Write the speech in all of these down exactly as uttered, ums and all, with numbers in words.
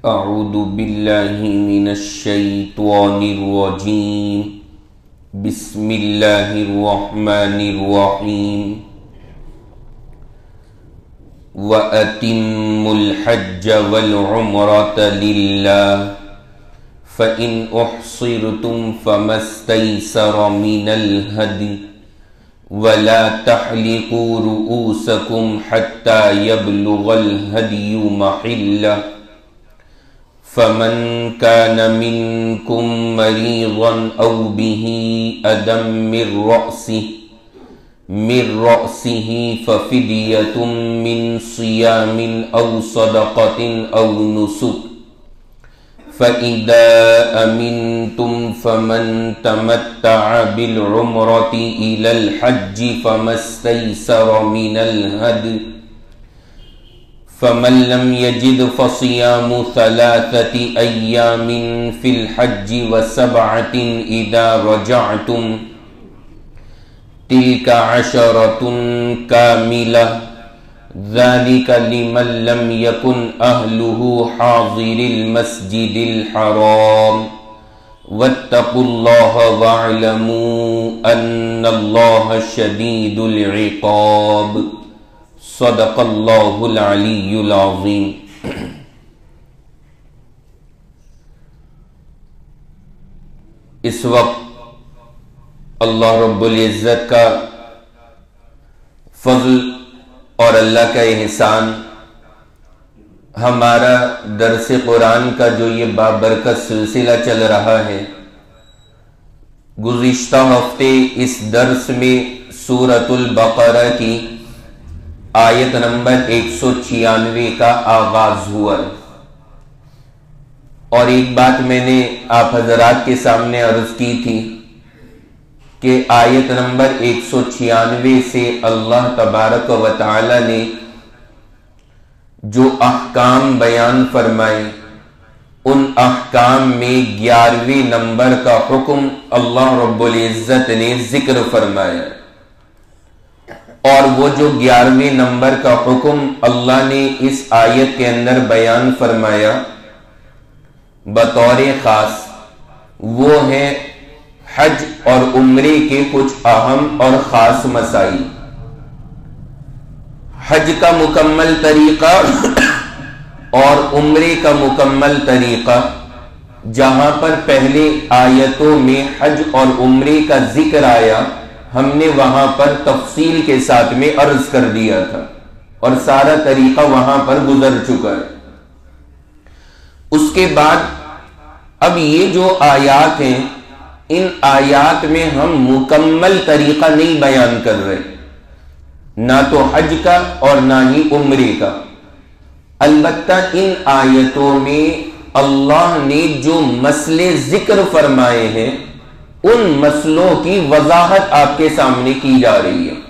اعوذ باللہ من الشیطان الرجیم بسم اللہ الرحمن الرحیم وَأَتِمُّوا الْحَجَّ وَالْعُمْرَةَ لِلَّهِ فَإِنْ أُحْصِرْتُمْ فَمَا اسْتَيْسَرَ مِنَ الْهَدْيِ وَلَا تَحْلِقُوا رُؤُوسَكُمْ حَتَّى يَبْلُغَ الْهَدْيُ مَحِلَّهُ فَمَنْ كَانَ مِنْكُمْ مَرِيضًا أَوْ بِهِ أَذًى مِنْ رَأْسِهِ من رأسه ففدية من صيام أو صدقة أو نسك فإذا أمنتم فمن تمتع بالعمرة إلى الحج فما استيسر من الهدي فمن لم يجد فصيام ثلاثة أيام في الحج وسبعة إذا رجعتم تلك عشرة كاملة ذلك لمن لم يكن أهله حاضر المسجد الحرام واتقوا الله واعلموا أن الله شديد العقاب صدق الله العلي العظيم. اس وقت اللہ رب العزت کا فضل اور اللہ کا احسان ہمارا درس قرآن کا جو یہ بابرکت سلسلہ چل رہا ہے، گزشتہ ہفتے اس درس میں سورۃ البقرہ کی آیت نمبر ایک سو چھیانوے کا آغاز ہوا ہے، اور ایک بات میں نے آپ حضرات کے سامنے عرض کی تھی کہ آیت نمبر ایک سو چھیانوے سے اللہ تبارک و تعالی نے جو احکام بیان فرمائے، ان احکام میں گیارہویں نمبر کا حکم اللہ رب العزت نے ذکر فرمایا، اور وہ جو گیارہویں نمبر کا حکم اللہ نے اس آیت کے اندر بیان فرمایا بطور خاص، وہ ہے حج اور عمرے کے کچھ اہم اور خاص مسائل. حج کا مکمل طریقہ اور عمرے کا مکمل طریقہ، جہاں پر پہلے آیتوں میں حج اور عمرے کا ذکر آیا، ہم نے وہاں پر تفصیل کے ساتھ میں عرض کر دیا تھا اور سارا طریقہ وہاں پر گزر چکا ہے. اس کے بعد اب یہ جو آیات ہیں، ان آیات میں ہم مکمل طریقہ نہیں بیان کر رہے، نہ تو حج کا اور نہ ہی عمرے کا. البتہ ان آیتوں میں اللہ نے جو مسئلے ذکر فرمائے ہیں، ان مسئلوں کی وضاحت آپ کے سامنے کی جا رہی ہے.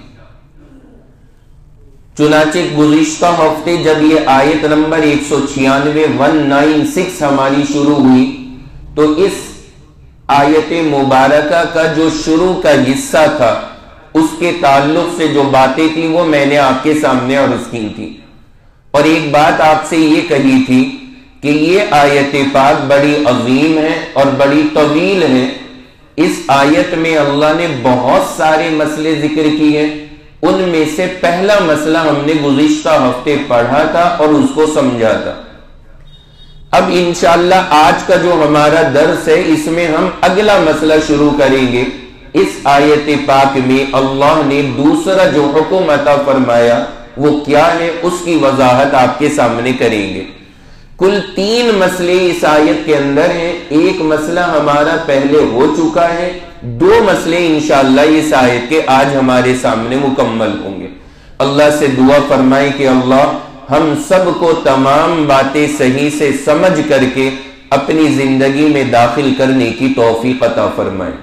چنانچہ گزشتہ ہفتے جب یہ آیت نمبر ایک سو چھیانوے ون نائن سکس ہماری شروع ہوئی، تو اس آیت مبارکہ کا جو شروع کا حصہ تھا، اس کے تعلق سے جو باتیں تھیں وہ میں نے آپ کے سامنے عرض کی تھی، اور ایک بات آپ سے یہ کہی تھی کہ یہ آیت پاک بڑی عظیم ہے اور بڑی طویل ہے. اس آیت میں اللہ نے بہت سارے مسئلے ذکر کیے، ان میں سے پہلا مسئلہ ہم نے گزشتہ ہفتے پڑھا تھا اور اس کو سمجھا تھا. اب انشاءاللہ آج کا جو ہمارا درس ہے، اس میں ہم اگلا مسئلہ شروع کریں گے. اس آیت پاک میں اللہ نے دوسرا جو حکم عطا فرمایا وہ کیا ہے، اس کی وضاحت آپ کے سامنے کریں گے. کل تین مسئلے اس آیت کے اندر ہیں. ایک مسئلہ ہمارا پہلے ہو چکا ہے، دو مسئلے انشاءاللہ اس آیت کے آج ہمارے سامنے مکمل ہوں گے. اللہ سے دعا فرمائیں کہ اللہ ہم سب کو تمام باتیں صحیح سے سمجھ کر کے اپنی زندگی میں داخل کرنے کی توفیق عطا فرمائے.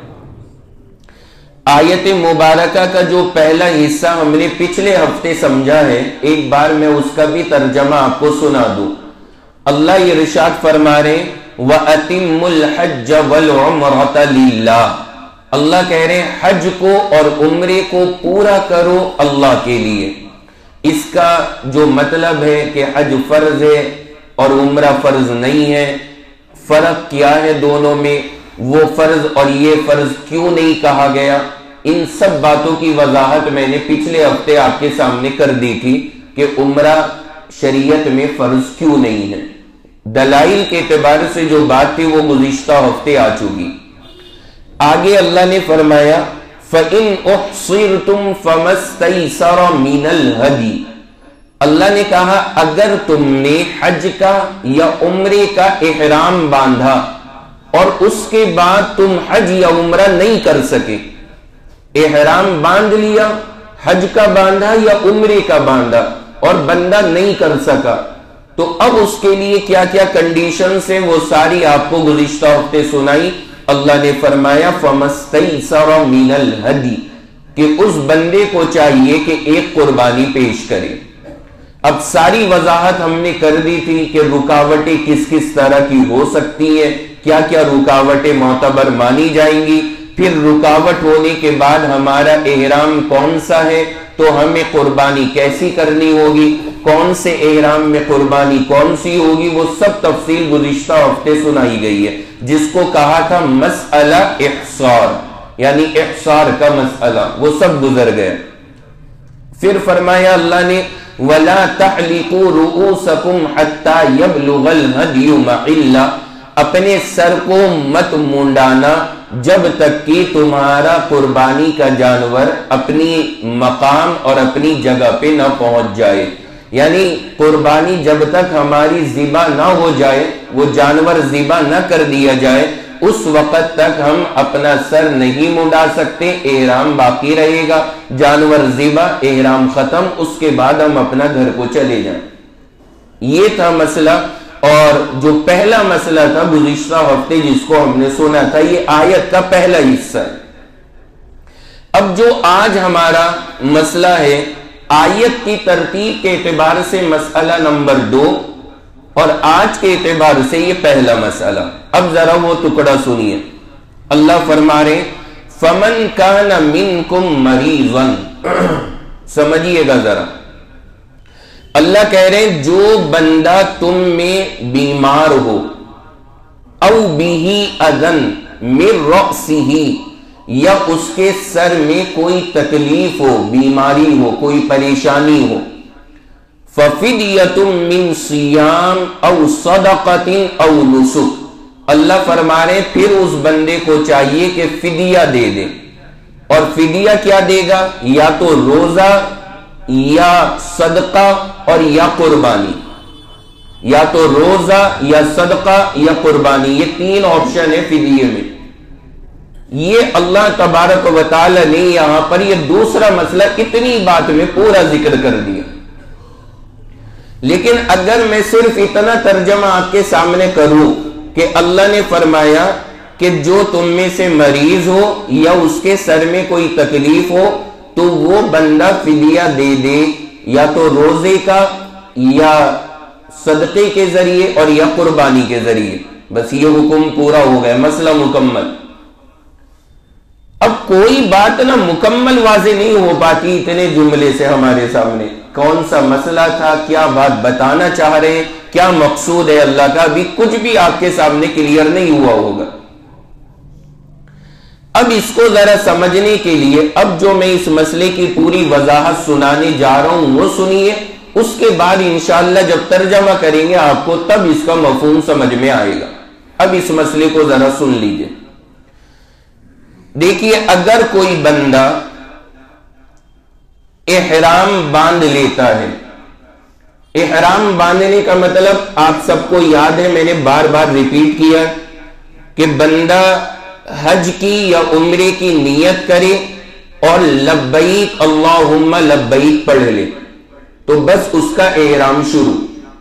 آیت مبارکہ کا جو پہلا حصہ ہم نے پچھلے ہفتے سمجھا ہے، ایک بار میں اس کا بھی ترجمہ آپ کو سنا دوں. اللہ یہ ارشاد فرما رہے وَأَتِمُّ الْحَجَّ وَالْعُمْرَةَ لِلَّهِ، اللہ کہہ رہے ہیں حج کو اور عمرے کو پورا کرو اللہ کے لیے. اس کا جو مطلب ہے کہ حج فرض ہے اور عمرہ فرض نہیں ہے، فرق کیا ہے دونوں میں، وہ فرض اور یہ فرض کیوں نہیں کہا گیا، ان سب باتوں کی وضاحت میں نے پچھلے ہفتے آپ کے سامنے کر دی تھی کہ عمرہ شریعت میں فرض کیوں نہیں ہے۔ دلائل کے اعتبار سے جو بات تھی وہ گزشتہ ہفتے آ چکی۔ آگے اللہ نے فرمایا فَإِنْ أُحْصِرْتُمْ فَمَا اسْتَيْسَرَ مِنَ الْهَدِيِ، اللہ نے کہا اگر تم نے حج کا یا عمرے کا احرام باندھا اور اس کے بعد تم حج یا عمرہ نہیں کر سکے، احرام باندھ لیا، حج کا باندھا یا عمرے کا باندھا اور بندہ نہیں کر سکا، تو اب اس کے لیے کیا کیا کنڈیشنز ہیں وہ ساری آپ کو گزشتہ ہفتے سنائی۔ اللہ نے فرمایا فَمَسْتَيْسَرَ مِنَ الْهَدِي، کہ اس بندے کو چاہیے کہ ایک قربانی پیش کرے۔ اب ساری وضاحت ہم نے کر دی تھی کہ رکاوٹیں کس کس طرح کی ہو سکتی ہیں، کیا کیا رکاوٹیں معتبر مانی جائیں گی، پھر رکاوٹ ہونے کے بعد ہمارا احرام کون سا ہے تو ہمیں قربانی کیسی کرنی ہوگی، کون سے احرام میں قربانی کون سی ہوگی، وہ سب تفصیل گزشتہ ہفتے سنائی گئی ہے، جس کو کہا تھا مسئلہ احصار، یعنی احصار کا مسئلہ، وہ سب گزر گئے۔ پھر فرمایا اللہ نے وَلَا تَحْلِقُوا رُؤُوسَكُمْ حَتَّى يَبْلُغَ الْهَدْيُ مَحِلَّهُ، اپنے سر کو مت مونڈانا جب تک کہ تمہارا قربانی کا جانور اپنی مقام اور اپنی جگہ پہ نہ پہنچ جائے، یعنی قربانی جب تک ہماری ذبح نہ ہو جائے، وہ جانور ذبح نہ کر دیا جائے، اس وقت تک ہم اپنا سر نہیں مونڈا سکتے، احرام باقی رہے گا، جانور ذبح، احرام ختم، اس کے بعد ہم اپنا گھر کو چلے جائیں۔ یہ تھا مسئلہ، اور جو پہلا مسئلہ تھا گزشتہ ہفتے جس کو ہم نے سنا تھا، یہ آیت کا پہلا حصہ ہے۔ اب جو آج ہمارا مسئلہ ہے، آیت کی ترتیب کے اعتبار سے مسئلہ نمبر دو اور آج کے اعتبار سے یہ پہلا مسئلہ۔ اب ذرا وہ ٹکڑا سنیے، اللہ فرما رہے فَمَنْ كَانَ مِنْكُمْ مَرِيضًا، سمجھیے گا ذرا، اللہ کہہ رہے ہیں جو بندہ تم میں بیمار ہو، او بِهِ اذًا من رأسہ، یا اس کے سر میں کوئی تکلیف ہو، بیماری ہو، کوئی پریشانی ہو، فَفِدْيَةٌ مِّن صِيَامٍ او صَدَقَةٍ او نُسُكٍ، اللہ فرما رہے ہیں پھر اس بندے کو چاہیے کہ فدیہ دے دے، اور فدیہ کیا دے گا، یا تو روزہ یا صدقہ اور یا قربانی، یا تو روزہ یا صدقہ یا قربانی، یہ تین آپشن ہے فدیے میں۔ یہ اللہ تبارک و تعالی نے یہاں پر یہ دوسرا مسئلہ اتنی بات میں پورا ذکر کر دیا، لیکن اگر میں صرف اتنا ترجمہ آپ کے سامنے کروں کہ اللہ نے فرمایا کہ جو تم میں سے مریض ہو یا اس کے سر میں کوئی تکلیف ہو تو وہ بندہ فدیہ دے دے، یا تو روزے کا یا صدقے کے ذریعے اور یا قربانی کے ذریعے، بس یہ حکم پورا ہو گیا، مسئلہ مکمل۔ اب کوئی بات نہ مکمل واضح نہیں ہو پاتی اتنے جملے سے ہمارے سامنے، کون سا مسئلہ تھا، کیا بات بتانا چاہ رہے ہیں، کیا مقصود ہے اللہ کا، بھی کچھ بھی آپ کے سامنے کلیئر نہیں ہوا ہوگا۔ اب اس کو ذرا سمجھنے کے لیے اب جو میں اس مسئلے کی پوری وضاحت سنانے جا رہا ہوں وہ سنیے، اس کے بعد انشاءاللہ جب ترجمہ کریں گے آپ کو تب اس کا مفہوم سمجھ میں آئے گا۔ اب اس مسئلے کو ذرا سن لیجئے۔ دیکھیے، اگر کوئی بندہ احرام باندھ لیتا ہے، احرام باندھنے کا مطلب آپ سب کو یاد ہے، میں نے بار بار ریپیٹ کیا کہ بندہ حج کی یا عمرے کی نیت کرے اور لبیک اللہم لبیک پڑھ لے تو بس اس کا احرام شروع۔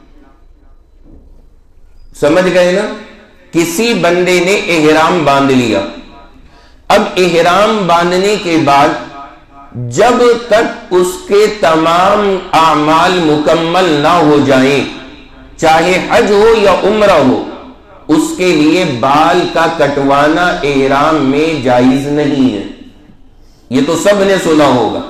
سمجھ گئے نا؟ کسی بندے نے احرام باندھ لیا، اب احرام باندھنے کے بعد جب تک اس کے تمام اعمال مکمل نہ ہو جائیں، چاہے حج ہو یا عمرہ ہو، اس کے لیے بال کا کٹوانا احرام میں جائز نہیں ہے۔ یہ تو سب نے سنا ہوگا،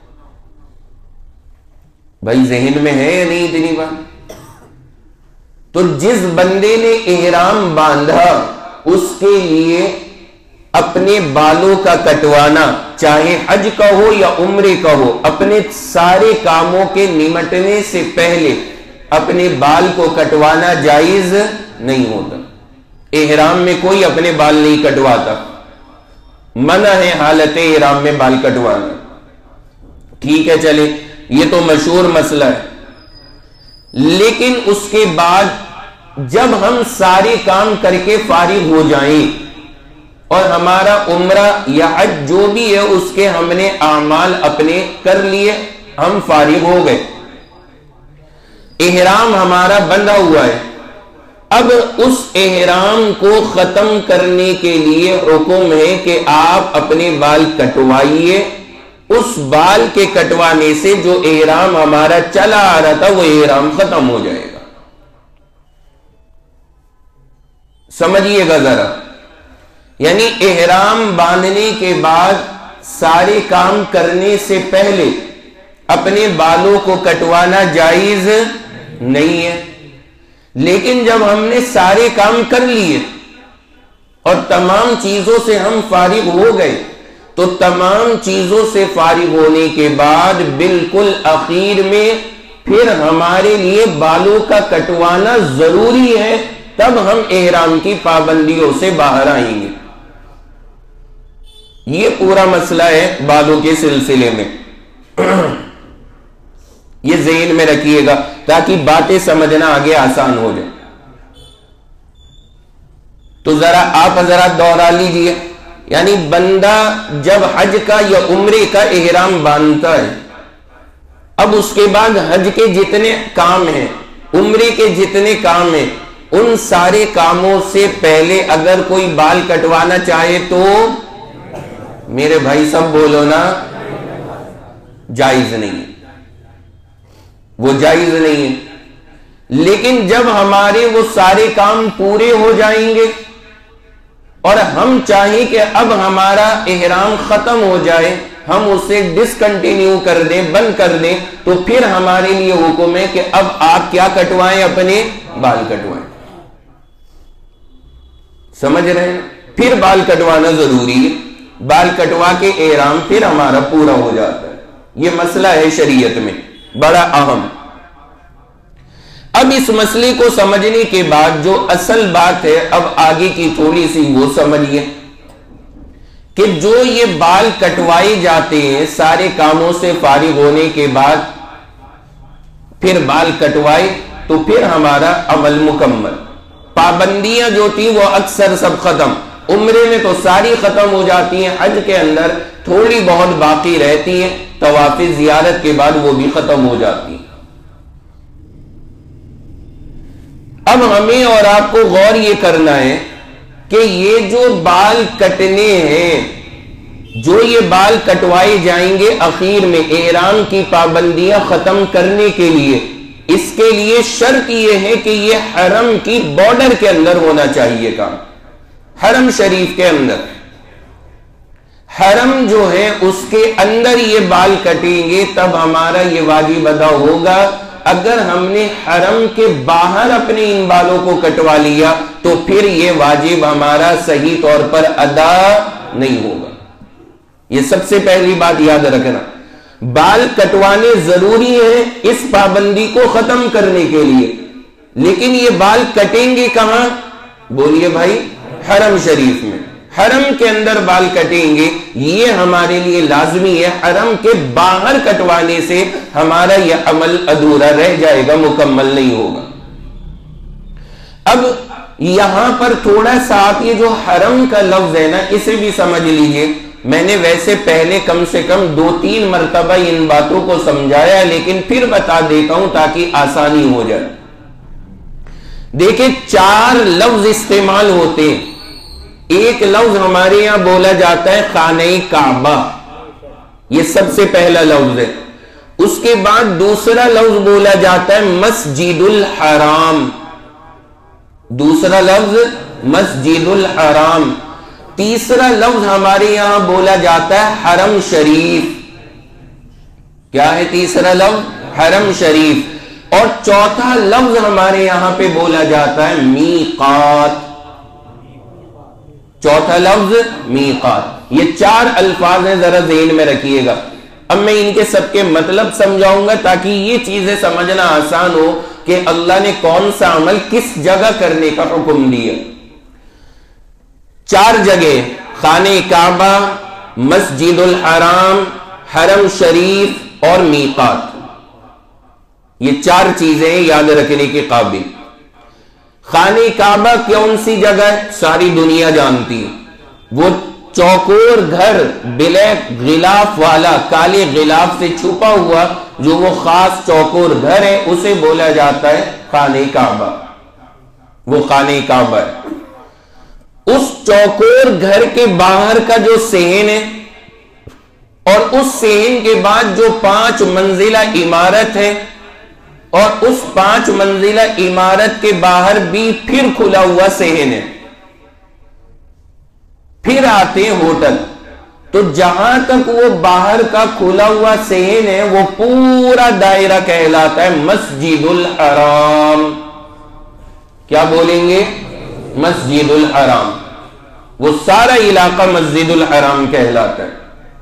بھائی ذہن میں ہے یا نہیں اتنی بات؟ تو جس بندے نے احرام باندھا اس کے لیے اپنے بالوں کا کٹوانا، چاہے حج کا ہو یا عمرے کا ہو، اپنے سارے کاموں کے نمٹنے سے پہلے اپنے بال کو کٹوانا جائز نہیں ہوتا۔ احرام میں کوئی اپنے بال نہیں کٹواتا، منع ہے حالت احرام میں بال کٹوانا۔ ٹھیک ہے، چلے یہ تو مشہور مسئلہ ہے، لیکن اس کے بعد جب ہم سارے کام کر کے فارغ ہو جائیں اور ہمارا عمرہ یا حج جو بھی ہے اس کے ہم نے اعمال اپنے کر لیے، ہم فارغ ہو گئے، احرام ہمارا بندھا ہوا ہے، اب اس احرام کو ختم کرنے کے لیے حکم ہے کہ آپ اپنے بال کٹوائیے۔ اس بال کے کٹوانے سے جو احرام ہمارا چلا آ رہا تھا وہ احرام ختم ہو جائے گا۔ سمجھیے گا ذرا، یعنی احرام باندھنے کے بعد سارے کام کرنے سے پہلے اپنے بالوں کو کٹوانا جائز نہیں ہے، لیکن جب ہم نے سارے کام کر لیے اور تمام چیزوں سے ہم فارغ ہو گئے تو تمام چیزوں سے فارغ ہونے کے بعد بالکل اخیر میں پھر ہمارے لیے بالوں کا کٹوانا ضروری ہے، تب ہم احرام کی پابندیوں سے باہر آئیں گے۔ یہ پورا مسئلہ ہے بالوں کے سلسلے میں، یہ ذہن میں رکھیے گا تاکہ باتیں سمجھنا آگے آسان ہو جائے۔ تو ذرا آپ حضرات دوہرا لیجئے، یعنی بندہ جب حج کا یا عمرے کا احرام باندھتا ہے، اب اس کے بعد حج کے جتنے کام ہیں، عمرے کے جتنے کام ہیں، ان سارے کاموں سے پہلے اگر کوئی بال کٹوانا چاہے تو میرے بھائی سب بولو نا، جائز نہیں ہے، وہ جائز نہیں ہے۔ لیکن جب ہمارے وہ سارے کام پورے ہو جائیں گے اور ہم چاہیں کہ اب ہمارا احرام ختم ہو جائے، ہم اسے ڈسکنٹینیو کر دیں، بند کر دیں، تو پھر ہمارے لیے حکم ہے کہ اب آپ کیا کٹوائیں؟ اپنے بال کٹوائیں۔ سمجھ رہے ہیں؟ پھر بال کٹوانا ضروری ہے، بال کٹوا کے احرام پھر ہمارا پورا ہو جاتا ہے۔ یہ مسئلہ ہے شریعت میں بڑا اہم۔ اب اس مسئلے کو سمجھنے کے بعد جو اصل بات ہے، اب آگے کی تھوڑی سی وہ سمجھیے کہ جو یہ بال کٹوائے جاتے ہیں سارے کاموں سے فارغ ہونے کے بعد، پھر بال کٹوائے تو پھر ہمارا عمل مکمل، پابندیاں جو تھی وہ اکثر سب ختم، عمرے میں تو ساری ختم ہو جاتی ہیں، حج کے اندر تھوڑی بہت باقی رہتی ہیں، طواف زیارت کے بعد وہ بھی ختم ہو جاتی ہیں۔ اب ہمیں اور آپ کو غور یہ کرنا ہے کہ یہ جو بال کٹنے ہیں، جو یہ بال کٹوائے جائیں گے اخیر میں احرام کی پابندیاں ختم کرنے کے لیے، اس کے لیے شرط یہ ہے کہ یہ حرم کی بارڈر کے اندر ہونا چاہیے کام، حرم شریف کے اندر، حرم جو ہے اس کے اندر یہ بال کٹیں گے تب ہمارا یہ واجب ادا ہوگا۔ اگر ہم نے حرم کے باہر اپنے ان بالوں کو کٹوا لیا تو پھر یہ واجب ہمارا صحیح طور پر ادا نہیں ہوگا۔ یہ سب سے پہلی بات یاد رکھنا، بال کٹوانے ضروری ہیں اس پابندی کو ختم کرنے کے لیے، لیکن یہ بال کٹیں گے کہاں؟ بولیے بھائی، حرم شریف میں، حرم کے اندر بال کٹیں گے، یہ ہمارے لیے لازمی ہے۔ حرم کے باہر کٹوانے سے ہمارا یہ عمل ادھورا رہ جائے گا، مکمل نہیں ہوگا۔ اب یہاں پر تھوڑا سا آپ یہ جو حرم کا لفظ ہے نا، اسے بھی سمجھ لیجئے۔ میں نے ویسے پہلے کم سے کم دو تین مرتبہ ان باتوں کو سمجھایا، لیکن پھر بتا دیتا ہوں تاکہ آسانی ہو جائے۔ دیکھیں، چار لفظ استعمال ہوتے ہیں۔ ایک لفظ ہمارے یہاں بولا جاتا ہے خانہ کعبہ، یہ سب سے پہلا لفظ ہے۔ اس کے بعد دوسرا لفظ بولا جاتا ہے مسجد الحرام، دوسرا لفظ مسجد الحرام۔ تیسرا لفظ ہمارے یہاں بولا جاتا ہے حرم شریف۔ کیا ہے تیسرا لفظ؟ حرم شریف۔ اور چوتھا لفظ ہمارے یہاں پہ بولا جاتا ہے میقات. چوتھا لفظ میقات. یہ چار الفاظ ہیں، ذرا ذہن میں رکھیے گا. اب میں ان کے سب کے مطلب سمجھاؤں گا تاکہ یہ چیزیں سمجھنا آسان ہو کہ اللہ نے کون سا عمل کس جگہ کرنے کا حکم دیا. چار جگہ: خانہ کعبہ، مسجد الحرام، حرم شریف اور میقات. یہ چار چیزیں یاد رکھنے کے قابل. خانہ کعبہ کون سی جگہ ہے؟ ساری دنیا جانتی ہے. وہ چوکور گھر بلیک غلاف والا، کالے غلاف سے چھپا ہوا جو وہ خاص چوکور گھر ہے، اسے بولا جاتا ہے خانہ کعبہ. وہ خانہ کعبہ ہے. اس چوکور گھر کے باہر کا جو صحن ہے اور اس صحن کے بعد جو پانچ منزلہ عمارت ہے، اور اس پانچ منزلہ عمارت کے باہر بھی پھر کھلا ہوا صحن ہے. پھر آتے ہیں ہوٹل. تو جہاں تک وہ باہر کا کھلا ہوا صحن ہے وہ پورا دائرہ کہلاتا ہے مسجد الحرام. کیا بولیں گے؟ مسجد الحرام. وہ سارا علاقہ مسجد الحرام کہلاتا ہے.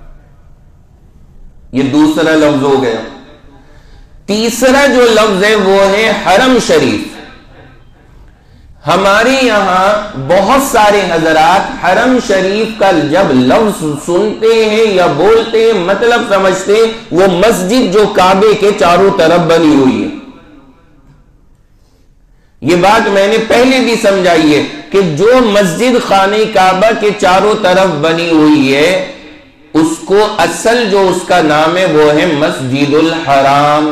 یہ دوسرا لفظ ہو گیا. تیسرا جو لفظ ہے وہ ہے حرم شریف. ہمارے یہاں بہت سارے حضرات حرم شریف کا جب لفظ سنتے ہیں یا بولتے ہیں مطلب سمجھتے ہیں وہ مسجد جو کعبے کے چاروں طرف بنی ہوئی ہے. یہ بات میں نے پہلے بھی سمجھائی ہے کہ جو مسجد خانہ کعبہ کے چاروں طرف بنی ہوئی ہے اس کو اصل جو اس کا نام ہے وہ ہے مسجد الحرام.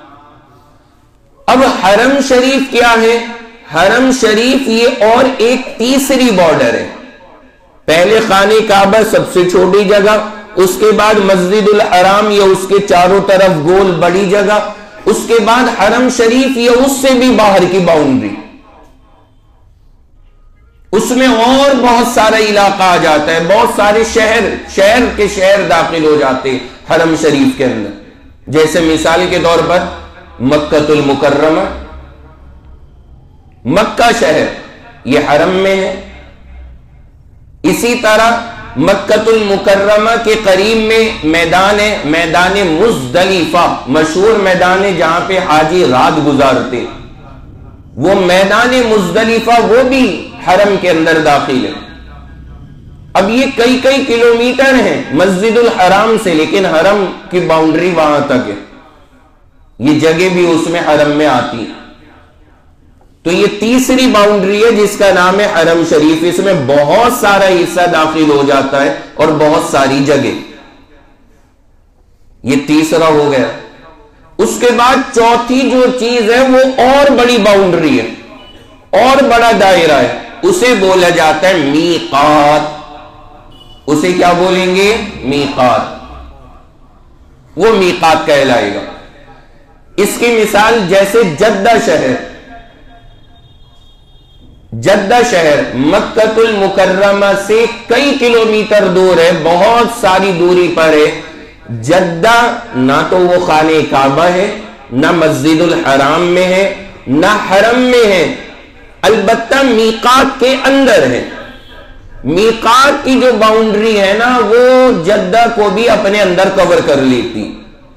اب حرم شریف کیا ہے؟ حرم شریف یہ اور ایک تیسری بارڈر ہے. پہلے خانہ کعبہ سب سے چھوٹی جگہ، اس کے بعد مسجد الحرام یہ اس کے چاروں طرف گول بڑی جگہ، اس کے بعد حرم شریف یہ اس سے بھی باہر کی باؤنڈری. اس میں اور بہت سارا علاقہ آ جاتا ہے، بہت سارے شہر شہر کے شہر داخل ہو جاتے ہیں حرم شریف کے اندر. جیسے مثال کے طور پر مکہ المکرمہ، مکہ شہر یہ حرم میں ہے. اسی طرح مکہ المکرمہ کے قریب میں میدان ہے، میدان مزدلفہ، مشہور میدان ہے جہاں پہ حاجی رات گزارتے. وہ میدان مزدلفہ وہ بھی حرم کے اندر داخل ہے. اب یہ کئی کئی کلومیٹر ہیں مسجد الحرام سے، لیکن حرم کی باؤنڈری وہاں تک ہے. یہ جگہ بھی اس میں حرم میں آتی ہے. تو یہ تیسری باؤنڈری ہے جس کا نام ہے حرم شریف. اس میں بہت سارا حصہ داخل ہو جاتا ہے اور بہت ساری جگہ. یہ تیسرا ہو گیا. اس کے بعد چوتھی جو چیز ہے وہ اور بڑی باؤنڈری ہے، اور بڑا دائرہ ہے، اسے بولا جاتا ہے میقات. اسے کیا بولیں گے؟ میقات. وہ میقات کہلائے گا. اس کی مثال جیسے جدہ شہر. جدہ شہر مکہ المکرمہ سے کئی کلومیٹر دور ہے، بہت ساری دوری پر ہے. جدہ نہ تو وہ خانہ کعبہ ہے، نہ مسجد الحرام میں ہے، نہ حرم میں ہے، البتہ میقات کے اندر ہے. میقات کی جو باؤنڈری ہے نا وہ جدہ کو بھی اپنے اندر کور کر لیتی.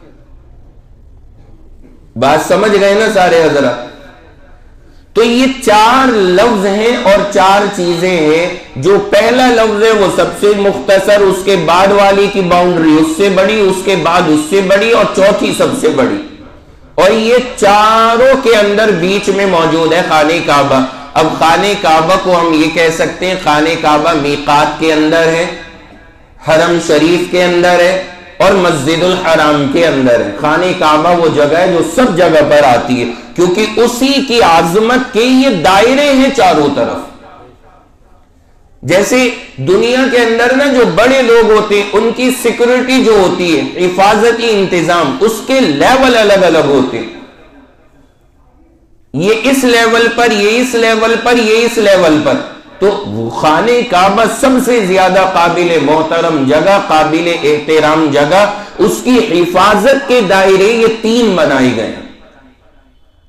بات سمجھ گئے نا سارے حضرات؟ تو یہ چار لفظ ہیں اور چار چیزیں ہیں. جو پہلا لفظ ہے وہ سب سے مختصر، اس کے بعد والی کی باؤنڈری اس سے بڑی، اس کے بعد اس سے بڑی، اور چوتھی سب سے بڑی. اور یہ چاروں کے اندر بیچ میں موجود ہے خانہ کعبہ. اب خانہ کعبہ کو ہم یہ کہہ سکتے ہیں خانہ کعبہ میقات کے اندر ہے، حرم شریف کے اندر ہے اور مسجد الحرام کے اندر ہے. خانہ کعبہ وہ جگہ ہے جو سب جگہ پر آتی ہے کیونکہ اسی کی عظمت کے یہ دائرے ہیں چاروں طرف. جیسے دنیا کے اندر نا جو بڑے لوگ ہوتے ہیں ان کی سیکورٹی جو ہوتی ہے، حفاظتی انتظام، اس کے لیول الگ الگ ہوتے ہیں. یہ اس لیول پر، یہ اس لیول پر، یہ اس لیول پر. تو خانہ کعبہ سب سے زیادہ قابل محترم جگہ، قابل احترام جگہ، اس کی حفاظت کے دائرے یہ تین بنائے گئے.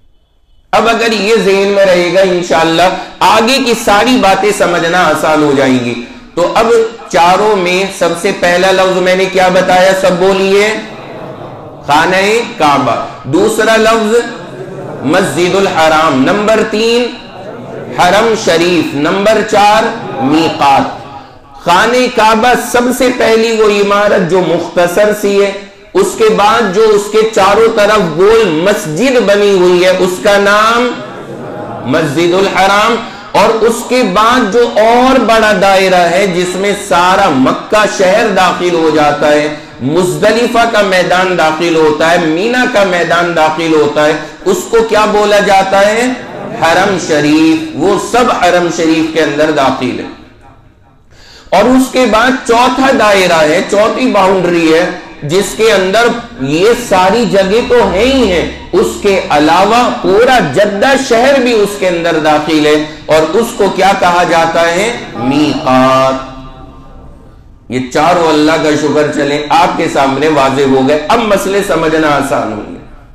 اب اگر یہ ذہن میں رہے گا انشاءاللہ آگے کی ساری باتیں سمجھنا آسان ہو جائیں گی. تو اب چاروں میں سب سے پہلا لفظ میں نے کیا بتایا؟ سب بولیے. خانہ کعبہ. دوسرا لفظ مسجد الحرام. نمبر تین حرم شریف. نمبر چار میقات. خانہ کعبہ سب سے پہلی وہ عمارت جو مختصر سی ہے، اس کے بعد جو اس کے چاروں طرف گول مسجد بنی ہوئی ہے اس کا نام مسجد الحرام، اور اس کے بعد جو اور بڑا دائرہ ہے جس میں سارا مکہ شہر داخل ہو جاتا ہے، مزدلفہ کا میدان داخل ہوتا ہے، مینا کا میدان داخل ہوتا ہے، اس کو کیا بولا جاتا ہے؟ حرم شریف. وہ سب حرم شریف کے اندر داخل ہے. اور اس کے بعد چوتھا دائرہ ہے، چوتھی باؤنڈری ہے جس کے اندر یہ ساری جگہ تو ہے ہی ہیں، اس کے علاوہ پورا جدہ شہر بھی اس کے اندر داخل ہے، اور اس کو کیا کہا جاتا ہے؟ میقات. یہ چاروں اللہ کا شکر چلیں آپ کے سامنے واضح ہو گئے. اب مسئلے سمجھنا آسان ہوں گے.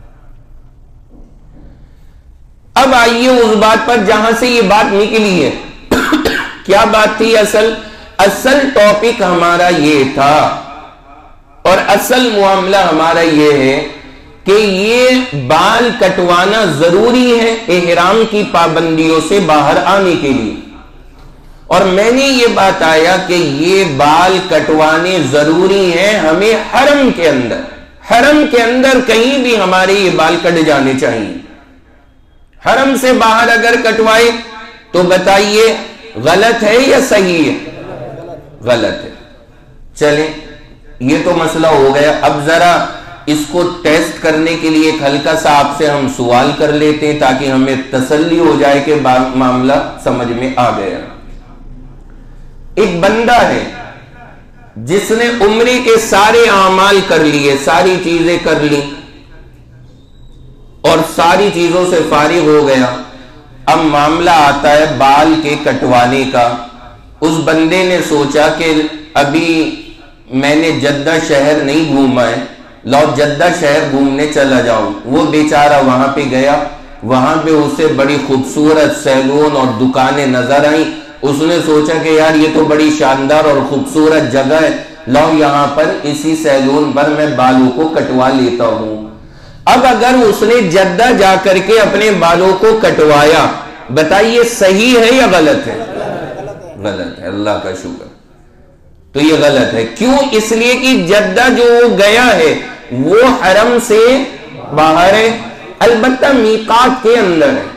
اب آئیے اس بات پر جہاں سے یہ بات نکلی ہے. کیا بات تھی؟ اصل اصل ٹاپک ہمارا یہ تھا، اور اصل معاملہ ہمارا یہ ہے کہ یہ بال کٹوانا ضروری ہے احرام کی پابندیوں سے باہر آنے کے لیے. اور میں نے یہ بات آیا کہ یہ بال کٹوانے ضروری ہیں ہمیں حرم کے اندر. حرم کے اندر کہیں بھی ہمارے یہ بال کٹ جانے چاہیے. حرم سے باہر اگر کٹوائے تو بتائیے غلط ہے یا صحیح ہے؟ غلط ہے. چلیں یہ تو مسئلہ ہو گیا. اب ذرا اس کو ٹیسٹ کرنے کے لیے ایک ہلکا سا آپ سے ہم سوال کر لیتے ہیں تاکہ ہمیں تسلی ہو جائے کہ معاملہ سمجھ میں آ گیا. ایک بندہ ہے جس نے عمرے کے سارے اعمال کر لیے، ساری چیزیں کر لی اور ساری چیزوں سے فارغ ہو گیا. اب معاملہ آتا ہے بال کے کٹوانے کا. اس بندے نے سوچا کہ ابھی میں نے جدہ شہر نہیں گھوما ہے، لو جدہ شہر گھومنے چلا جاؤں. وہ بیچارہ وہاں پہ گیا، وہاں پہ اسے بڑی خوبصورت سیلون اور دکانیں نظر آئیں. اس نے سوچا کہ یار یہ تو بڑی شاندار اور خوبصورت جگہ ہے، لو یہاں پر اسی سیلون پر میں بالوں کو کٹوا لیتا ہوں. اب اگر اس نے جدہ جا کر کے اپنے بالوں کو کٹوایا، بتائیے صحیح ہے یا غلط ہے؟ غلط ہے. اللہ کا شکر. تو یہ غلط ہے. کیوں؟ اس لیے کہ جدہ جو گیا ہے وہ حرم سے باہر ہے، البتہ میقات کے اندر ہے.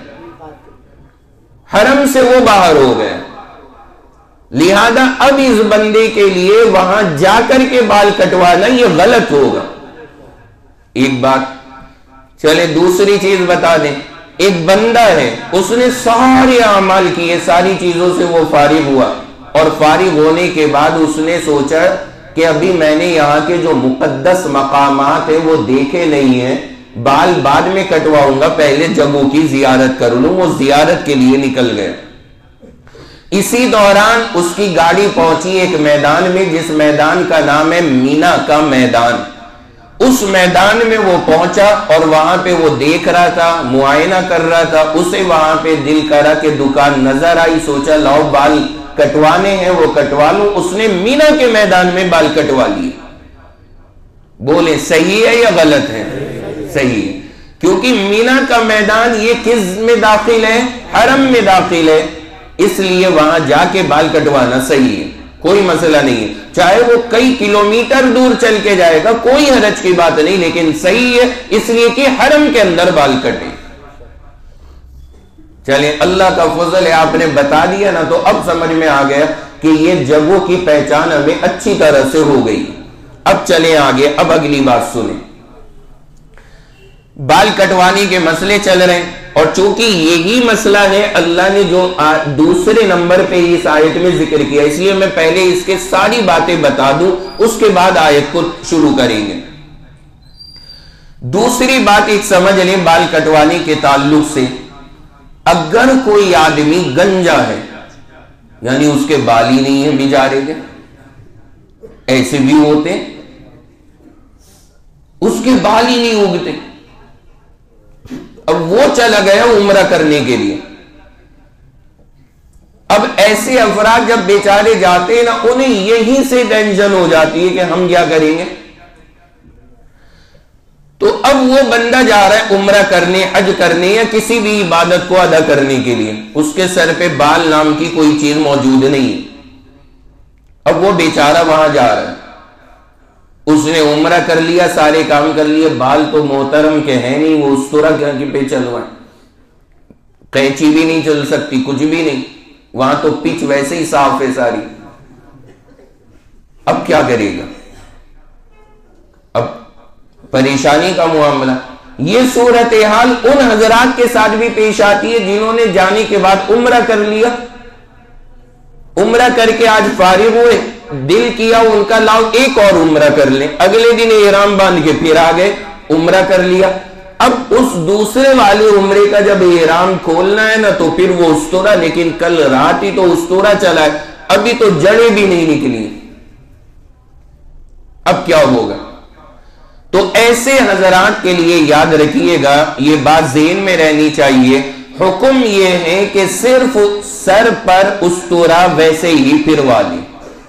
حرم سے وہ باہر ہو گیا، لہذا اب اس بندے کے لیے وہاں جا کر کے بال کٹوانا یہ غلط ہوگا. ایک بات. چلے دوسری چیز بتا دیں. ایک بندہ ہے، اس نے سارے اعمال کیے، ساری چیزوں سے وہ فارغ ہوا، اور فارغ ہونے کے بعد اس نے سوچا کہ ابھی میں نے یہاں کے جو مقدس مقامات ہیں وہ دیکھے نہیں ہیں، بال بعد میں کٹواؤں گا، پہلے جگہوں کی زیارت کر لوں. وہ زیارت کے لیے نکل گئے. اسی دوران اس کی گاڑی پہنچی ایک میدان میں جس میدان کا نام ہے مینا کا میدان. اس میدان میں وہ پہنچا اور وہاں پہ وہ دیکھ رہا تھا، معائنہ کر رہا تھا. اسے وہاں پہ دل کرا کہ دکان نظر آئی، سوچا لاؤ بال کٹوانے ہیں وہ کٹوا لوں. اس نے مینا کے میدان میں بال کٹوا لیے. بولے صحیح ہے یا غلط ہے؟ صحیح. کیونکہ مینا کا میدان یہ کس میں داخل ہے؟ حرم میں داخل ہے، اس لیے وہاں جا کے بال کٹوانا صحیح ہے، کوئی مسئلہ نہیں ہے. چاہے وہ کئی کلومیٹر دور چل کے جائے گا، کوئی حرج کی بات نہیں، لیکن صحیح ہے اس لیے کہ حرم کے اندر بال کٹے. چلیں اللہ کا فضل ہے، آپ نے بتا دیا نا تو اب سمجھ میں آ گیا کہ یہ جگہوں کی پہچان ہمیں اچھی طرح سے ہو گئی. اب چلیں آگے. اب اگلی بات سنیں. بال کٹوانے کے مسئلے چل رہے ہیں، اور چونکہ یہی مسئلہ ہے اللہ نے جو دوسرے نمبر پہ اس آیت میں ذکر کیا، اس لیے میں پہلے اس کے ساری باتیں بتا دوں، اس کے بعد آیت کو شروع کریں گے. دوسری بات ایک سمجھ لیں بال کٹوانے کے تعلق سے. اگر کوئی آدمی گنجا ہے، یعنی اس کے بال ہی نہیں ہیں بیچارے کے، ایسے بھی ہوتے، اس کے بال ہی نہیں اگتے، اب وہ چلا گیا عمرہ کرنے کے لیے. اب ایسے افراد جب بیچارے جاتے ہیں نا، انہیں یہیں سے ٹینشن ہو جاتی ہے کہ ہم کیا کریں گے. تو اب وہ بندہ جا رہا ہے عمرہ کرنے، حج کرنے یا کسی بھی عبادت کو ادا کرنے کے لیے، اس کے سر پہ بال نام کی کوئی چیز موجود نہیں ہے. اب وہ بیچارہ وہاں جا رہا ہے، اس نے عمرہ کر لیا، سارے کام کر لیے، بال تو محترم کے ہیں نہیں، وہ اس طرح کیا کہ پہ چلوائیں، قینچی بھی نہیں چل سکتی، کچھ بھی نہیں، وہاں تو پچ ویسے ہی صاف ہے ساری. اب کیا کرے گا؟ اب پریشانی کا معاملہ. یہ صورتحال ان حضرات کے ساتھ بھی پیش آتی ہے جنہوں نے جانے کے بعد عمرہ کر لیا، عمرہ کر کے آج فارغ ہوئے، دل کیا ان کا لاؤ ایک اور عمرہ کر لیں، اگلے دن احرام باندھ کے پھر آ گئے عمرہ کر لیا. اب اس دوسرے والے عمرے کا جب احرام کھولنا ہے نا تو پھر وہ استورا، لیکن کل رات ہی تو استورا چلا ہے، ابھی تو جڑیں بھی نہیں نکلی. اب کیا ہوگا؟ تو ایسے حضرات کے لیے یاد رکھیے گا، یہ بات ذہن میں رہنی چاہیے، حکم یہ ہے کہ صرف سر پر استورا ویسے ہی پھروا لیں.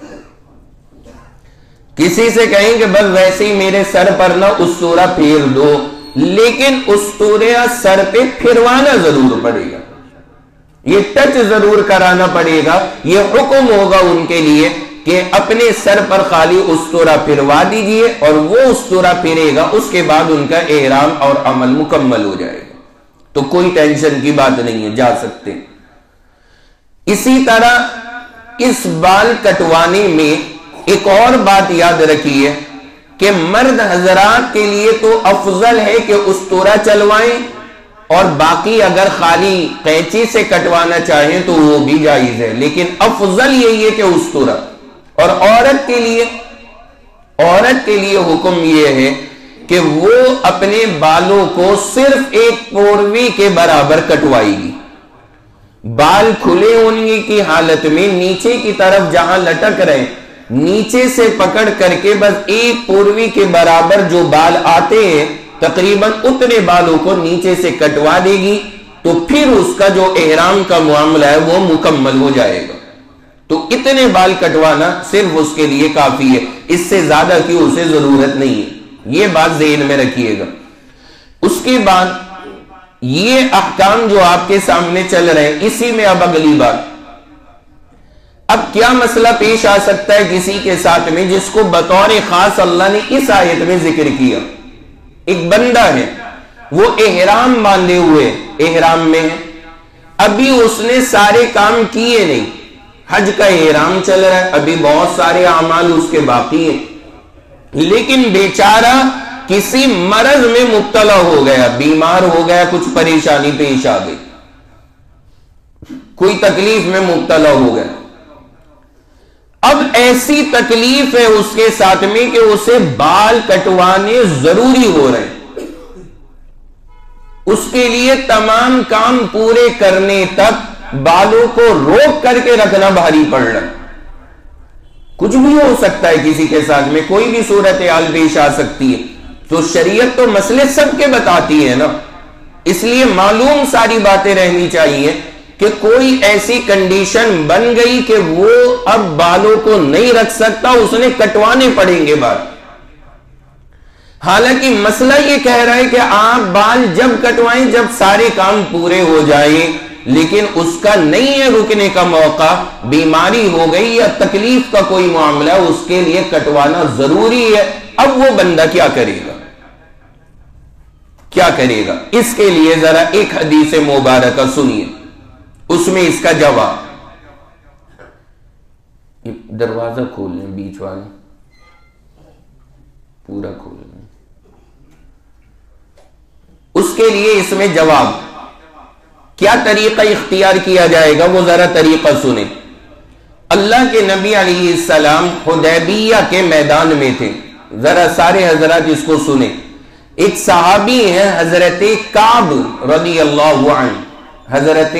کسی سے کہیں کہ بس ویسے ہی میرے سر پر نہ استورا پھیر دو، لیکن استورا سر پہ پھروانا ضرور پڑے گا، یہ ٹچ ضرور کرانا پڑے گا. یہ حکم ہوگا ان کے لیے کہ اپنے سر پر خالی استورا پھروا دیجئے، اور وہ استورا پھرے گا، اس کے بعد ان کا احرام اور عمل مکمل ہو جائے گا. تو کوئی ٹینشن کی بات نہیں ہے، جا سکتے. اسی طرح اس بال کٹوانے میں ایک اور بات یاد رکھیے کہ مرد حضرات کے لیے تو افضل ہے کہ استورا چلوائیں، اور باقی اگر خالی قینچی سے کٹوانا چاہیں تو وہ بھی جائز ہے، لیکن افضل یہی ہے کہ استورا. اور عورت کے لیے عورت کے لیے حکم یہ ہے کہ وہ اپنے بالوں کو صرف ایک پوروی کے برابر کٹوائے گی. بال کھلے ہونے کی حالت میں نیچے کی طرف جہاں لٹک رہے، نیچے سے پکڑ کر کے بس ایک پوروی کے برابر جو بال آتے ہیں تقریباً اتنے بالوں کو نیچے سے کٹوا دے گی، تو پھر اس کا جو احرام کا معاملہ ہے وہ مکمل ہو جائے گا. تو اتنے بال کٹوانا صرف اس کے لیے کافی ہے، اس سے زیادہ کی اسے ضرورت نہیں ہے. یہ بات ذہن میں رکھیے گا. اس کے بعد یہ احکام جو آپ کے سامنے چل رہے ہیں، اسی میں اب اگلی بات، اب کیا مسئلہ پیش آ سکتا ہے کسی کے ساتھ میں جس کو بطور خاص اللہ نے اس آیت میں ذکر کیا. ایک بندہ ہے، وہ احرام باندھے ہوئے احرام میں ہے، ابھی اس نے سارے کام کیے نہیں، حج کا احرام چل رہا ہے، ابھی بہت سارے اعمال اس کے باقی ہیں، لیکن بیچارہ کسی مرض میں مبتلا ہو گیا، بیمار ہو گیا، کچھ پریشانی پیش آ گئی، کوئی تکلیف میں مبتلا ہو گیا. اب ایسی تکلیف ہے اس کے ساتھ میں کہ اسے بال کٹوانے ضروری ہو رہے ہیں، اس کے لیے تمام کام پورے کرنے تک بالوں کو روک کر کے رکھنا بھاری پڑ رہا ہے. کچھ بھی ہو سکتا ہے کسی کے ساتھ میں، کوئی بھی صورتحال پیش آ سکتی ہے. تو شریعت تو مسئلے سب کے بتاتی ہے نا، اس لیے معلوم ساری باتیں رہنی چاہیے کہ کوئی ایسی کنڈیشن بن گئی کہ وہ اب بالوں کو نہیں رکھ سکتا، اس نے کٹوانے پڑیں گے بال. حالانکہ مسئلہ یہ کہہ رہا ہے کہ آپ بال جب کٹوائیں جب سارے کام پورے ہو جائیں، لیکن اس کا نہیں ہے رکنے کا موقع، بیماری ہو گئی یا تکلیف کا کوئی معاملہ، اس کے لیے کٹوانا ضروری ہے. اب وہ بندہ کیا کرے گا؟ کیا کرے گا؟ اس کے لیے ذرا ایک حدیث مبارکہ سنیے، اس میں اس کا جواب. دروازہ کھول لیں، بیچ والا پورا کھول لیں. اس کے لیے اس میں جواب، کیا طریقہ اختیار کیا جائے گا وہ ذرا طریقہ سنیں. اللہ کے نبی علیہ السلام حدیبیہ کے میدان میں تھے. ذرا سارے حضرات اس کو سنیں. ایک صحابی ہے حضرت کعب رضی اللہ عنہ، حضرت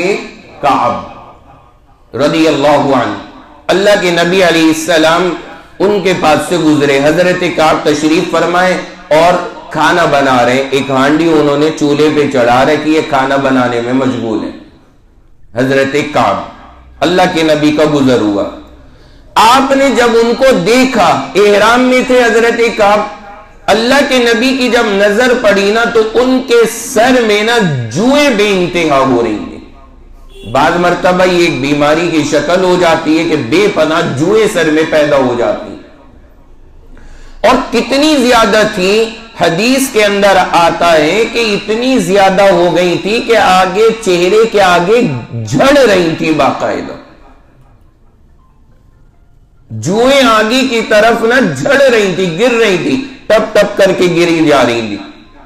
کعب رضی اللہ عنہ، اللہ کے نبی علیہ السلام ان کے پاس سے گزرے. حضرت کعب تشریف فرمائے اور کھانا بنا رہے ہیں، ایک ہانڈی انہوں نے چولہے پہ چڑھا رکھی ہے، کھانا بنانے میں مشغول ہے. حضرت کعب اللہ کے نبی کا گزر ہوا. آپ نے جب ان کو دیکھا، احرام میں تھے حضرت کعب، اللہ کے نبی کی جب نظر پڑی نا تو ان کے سر میں نا جوئیں بے انتہا ہو رہی ہیں. بعض مرتبہ یہ ایک بیماری کی شکل ہو جاتی ہے کہ بے پناہ جوئیں سر میں پیدا ہو جاتی ہیں. اور کتنی زیادہ تھی، حدیث کے اندر آتا ہے کہ اتنی زیادہ ہو گئی تھی کہ آگے چہرے کے آگے جھڑ رہی تھی، باقاعدہ جوئیں آگے کی طرف نہ جھڑ رہی تھی، گر رہی تھی، ٹپ ٹپ کر کے گری جا رہی تھی.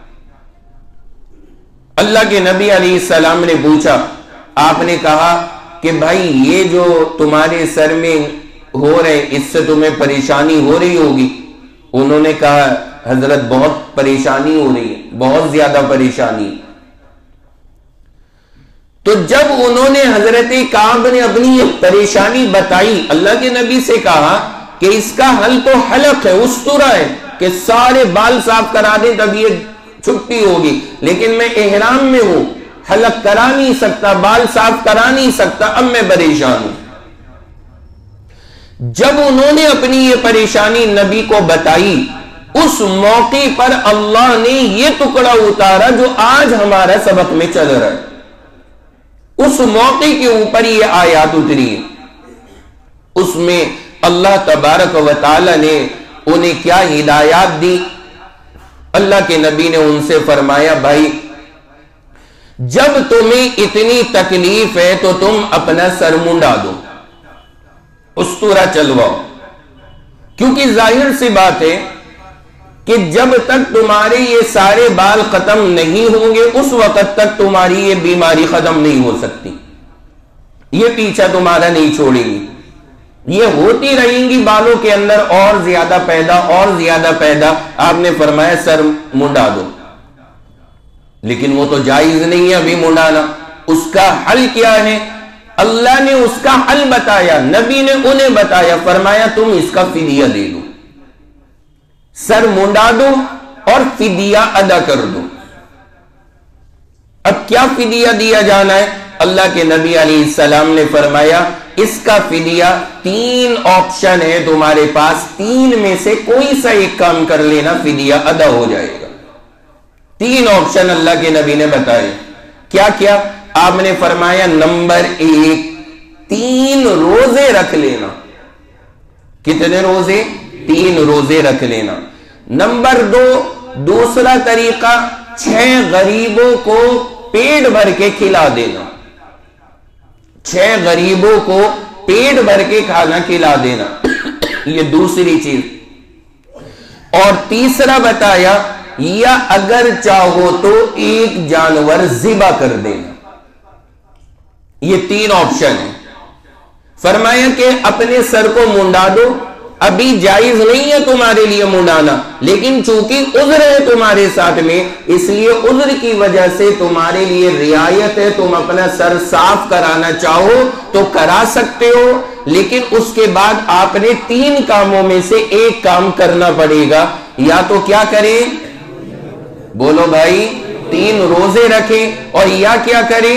اللہ کے نبی علیہ السلام نے پوچھا، آپ نے کہا کہ بھائی یہ جو تمہارے سر میں ہو رہے اس سے تمہیں پریشانی ہو رہی ہوگی. انہوں نے کہا حضرت بہت پریشانی ہو رہی ہے، بہت زیادہ پریشانی. تو جب انہوں نے حضرت کعب نے اپنی یہ پریشانی بتائی، اللہ کے نبی سے کہا کہ اس کا حل تو حلق ہے، استرا ہے کہ سارے بال صاف کرا دیں تب یہ چھٹی ہوگی، لیکن میں احرام میں ہوں، حلق کرا نہیں سکتا، بال صاف کرا نہیں سکتا، اب میں پریشان ہوں. جب انہوں نے اپنی یہ پریشانی نبی کو بتائی، اس موقع پر اللہ نے یہ ٹکڑا اتارا جو آج ہمارا سبق میں چل رہا ہے. اس موقع کے اوپر یہ آیات اتری ہے. اس میں اللہ تبارک و تعالی نے انہیں کیا ہدایات دی. اللہ کے نبی نے ان سے فرمایا، بھائی جب تمہیں اتنی تکلیف ہے تو تم اپنا سر منڈا دو، استورا چلواؤ. کیونکہ ظاہر سی بات ہے کہ جب تک تمہارے یہ سارے بال ختم نہیں ہوں گے اس وقت تک تمہاری یہ بیماری ختم نہیں ہو سکتی، یہ پیچھا تمہارا نہیں چھوڑے گی، یہ ہوتی رہیں گی بالوں کے اندر اور زیادہ پیدا اور زیادہ پیدا. آپ نے فرمایا سر منڈا دو. لیکن وہ تو جائز نہیں ہے ابھی منڈانا. اس کا حل کیا ہے؟ اللہ نے اس کا حل بتایا، نبی نے انہیں بتایا، فرمایا تم اس کا فدیہ دے دو، سر منڈا دو اور فدیہ ادا کر دو. اب کیا فدیہ دیا جانا ہے؟ اللہ کے نبی علیہ السلام نے فرمایا اس کا فدیہ تین آپشن ہے تمہارے پاس، تین میں سے کوئی سا ایک کام کر لینا، فدیہ ادا ہو جائے گا. تین آپشن اللہ کے نبی نے بتائے. کیا کیا؟ آپ نے فرمایا نمبر ایک، تین روزے رکھ لینا. کتنے روزے؟ تین روزے رکھ لینا. نمبر دو، دوسرا طریقہ، چھ غریبوں کو پیٹ بھر کے کھلا دینا. چھ غریبوں کو پیٹ بھر کے کھانا کھلا دینا، یہ دوسری چیز. اور تیسرا بتایا یا اگر چاہو تو ایک جانور ذبح کر دینا. یہ تین آپشن ہیں. فرمایا کہ اپنے سر کو منڈا دو، ابھی جائز نہیں ہے تمہارے لیے منڈانا، لیکن چونکہ عذر ہے تمہارے ساتھ میں، اس لیے عذر کی وجہ سے تمہارے لیے رعایت ہے، تم اپنا سر صاف کرانا چاہو تو کرا سکتے ہو، لیکن اس کے بعد آپ نے تین کاموں میں سے ایک کام کرنا پڑے گا. یا تو کیا کریں؟ بولو بھائی، تین روزے رکھیں، اور یا کیا کریں؟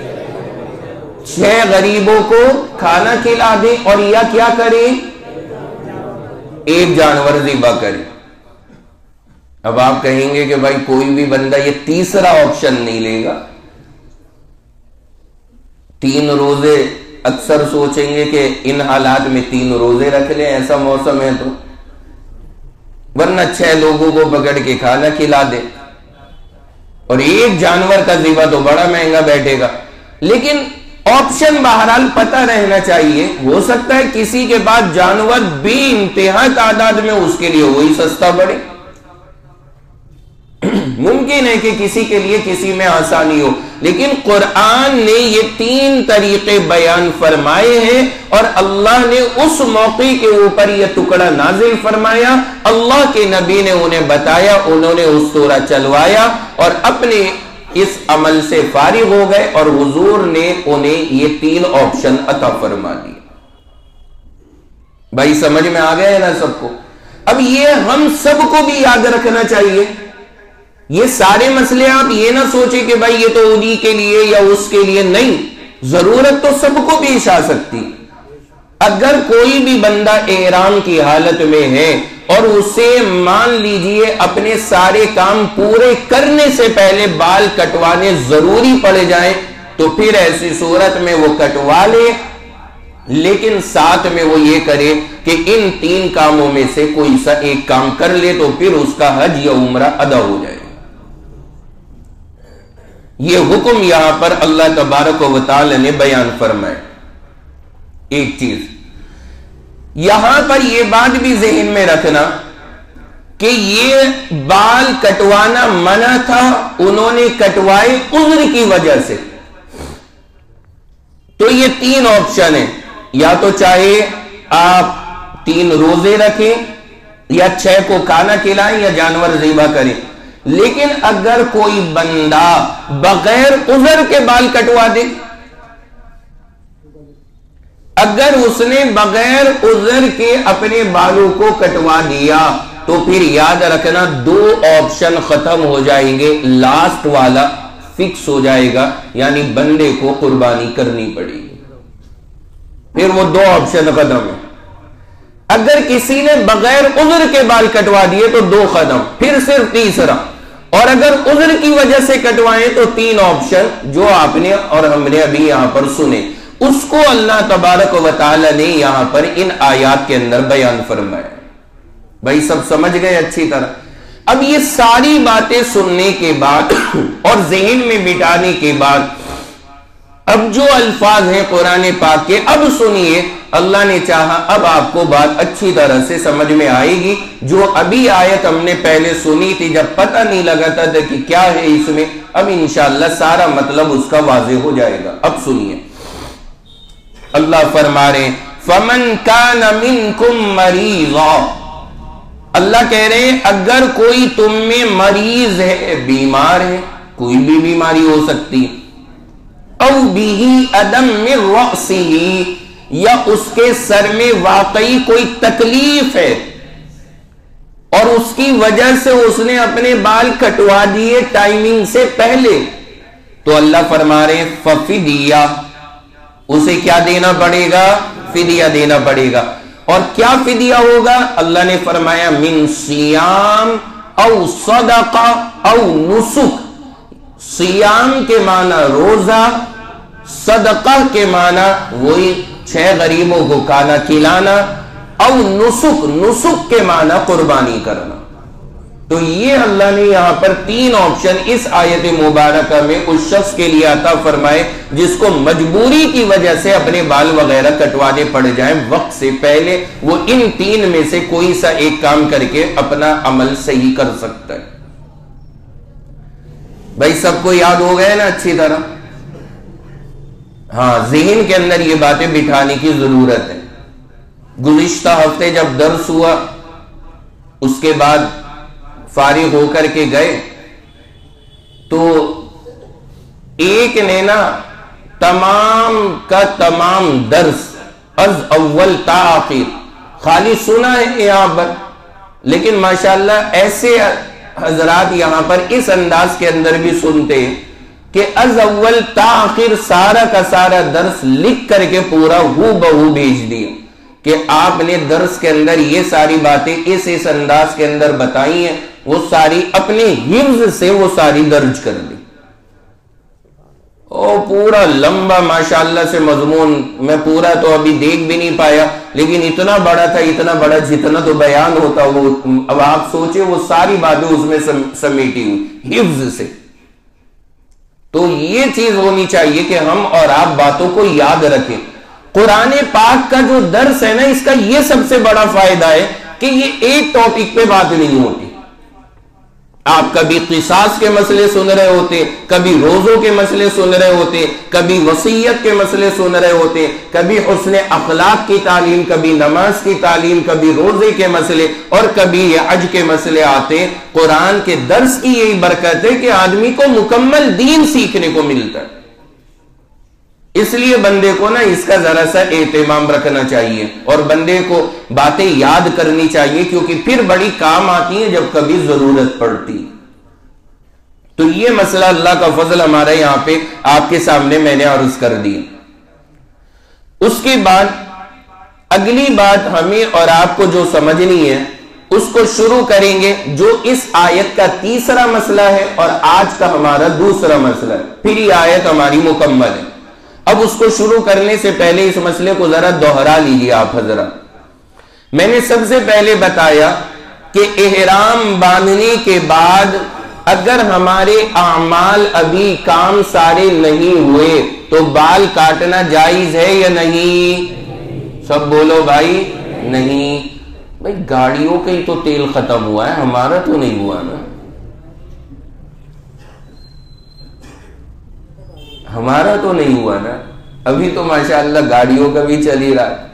چھ غریبوں کو کھانا کھلا دیں، اور یا کیا کریں؟ ایک جانور ذبح کریں. اب آپ کہیں گے کہ بھائی کوئی بھی بندہ یہ تیسرا آپشن نہیں لے گا. تین روزے، اکثر سوچیں گے کہ ان حالات میں تین روزے رکھ لیں، ایسا موسم ہے تو، ورنہ چھ لوگوں کو پکڑ کے کھانا کھلا دے، اور ایک جانور کا ذبح تو بڑا مہنگا بیٹھے گا. لیکن آپشن بہرحال پتہ رہنا چاہیے. ہو سکتا ہے کسی کے پاس جانور بے انتہا تعداد میں، اس کے لیے وہی سستا پڑے. ممکن ہے کہ کسی کے لیے کسی میں آسانی ہو، لیکن قرآن نے یہ تین طریقے بیان فرمائے ہیں، اور اللہ نے اس موقع کے اوپر یہ ٹکڑا نازل فرمایا. اللہ کے نبی نے انہیں بتایا، انہوں نے اس سورہ چلوایا اور اپنے اس عمل سے فارغ ہو گئے، اور حضور نے انہیں یہ تین آپشن عطا فرما دیے. بھائی سمجھ میں آ گیا ہے نا سب کو؟ اب یہ ہم سب کو بھی یاد رکھنا چاہیے یہ سارے مسئلے آپ یہ نہ سوچیں کہ بھائی یہ تو انہی کے لیے یا اس کے لیے، نہیں، ضرورت تو سب کو پیش آ سکتی۔ اگر کوئی بھی بندہ احرام کی حالت میں ہے اور اسے مان لیجئے اپنے سارے کام پورے کرنے سے پہلے بال کٹوانے ضروری پڑ جائیں تو پھر ایسی صورت میں وہ کٹوا لے، لیکن ساتھ میں وہ یہ کرے کہ ان تین کاموں میں سے کوئی سا ایک کام کر لے تو پھر اس کا حج یا عمرہ ادا ہو جائے۔ یہ حکم یہاں پر اللہ تبارک و تعالی نے بیان فرمائے۔ ایک چیز یہاں پر یہ بات بھی ذہن میں رکھنا کہ یہ بال کٹوانا منع تھا، انہوں نے کٹوائے عذر کی وجہ سے۔ تو یہ تین آپشن ہیں، یا تو چاہے آپ تین روزے رکھیں یا چھ کو کھانا کھلائیں یا جانور ذبح کریں، لیکن اگر کوئی بندہ بغیر عذر کے بال کٹوا دے، اگر اس نے بغیر عذر کے اپنے بالوں کو کٹوا دیا تو پھر یاد رکھنا دو آپشن ختم ہو جائیں گے، لاسٹ والا فکس ہو جائے گا، یعنی بندے کو قربانی کرنی پڑے گی۔ پھر وہ دو آپشن ختم ہے۔ اگر کسی نے بغیر عذر کے بال کٹوا دیے تو دو ختم، پھر صرف تیسرا، اور اگر عذر کی وجہ سے کٹوائیں تو تین آپشن جو آپ نے اور ہم نے ابھی یہاں پر سنے، اس کو اللہ تبارک و تعالی نے یہاں پر ان آیات کے اندر بیان فرمایا۔ بھائی سب سمجھ گئے اچھی طرح؟ اب یہ ساری باتیں سننے کے بعد اور ذہن میں بٹھانے کے بعد اب جو الفاظ ہیں قرآن پاک کے، اب سنیے، اللہ نے چاہا اب آپ کو بات اچھی طرح سے سمجھ میں آئے گی۔ جو ابھی آیت ہم نے پہلے سنی تھی جب پتہ نہیں لگتا تھا کہ کیا ہے اس میں، اب انشاءاللہ سارا مطلب اس کا واضح ہو جائے گا۔ اب سنیے، اللہ فرما رہے ہیں فَمَنْ كَانَ مِنْكُمْ مَرِيضًا، اللہ کہہ رہے ہیں اگر کوئی تم میں مریض ہے، بیمار ہے، کوئی بھی بیماری ہو سکتی، او بِهِ أَدَمْ مِنْ رَأْسِهِ، یا اس کے سر میں واقعی کوئی تکلیف ہے اور اس کی وجہ سے اس نے اپنے بال کٹوا دیے ٹائمنگ سے پہلے، تو اللہ فرما رہے ہیں فَفِدِيَّةٌ، اسے کیا دینا پڑے گا؟ فدیہ دینا پڑے گا۔ اور کیا فدیہ ہوگا؟ اللہ نے فرمایا من صیام او صدقہ او نسک۔ صیام کے معنی روزہ، صدقہ کے معنی وہی چھ غریبوں کو کھانا کھلانا، او نسک، نسک کے معنی قربانی کرنا۔ تو یہ اللہ نے یہاں پر تین آپشن اس آیت مبارکہ میں اس شخص کے لیے عطا فرمائے جس کو مجبوری کی وجہ سے اپنے بال وغیرہ کٹوانے پڑ جائیں وقت سے پہلے، وہ ان تین میں سے کوئی سا ایک کام کر کے اپنا عمل صحیح کر سکتا ہے۔ بھائی سب کو یاد ہو گئے نا اچھی طرح؟ ہاں، ذہن کے اندر یہ باتیں بٹھانے کی ضرورت ہے۔ گزشتہ ہفتے جب درس ہوا اس کے بعد فارغ ہو کر کے گئے تو ایک نے نا تمام کا تمام درس از اول تا آخر خالی سنا ہے یہاں پر، لیکن ماشاءاللہ ایسے حضرات یہاں پر اس انداز کے اندر بھی سنتے کہ از اول تا آخر سارا کا سارا درس لکھ کر کے پورا ہو بہو بھیج دیا کہ آپ نے درس کے اندر یہ ساری باتیں اس اس انداز کے اندر بتائی ہیں، وہ ساری اپنے حفظ سے وہ ساری درج کر دی۔ او پورا لمبا ماشاءاللہ سے مضمون، میں پورا تو ابھی دیکھ بھی نہیں پایا، لیکن اتنا بڑا تھا، اتنا بڑا جتنا تو بیان ہوتا وہ، اب آپ سوچیں وہ ساری باتیں اس میں سمیٹی ہوئی حفظ سے۔ تو یہ چیز ہونی چاہیے کہ ہم اور آپ باتوں کو یاد رکھیں۔ قرآن پاک کا جو درس ہے نا، اس کا یہ سب سے بڑا فائدہ ہے کہ یہ ایک ٹاپک پہ بات نہیں ہوتی۔ آپ کبھی قصاص کے مسئلے سن رہے ہوتے، کبھی روزوں کے مسئلے سن رہے ہوتے، کبھی وصیت کے مسئلے سن رہے ہوتے، کبھی حسن اخلاق کی تعلیم، کبھی نماز کی تعلیم، کبھی روزے کے مسئلے، اور کبھی یہ حج کے مسئلے آتے۔ قرآن کے درس کی یہی برکت ہے کہ آدمی کو مکمل دین سیکھنے کو ملتا ہے۔ اس لیے بندے کو نا اس کا ذرا سا اہتمام رکھنا چاہیے اور بندے کو باتیں یاد کرنی چاہیے، کیونکہ پھر بڑی کام آتی ہیں جب کبھی ضرورت پڑتی۔ تو یہ مسئلہ اللہ کا فضل ہمارا یہاں پہ آپ کے سامنے میں نے عرض کر دی. اس کے بعد اگلی بات ہمیں اور آپ کو جو سمجھنی ہے اس کو شروع کریں گے، جو اس آیت کا تیسرا مسئلہ ہے اور آج کا ہمارا دوسرا مسئلہ ہے. پھر یہ آیت ہماری مکمل ہے. اب اس کو شروع کرنے سے پہلے اس مسئلے کو ذرا دوہرا لیجیے آپ حضرات. میں نے سب سے پہلے بتایا کہ احرام باندھنے کے بعد اگر ہمارے اعمال ابھی کام سارے نہیں ہوئے تو بال کاٹنا جائز ہے یا نہیں؟ سب بولو بھائی. نہیں بھائی، گاڑیوں کا ہی تو تیل ختم ہوا ہے، ہمارا تو نہیں ہوا نا. ہمارا تو نہیں ہوا نا، ابھی تو ماشاءاللہ گاڑیوں کا بھی چل ہی رہا.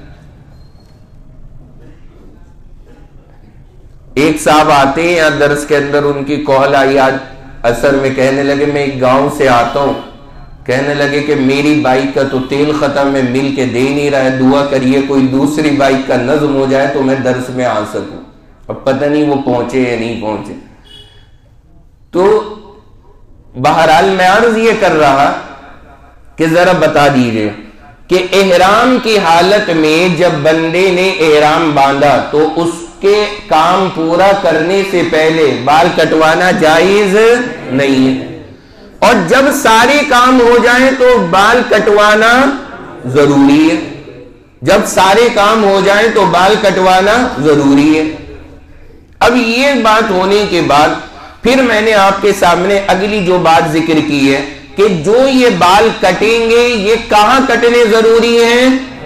ایک صاحب آتے ہیں یہاں درس کے اندر، ان کی کال آئی آج اثر میں، کہنے لگے میں ایک گاؤں سے آتا ہوں، کہنے لگے کہ میری بائک کا تو تیل ختم ہے، مل کے دے نہیں رہا ہے، دعا کریے کوئی دوسری بائک کا نظم ہو جائے تو میں درس میں آ سکوں. اب پتہ نہیں وہ پہنچے یا نہیں پہنچے. تو بہرحال میں عرض یہ کر رہا کہ ذرا بتا دیجئے کہ احرام کی حالت میں جب بندے نے احرام باندھا تو اس کے کام پورا کرنے سے پہلے بال کٹوانا جائز نہیں ہے، اور جب سارے کام ہو جائیں تو بال کٹوانا ضروری ہے. جب سارے کام ہو جائیں تو بال کٹوانا ضروری ہے. اب یہ بات ہونے کے بعد پھر میں نے آپ کے سامنے اگلی جو بات ذکر کی ہے کہ جو یہ بال کٹیں گے یہ کہاں کٹنے ضروری ہیں؟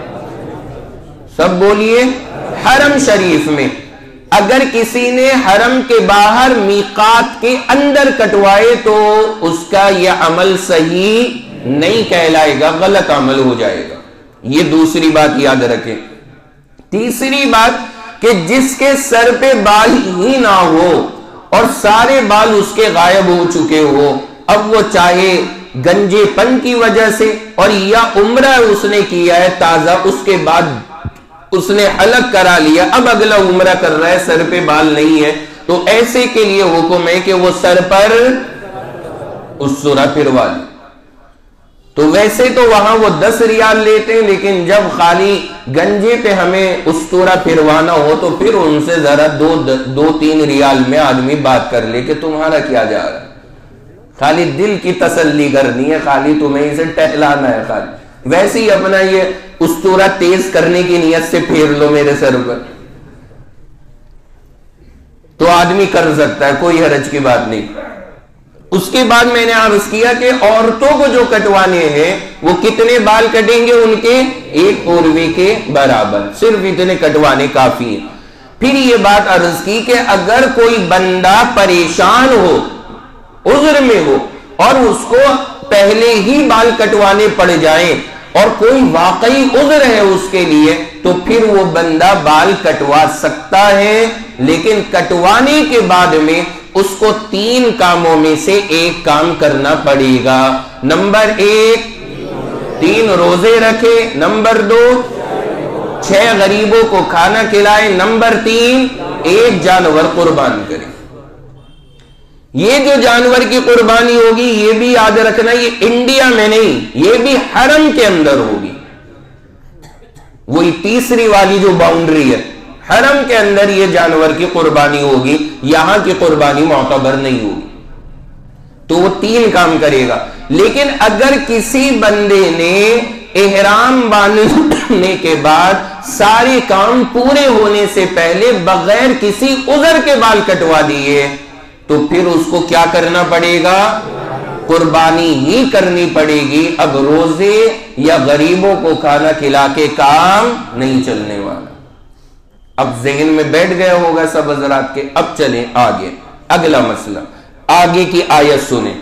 سب بولیے. حرم شریف میں. اگر کسی نے حرم کے باہر میقات کے اندر کٹوائے تو اس کا یہ عمل صحیح نہیں کہلائے گا، غلط عمل ہو جائے گا. یہ دوسری بات یاد رکھیں. تیسری بات کہ جس کے سر پہ بال ہی نہ ہو اور سارے بال اس کے غائب ہو چکے ہو، اب وہ چاہے گنجے پن کی وجہ سے اور یا عمرہ اس نے کیا ہے تازہ، اس کے بعد اس نے حلق کرا لیا، اب اگلا عمرہ کر رہا ہے، سر پہ بال نہیں ہے، تو ایسے کے لیے حکم ہے کہ وہ سر پر اسطورہ پھروا لے. تو ویسے تو وہاں وہ دس ریال لیتے ہیں، لیکن جب خالی گنجے پہ ہمیں اسطورہ پھروانا ہو تو پھر ان سے ذرا دو دو تین ریال میں آدمی بات کر لے کہ تمہارا کیا جا رہا ہے. خالی دل کی تسلی کرنی ہے، خالی تمہیں اسے ٹہلانا ہے، خالی ویسے ہی اپنا یہ اسطورہ تیز کرنے کی نیت سے پھیر لو میرے سر پر، تو آدمی کر سکتا ہے، کوئی حرج کی بات نہیں. اس کے بعد میں نے عرض کیا کہ عورتوں کو جو کٹوانے ہیں وہ کتنے بال کٹیں گے؟ ان کے ایک پوروے کے برابر، صرف اتنے کٹوانے کافی ہیں. پھر یہ بات عرض کی کہ اگر کوئی بندہ پریشان ہو، عذر میں ہو، اور اس کو پہلے ہی بال کٹوانے پڑ جائیں اور کوئی واقعی عذر ہے اس کے لیے، تو پھر وہ بندہ بال کٹوا سکتا ہے، لیکن کٹوانے کے بعد میں اس کو تین کاموں میں سے ایک کام کرنا پڑے گا. نمبر ایک، تین روزے رکھے. نمبر دو، چھ غریبوں کو کھانا کھلائے. نمبر تین، ایک جانور قربان کرے. یہ جو جانور کی قربانی ہوگی یہ بھی یاد رکھنا، یہ انڈیا میں نہیں، یہ بھی حرم کے اندر ہوگی. وہی تیسری والی جو باؤنڈری ہے، حرم کے اندر یہ جانور کی قربانی ہوگی، یہاں کی قربانی معتبر نہیں ہوگی. تو وہ تین کام کرے گا. لیکن اگر کسی بندے نے احرام باندھنے کے بعد سارے کام پورے ہونے سے پہلے بغیر کسی عذر کے بال کٹوا دیے تو پھر اس کو کیا کرنا پڑے گا؟ قربانی ہی کرنی پڑے گی. اب روزے یا غریبوں کو کھانا کھلا کے کام نہیں چلنے والا. اب ذہن میں بیٹھ گیا ہوگا سب حضرات کے. اب چلیں آگے، اگلا مسئلہ. آگے کی آیت سنیں.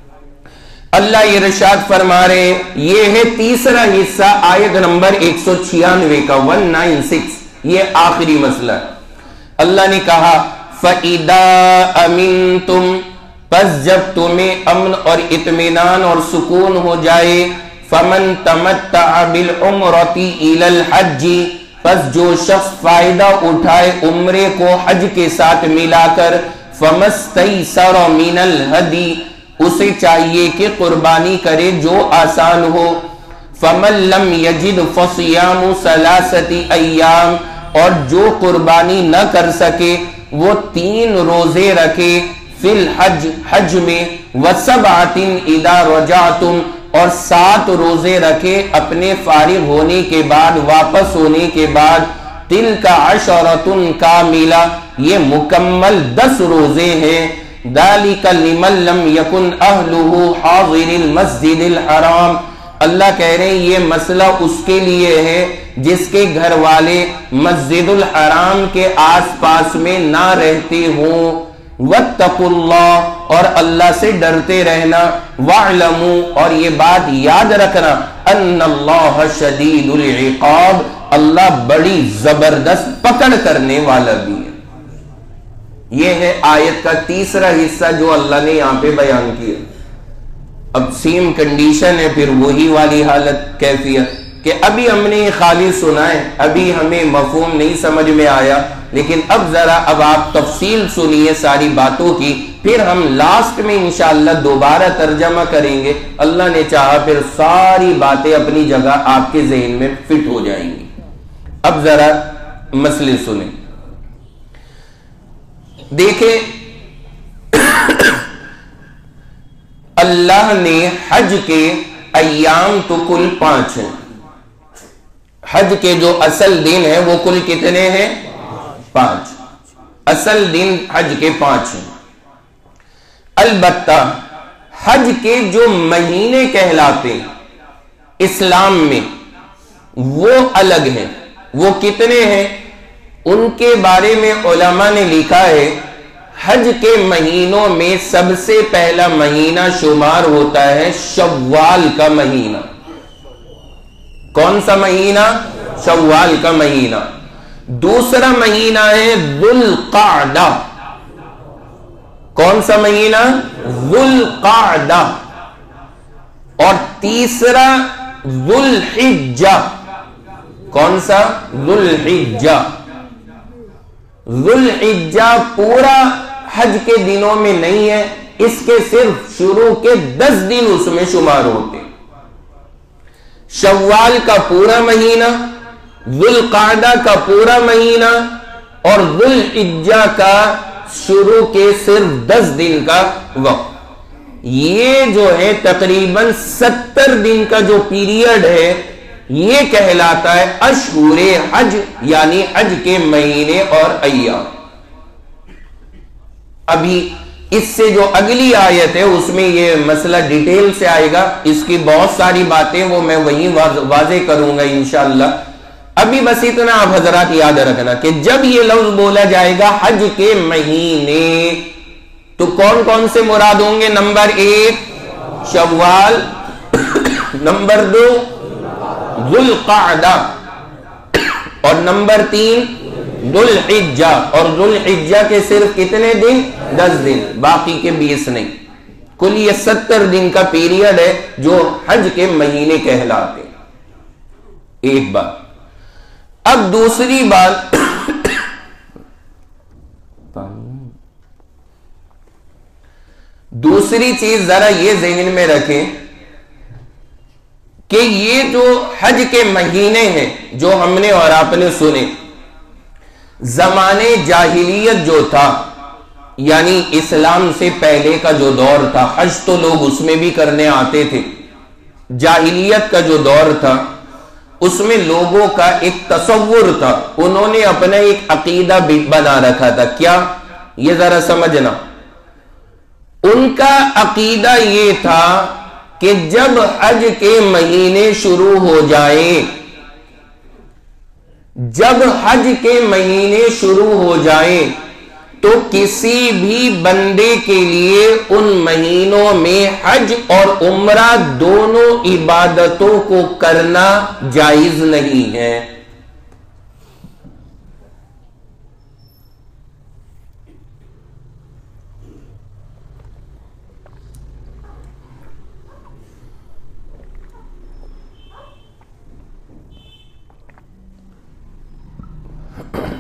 اللہ یہ ارشاد فرما رہے ہیں، یہ ہے تیسرا حصہ آیت نمبر ایک سو چھیانوے کا، ون نائن سکس. یہ آخری مسئلہ. اللہ نے کہا فَإِذَا أَمِنْتُمْ، پس جب تمہیں امن اور اطمینان اور سکون ہو جائے، فَمَنْ تَمَتَّعَ بِالْعُمْرَةِ إِلَى الْحَجِّ، پس جو شخص فائدہ اٹھائے عمرے کو حج کے ساتھ ملا کر، فَمَسْتَيْسَرَ مِنَ الْهَدِي، اسے چاہیے کہ قربانی کرے جو آسان ہو. فَمَن لَّمْ يَجِدْ فَصِيَامُ ثَلَاثَةِ أَيَّامٍ، اور جو قربانی نہ کر سکے وہ تین روزے رکھے فی الحج، حج میں، وَسَبْعَةٍ إِذَا رَجَعْتُمْ، اور سات روزے رکھے اپنے فارغ ہونے کے بعد، واپس ہونے کے بعد. تِلْكَ عَشَرَةٌ كَامِلَةٌ، یہ مکمل دس روزے ہیں. ذَلِكَ لِمَن لَّمْ يَكُنْ أَهْلُهُ حَاضِرِ الْمَسْجِدِ الْحَرَامِ، اللہ کہہ رہے ہیں یہ مسئلہ اس کے لیے ہے جس کے گھر والے مسجد الحرام کے آس پاس میں نہ رہتے ہوں. وَاتَّقُوا اللَّهَ، اور اللہ سے ڈرتے رہنا. وَاعْلَمُوا، اور یہ بات یاد رکھنا، أَنَّ اللَّهَ شَدِيدُ الْعِقَابِ، اللہ بڑی زبردست پکڑ کرنے والا بھی ہے. یہ ہے آیت کا تیسرا حصہ جو اللہ نے یہاں پہ بیان کیا. اب سیم کنڈیشن ہے پھر وہی والی حالت کیفیت کہ ابھی ہم نے خالی سنا ہے، ابھی ہمیں مفہوم نہیں سمجھ میں آیا، لیکن اب ذرا اب آپ تفصیل سنیے ساری باتوں کی، پھر ہم لاسٹ میں انشاءاللہ دوبارہ ترجمہ کریں گے. اللہ نے چاہا پھر ساری باتیں اپنی جگہ آپ کے ذہن میں فٹ ہو جائیں گی. اب ذرا مسئلے سنیں. دیکھیں اللہ نے حج کے ایام تو کل پانچ ہیں. حج کے جو اصل دن ہیں وہ کل کتنے ہیں؟ پانچ. اصل دن حج کے پانچ ہیں. البتہ حج کے جو مہینے کہلاتے اسلام میں وہ الگ ہیں. وہ کتنے ہیں؟ ان کے بارے میں علماء نے لکھا ہے حج کے مہینوں میں سب سے پہلا مہینہ شمار ہوتا ہے شوال کا مہینہ. کون سا مہینہ؟ شوال کا مہینہ. دوسرا مہینہ ہے ذوالقعدہ. کون سا مہینہ؟ ذوالقعدہ. اور تیسرا ذوالحجہ. کون سا؟ ذوالحجہ. ذوالحجہ پورا حج کے دنوں میں نہیں ہے، اس کے صرف شروع کے دس دن اس میں شمار ہوتے. شوال کا پورا مہینہ، ذوالقعدہ کا پورا مہینہ اور ذوالحجہ کا شروع کے صرف دس دن کا وقت. یہ جو ہے تقریباً ستر دن کا جو پیریڈ ہے یہ کہلاتا ہے اشہور حج، یعنی حج کے مہینے اور ایام. ابھی اس سے جو اگلی آیت ہے اس میں یہ مسئلہ ڈیٹیل سے آئے گا. اس کی بہت ساری باتیں وہ میں وہیں واضح کروں گا انشاءاللہ. ابھی بس اتنا آپ حضرات یاد رکھنا کہ جب یہ لفظ بولا جائے گا حج کے مہینے تو کون کون سے مراد ہوں گے؟ نمبر ایک شوال، نمبر دو ذوالقعدہ اور نمبر تین ذوالحجہ. اور ذوالحجہ کے صرف کتنے دن؟ دس دن، باقی کے بیس نہیں. کل یہ ستر دن کا پیریڈ ہے جو حج کے مہینے کہلاتے. ایک بات. اب دوسری بات دوسری چیز ذرا یہ ذہن میں رکھیں کہ یہ جو حج کے مہینے ہیں جو ہم نے اور آپ نے سنے، زمانے جاہلیت جو تھا یعنی اسلام سے پہلے کا جو دور تھا، حج تو لوگ اس میں بھی کرنے آتے تھے. جاہلیت کا جو دور تھا اس میں لوگوں کا ایک تصور تھا، انہوں نے اپنا ایک عقیدہ بنا رکھا تھا. کیا؟ یہ ذرا سمجھنا. ان کا عقیدہ یہ تھا کہ جب حج کے مہینے شروع ہو جائیں جب حج کے مہینے شروع ہو جائیں تو کسی بھی بندے کے لیے ان مہینوں میں حج اور عمرہ دونوں عبادتوں کو کرنا جائز نہیں ہے.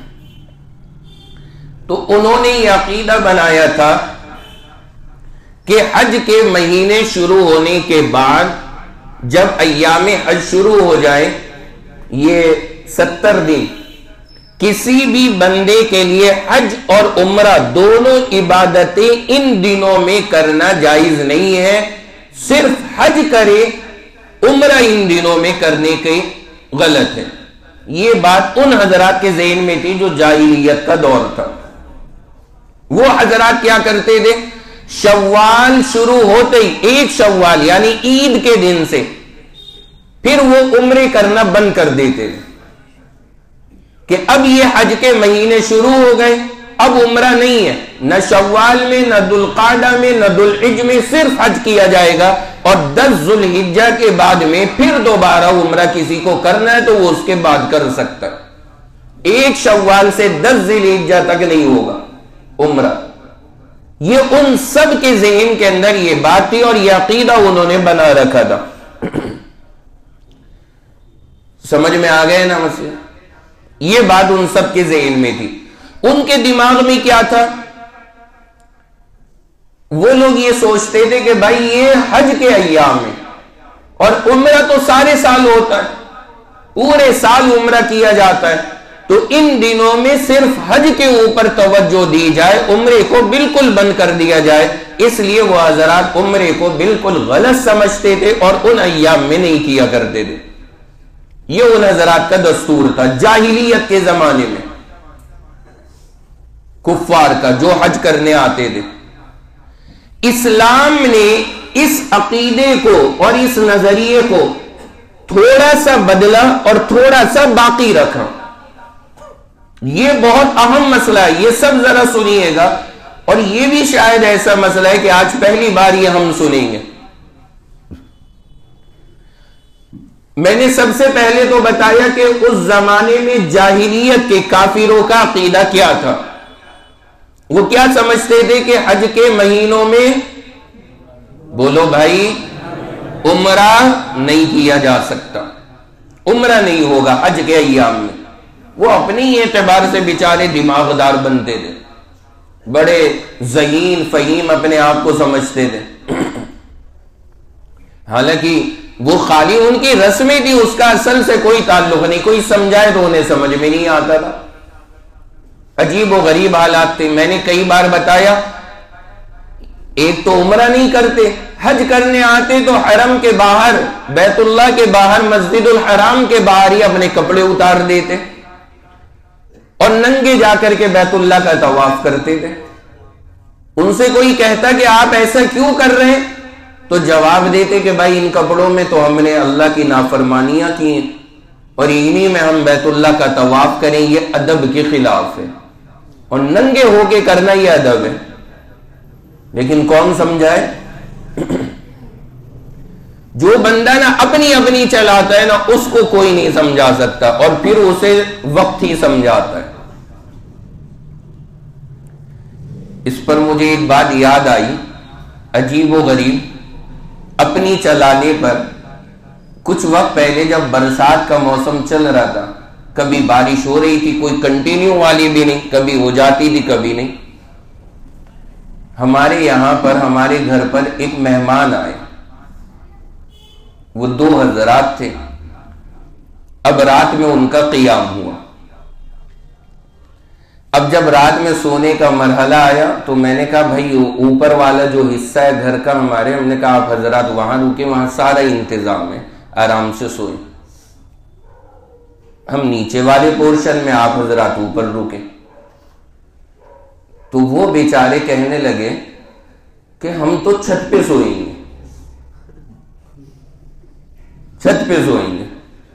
تو انہوں نے یہ عقیدہ بنایا تھا کہ حج کے مہینے شروع ہونے کے بعد جب ایام حج شروع ہو جائے، یہ ستر دن کسی بھی بندے کے لیے حج اور عمرہ دونوں عبادتیں ان دنوں میں کرنا جائز نہیں ہے. صرف حج کرے، عمرہ ان دنوں میں کرنے کے غلط ہے. یہ بات ان حضرات کے ذہن میں تھی جو جاہلیت کا دور تھا. وہ حضرات کیا کرتے تھے، شوال شروع ہوتے ہی ایک شوال یعنی عید کے دن سے پھر وہ عمرے کرنا بند کر دیتے تھے کہ اب یہ حج کے مہینے شروع ہو گئے، اب عمرہ نہیں ہے، نہ شوال میں نہ ذوالقعدہ میں نہ ذوالحجہ میں، صرف حج کیا جائے گا. اور دس ذوالحجہ کے بعد میں پھر دوبارہ عمرہ کسی کو کرنا ہے تو وہ اس کے بعد کر سکتا ہے. ایک شوال سے دس ذوالحجہ تک نہیں ہوگا عمرہ. یہ ان سب کے ذہن کے اندر یہ بات تھی اور یہ عقیدہ انہوں نے بنا رکھا تھا. سمجھ میں آ گئے نا مسئلہ؟ یہ بات ان سب کے ذہن میں تھی. ان کے دماغ میں کیا تھا، وہ لوگ یہ سوچتے تھے کہ بھائی یہ حج کے ایام میں، اور عمرہ تو سارے سال ہوتا ہے، پورے سال عمرہ کیا جاتا ہے، تو ان دنوں میں صرف حج کے اوپر توجہ دی جائے، عمرے کو بالکل بند کر دیا جائے. اس لیے وہ حضرات عمرے کو بالکل غلط سمجھتے تھے اور ان ایام میں نہیں کیا کرتے تھے. یہ ان حضرات کا دستور تھا جاہلیت کے زمانے میں، کفار کا جو حج کرنے آتے تھے. اسلام نے اس عقیدے کو اور اس نظریے کو تھوڑا سا بدلا اور تھوڑا سا باقی رکھا. یہ بہت اہم مسئلہ ہے، یہ سب ذرا سنیے گا. اور یہ بھی شاید ایسا مسئلہ ہے کہ آج پہلی بار یہ ہم سنیں گے. میں نے سب سے پہلے تو بتایا کہ اس زمانے میں جاہلیت کے کافروں کا عقیدہ کیا تھا. وہ کیا سمجھتے تھے کہ حج کے مہینوں میں، بولو بھائی، عمرہ نہیں کیا جا سکتا، عمرہ نہیں ہوگا حج کے ایام میں. وہ اپنی اعتبار سے بیچارے دماغدار بنتے تھے، بڑے ذہین فہیم اپنے آپ کو سمجھتے تھے. حالانکہ وہ خالی ان کی رسمیں تھی، اس کا اصل سے کوئی تعلق نہیں. کوئی سمجھائے تو انہیں سمجھ میں نہیں آتا تھا. عجیب و غریب حالات تھے. میں نے کئی بار بتایا، ایک تو عمرہ نہیں کرتے، حج کرنے آتے تو حرم کے باہر، بیت اللہ کے باہر، مسجد الحرام کے باہر ہی اپنے کپڑے اتار دیتے اور ننگے جا کر کے بیت اللہ کا طواف کرتے تھے. ان سے کوئی کہتا کہ آپ ایسا کیوں کر رہے ہیں، تو جواب دیتے کہ بھائی ان کپڑوں میں تو ہم نے اللہ کی نافرمانیاں کی ہیں اور انہی میں ہم بیت اللہ کا طواف کریں، یہ ادب کے خلاف ہے، اور ننگے ہو کے کرنا یہ ادب ہے. لیکن کون سمجھائے؟ جو بندہ نا اپنی اپنی چلاتا ہے نا، اس کو کوئی نہیں سمجھا سکتا، اور پھر اسے وقت ہی سمجھاتا ہے. اس پر مجھے ایک بات یاد آئی، عجیب و غریب. اپنی چلانے پر کچھ وقت پہلے جب برسات کا موسم چل رہا تھا، کبھی بارش ہو رہی تھی، کوئی کنٹینیو والی بھی نہیں، کبھی ہو جاتی تھی کبھی نہیں. ہمارے یہاں پر، ہمارے گھر پر ایک مہمان آئے. وہ دو حضرات تھے. اب رات میں ان کا قیام ہوا. اب جب رات میں سونے کا مرحلہ آیا تو میں نے کہا بھائی اوپر والا جو حصہ ہے گھر کا ہمارے، ہم نے کہا آپ حضرات وہاں رکے، وہاں سارا انتظام ہے، آرام سے سوئیں. ہم نیچے والے پورشن میں، آپ حضرات اوپر رکے. تو وہ بیچارے کہنے لگے کہ ہم تو چھت پہ سوئیں گے، چھت پہ سوئیں گے.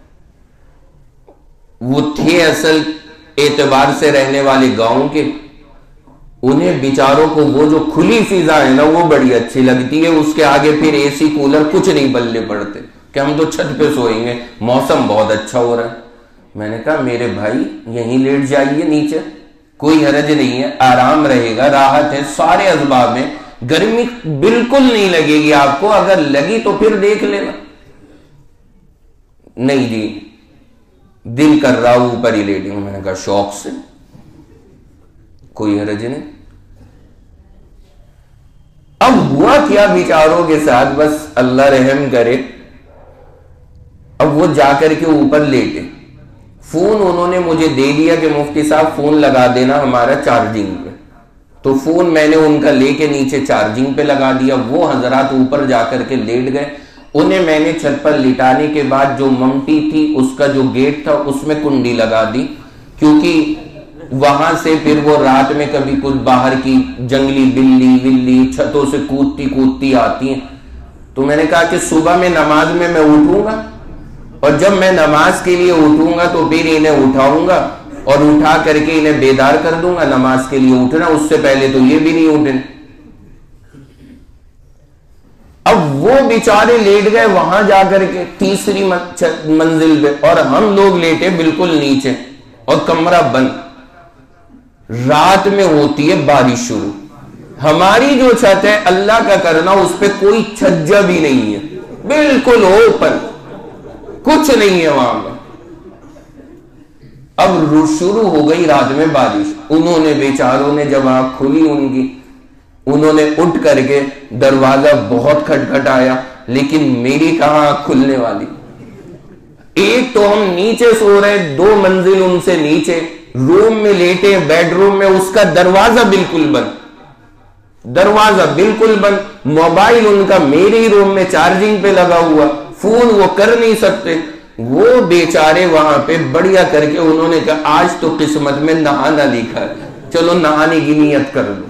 وہ تھے اصل اعتبار سے رہنے والے گاؤں کے. انہیں بیچاروں کو وہ جو کھلی فضا ہے نا وہ بڑی اچھی لگتی ہے، اس کے آگے پھر اے سی کولر کچھ نہیں بلنے پڑتے کہ ہم تو چھت پہ سوئیں گے، موسم بہت اچھا ہو رہا ہے. میں نے کہا میرے بھائی یہیں لیٹ جائیے نیچے، کوئی حرج نہیں ہے، آرام رہے گا، راحت ہے، سارے اسباب میں، گرمی بالکل نہیں لگے گی آپ کو، اگر لگی تو پھر دیکھ لینا. نہیں جی دل کر رہا ہوں اوپر ہی لیٹیں. میں نے کہا شوق سے، کوئی حرج نہیں. اب ہوا کیا بیچاروں کے ساتھ بس اللہ رحم کرے، اب وہ جا کر کے اوپر لیٹے، فون انہوں نے مجھے دے دیا کہ مفتی صاحب فون لگا دینا ہمارا چارجنگ پہ، تو فون میں نے ان کا لے کے نیچے چارجنگ پہ لگا دیا۔ وہ حضرات اوپر جا کر کے لیٹ گئے، انہیں میں نے چھت پر لٹانے کے بعد جو ممٹی تھی اس کا جو گیٹ تھا اس میں کنڈی لگا دی، کیونکہ وہاں سے پھر وہ رات میں کبھی کچھ باہر کی جنگلی بلی ولی چھتوں سے کودتی کودتی آتی ہیں، تو میں نے کہا کہ صبح میں نماز میں میں اٹھوں گا، اور جب میں نماز کے لیے اٹھوں گا تو پھر انہیں اٹھاؤں گا اور اٹھا کر کے انہیں بیدار کر دوں گا نماز کے لیے اٹھنا، اس سے پہلے تو یہ بھی نہیں اٹھیں۔ اب وہ بیچارے لیٹ گئے وہاں جا کر کے تیسری منزل پہ، اور ہم لوگ لیٹے بالکل نیچے اور کمرہ بند۔ رات میں ہوتی ہے بارش شروع، ہماری جو چھت ہے اللہ کا کرنا اس پہ کوئی چھجا بھی نہیں ہے، بالکل اوپن، کچھ نہیں ہے وہاں پر۔ اب شروع ہو گئی رات میں بارش، انہوں نے بیچاروں نے جب آنکھ کھلی ان کی، انہوں نے اٹھ کر کے دروازہ بہت کھٹکھٹایا، لیکن میری کہاں آنکھ کھلنے والی۔ ایک تو ہم نیچے سو رہے، دو منزل ان سے نیچے، روم میں لیٹے، بیڈ روم میں، اس کا دروازہ بالکل بند، دروازہ بالکل بند، موبائل ان کا میرے ہی روم میں چارجنگ پہ لگا ہوا، فون وہ کر نہیں سکتے۔ وہ بیچارے وہاں پہ بڑھیا کر کے انہوں نے کہا آج تو قسمت میں نہانا لکھا ہے، چلو نہانے کی نیت کر لو۔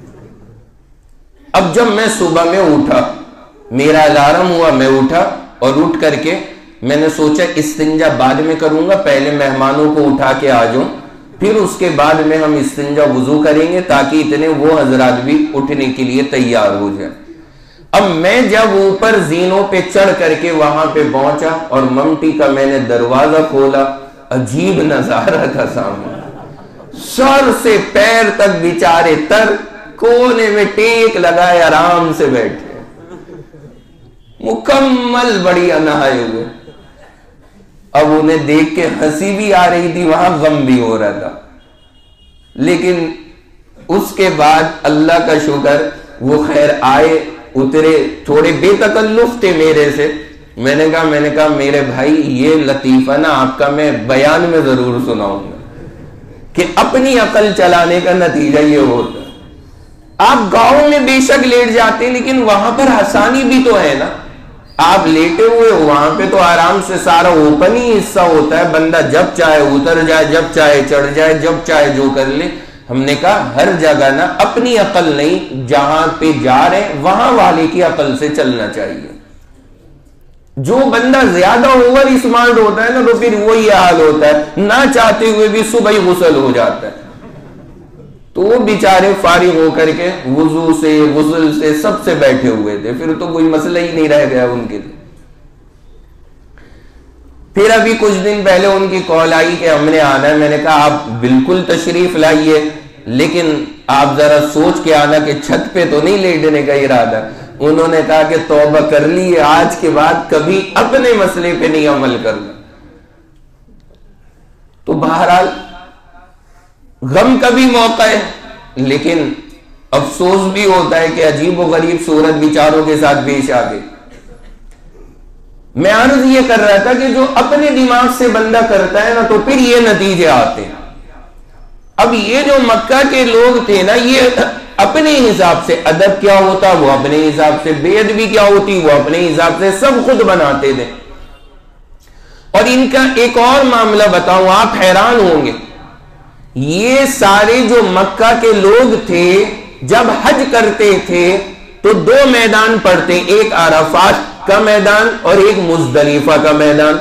اب جب میں صبح میں اٹھا، میرا الارم ہوا، میں اٹھا اور اٹھ کر کے میں نے سوچا استنجا بعد میں کروں گا، پہلے مہمانوں کو اٹھا کے آ جاؤں، پھر اس کے بعد میں ہم استنجا وضو کریں گے تاکہ اتنے وہ حضرات بھی اٹھنے کے لیے تیار ہو جائیں۔ اب میں جب اوپر زینوں پہ چڑھ کر کے وہاں پہ پہنچا اور ممٹی کا میں نے دروازہ کھولا، عجیب نظارہ تھا سامنے، سر سے پیر تک بیچارے تر، کونے میں ٹیک لگائے آرام سے بیٹھے، مکمل بڑھیا نہائے ہوئے۔ اب انہیں دیکھ کے ہنسی بھی آ رہی تھی، وہاں غم بھی ہو رہا تھا، لیکن اس کے بعد اللہ کا شکر وہ خیر آئے، اترے، تھوڑے بے تکلف تھے میرے سے۔ میں نے کہا میں نے کہا میرے بھائی یہ لطیفہ نا آپ کا میں بیان میں ضرور سناؤں گا کہ اپنی عقل چلانے کا نتیجہ یہ ہوتا ہے۔ آپ گاؤں میں بے شک لیٹ جاتے ہیں، لیکن وہاں پر آسانی بھی تو ہے نا، آپ لیٹے ہوئے وہاں پہ تو آرام سے سارا اوپن ہی حصہ ہوتا ہے، بندہ جب چاہے اتر جائے، جب چاہے چڑھ جائے، جب چاہے جو کر لے۔ ہم نے کہا ہر جگہ نا اپنی عقل نہیں، جہاں پہ جا رہے وہاں والے کی عقل سے چلنا چاہیے۔ جو بندہ زیادہ اوور اسمارٹ ہوتا ہے نا تو پھر وہی حال ہوتا ہے، نہ چاہتے ہوئے بھی صبح ہی غسل ہو جاتا ہے۔ تو وہ بیچارے فارغ ہو کر کے وضو سے غسل سے سب سے بیٹھے ہوئے تھے، پھر تو کوئی مسئلہ ہی نہیں رہ گیا ان کے لیے۔ پھر ابھی کچھ دن پہلے ان کی کال آئی کہ ہم نے آنا ہے۔ میں نے کہا آپ بالکل تشریف لائیے، لیکن آپ ذرا سوچ کے آنا کہ چھت پہ تو نہیں لیٹنے کا ارادہ۔ انہوں نے کہا کہ توبہ کر لی ہے، آج کے بعد کبھی اپنے مسئلے پہ نہیں عمل کرنا۔ تو بہرحال غم کا بھی موقع ہے، لیکن افسوس بھی ہوتا ہے کہ عجیب و غریب صورت بیچاروں کے ساتھ پیش آ گئی۔ میں عرض یہ کر رہا تھا کہ جو اپنے دماغ سے بندہ کرتا ہے نا تو پھر یہ نتیجے آتے ہیں۔ اب یہ جو مکہ کے لوگ تھے نا، یہ اپنے حساب سے ادب کیا ہوتا وہ اپنے حساب سے، بے ادبی کیا ہوتی وہ اپنے حساب سے، سب خود بناتے تھے۔ اور ان کا ایک اور معاملہ بتاؤں، آپ حیران ہوں گے، یہ سارے جو مکہ کے لوگ تھے جب حج کرتے تھے تو دو میدان پڑتے، ایک عرفات کا میدان اور ایک مزدلفہ کا میدان۔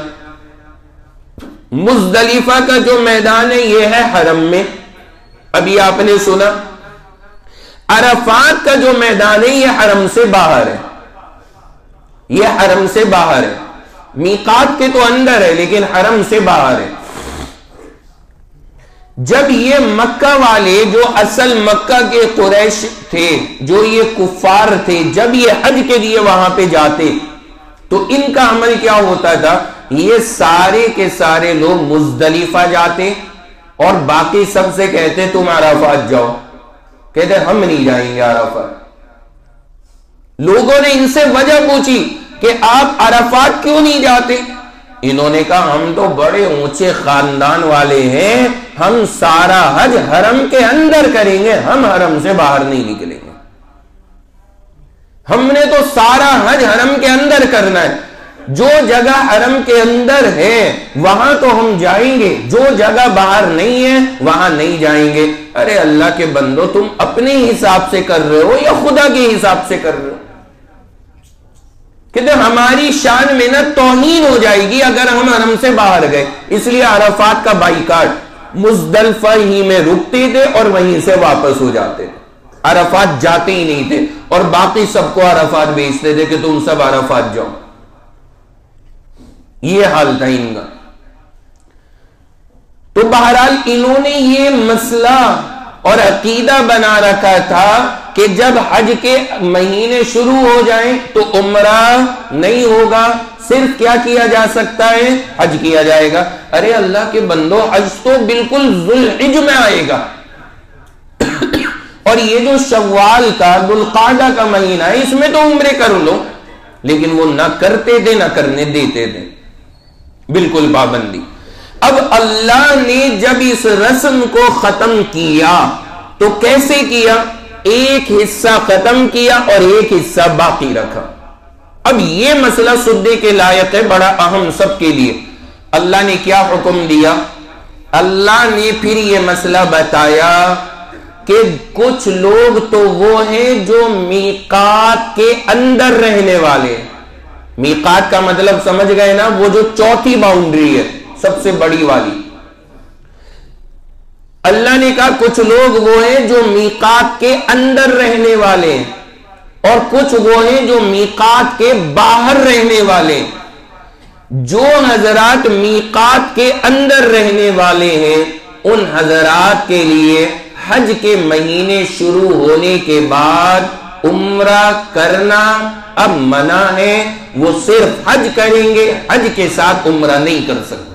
مزدلفہ کا جو میدان ہے یہ ہے حرم میں، ابھی آپ نے سنا۔ عرفات کا جو میدان ہے یہ حرم سے باہر ہے، یہ حرم سے باہر ہے، میقات کے تو اندر ہے لیکن حرم سے باہر ہے۔ جب یہ مکہ والے جو اصل مکہ کے قریش تھے، جو یہ کفار تھے، جب یہ حج کے لیے وہاں پہ جاتے تو ان کا عمل کیا ہوتا تھا، یہ سارے کے سارے لوگ مزدلفہ جاتے اور باقی سب سے کہتے تم عرفات جاؤ، کہتے ہم نہیں جائیں گے عرفات۔ لوگوں نے ان سے وجہ پوچھی کہ آپ عرفات کیوں نہیں جاتے؟ انہوں نے کہا ہم تو بڑے اونچے خاندان والے ہیں، ہم سارا حج حرم کے اندر کریں گے، ہم حرم سے باہر نہیں نکلیں گے، ہم نے تو سارا حج حرم کے اندر کرنا ہے، جو جگہ حرم کے اندر ہے وہاں تو ہم جائیں گے، جو جگہ باہر نہیں ہے وہاں نہیں جائیں گے۔ ارے اللہ کے بندو، تم اپنے حساب سے کر رہے ہو یا خدا کے حساب سے کر رہے ہو؟ کہ ہماری شان میں نہ توہین ہو جائے گی اگر ہم حرم سے باہر گئے۔ اس لیے عرفات کا بائیکاٹ، مزدلفہ ہی میں رکتے تھے اور وہیں سے واپس ہو جاتے تھے، عرفات جاتے ہی نہیں تھے، اور باقی سب کو عرفات بھیجتے تھے کہ تم سب عرفات جاؤ۔ یہ حال تھا ان کا۔ تو بہرحال انہوں نے یہ مسئلہ اور عقیدہ بنا رکھا تھا کہ جب حج کے مہینے شروع ہو جائیں تو عمرہ نہیں ہوگا، صرف کیا کیا جا سکتا ہے؟ حج کیا جائے گا۔ ارے اللہ کے بندو، حج تو بالکل ذوالحج میں آئے گا، اور یہ جو شوال کا ذوالقعدہ کا مہینہ ہے اس میں تو عمرے کر لو، لیکن وہ نہ کرتے تھے نہ کرنے دیتے تھے، بالکل پابندی۔ اب اللہ نے جب اس رسم کو ختم کیا تو کیسے کیا؟ ایک حصہ ختم کیا اور ایک حصہ باقی رکھا۔ اب یہ مسئلہ سدے کے لائق ہے، بڑا اہم سب کے لیے۔ اللہ نے کیا حکم دیا؟ اللہ نے پھر یہ مسئلہ بتایا کہ کچھ لوگ تو وہ ہیں جو میقات کے اندر رہنے والے۔ میقات کا مطلب سمجھ گئے نا، وہ جو چوتھی باؤنڈری ہے سب سے بڑی والی۔ اللہ نے کہا کچھ لوگ وہ ہیں جو میقات کے اندر رہنے والے ہیں، اور کچھ وہ ہیں جو میقات کے باہر رہنے والے۔ جو حضرات میقات کے اندر رہنے والے ہیں ان حضرات کے لیے حج کے مہینے شروع ہونے کے بعد عمرہ کرنا اب منع ہے، وہ صرف حج کریں گے، حج کے ساتھ عمرہ نہیں کر سکتے۔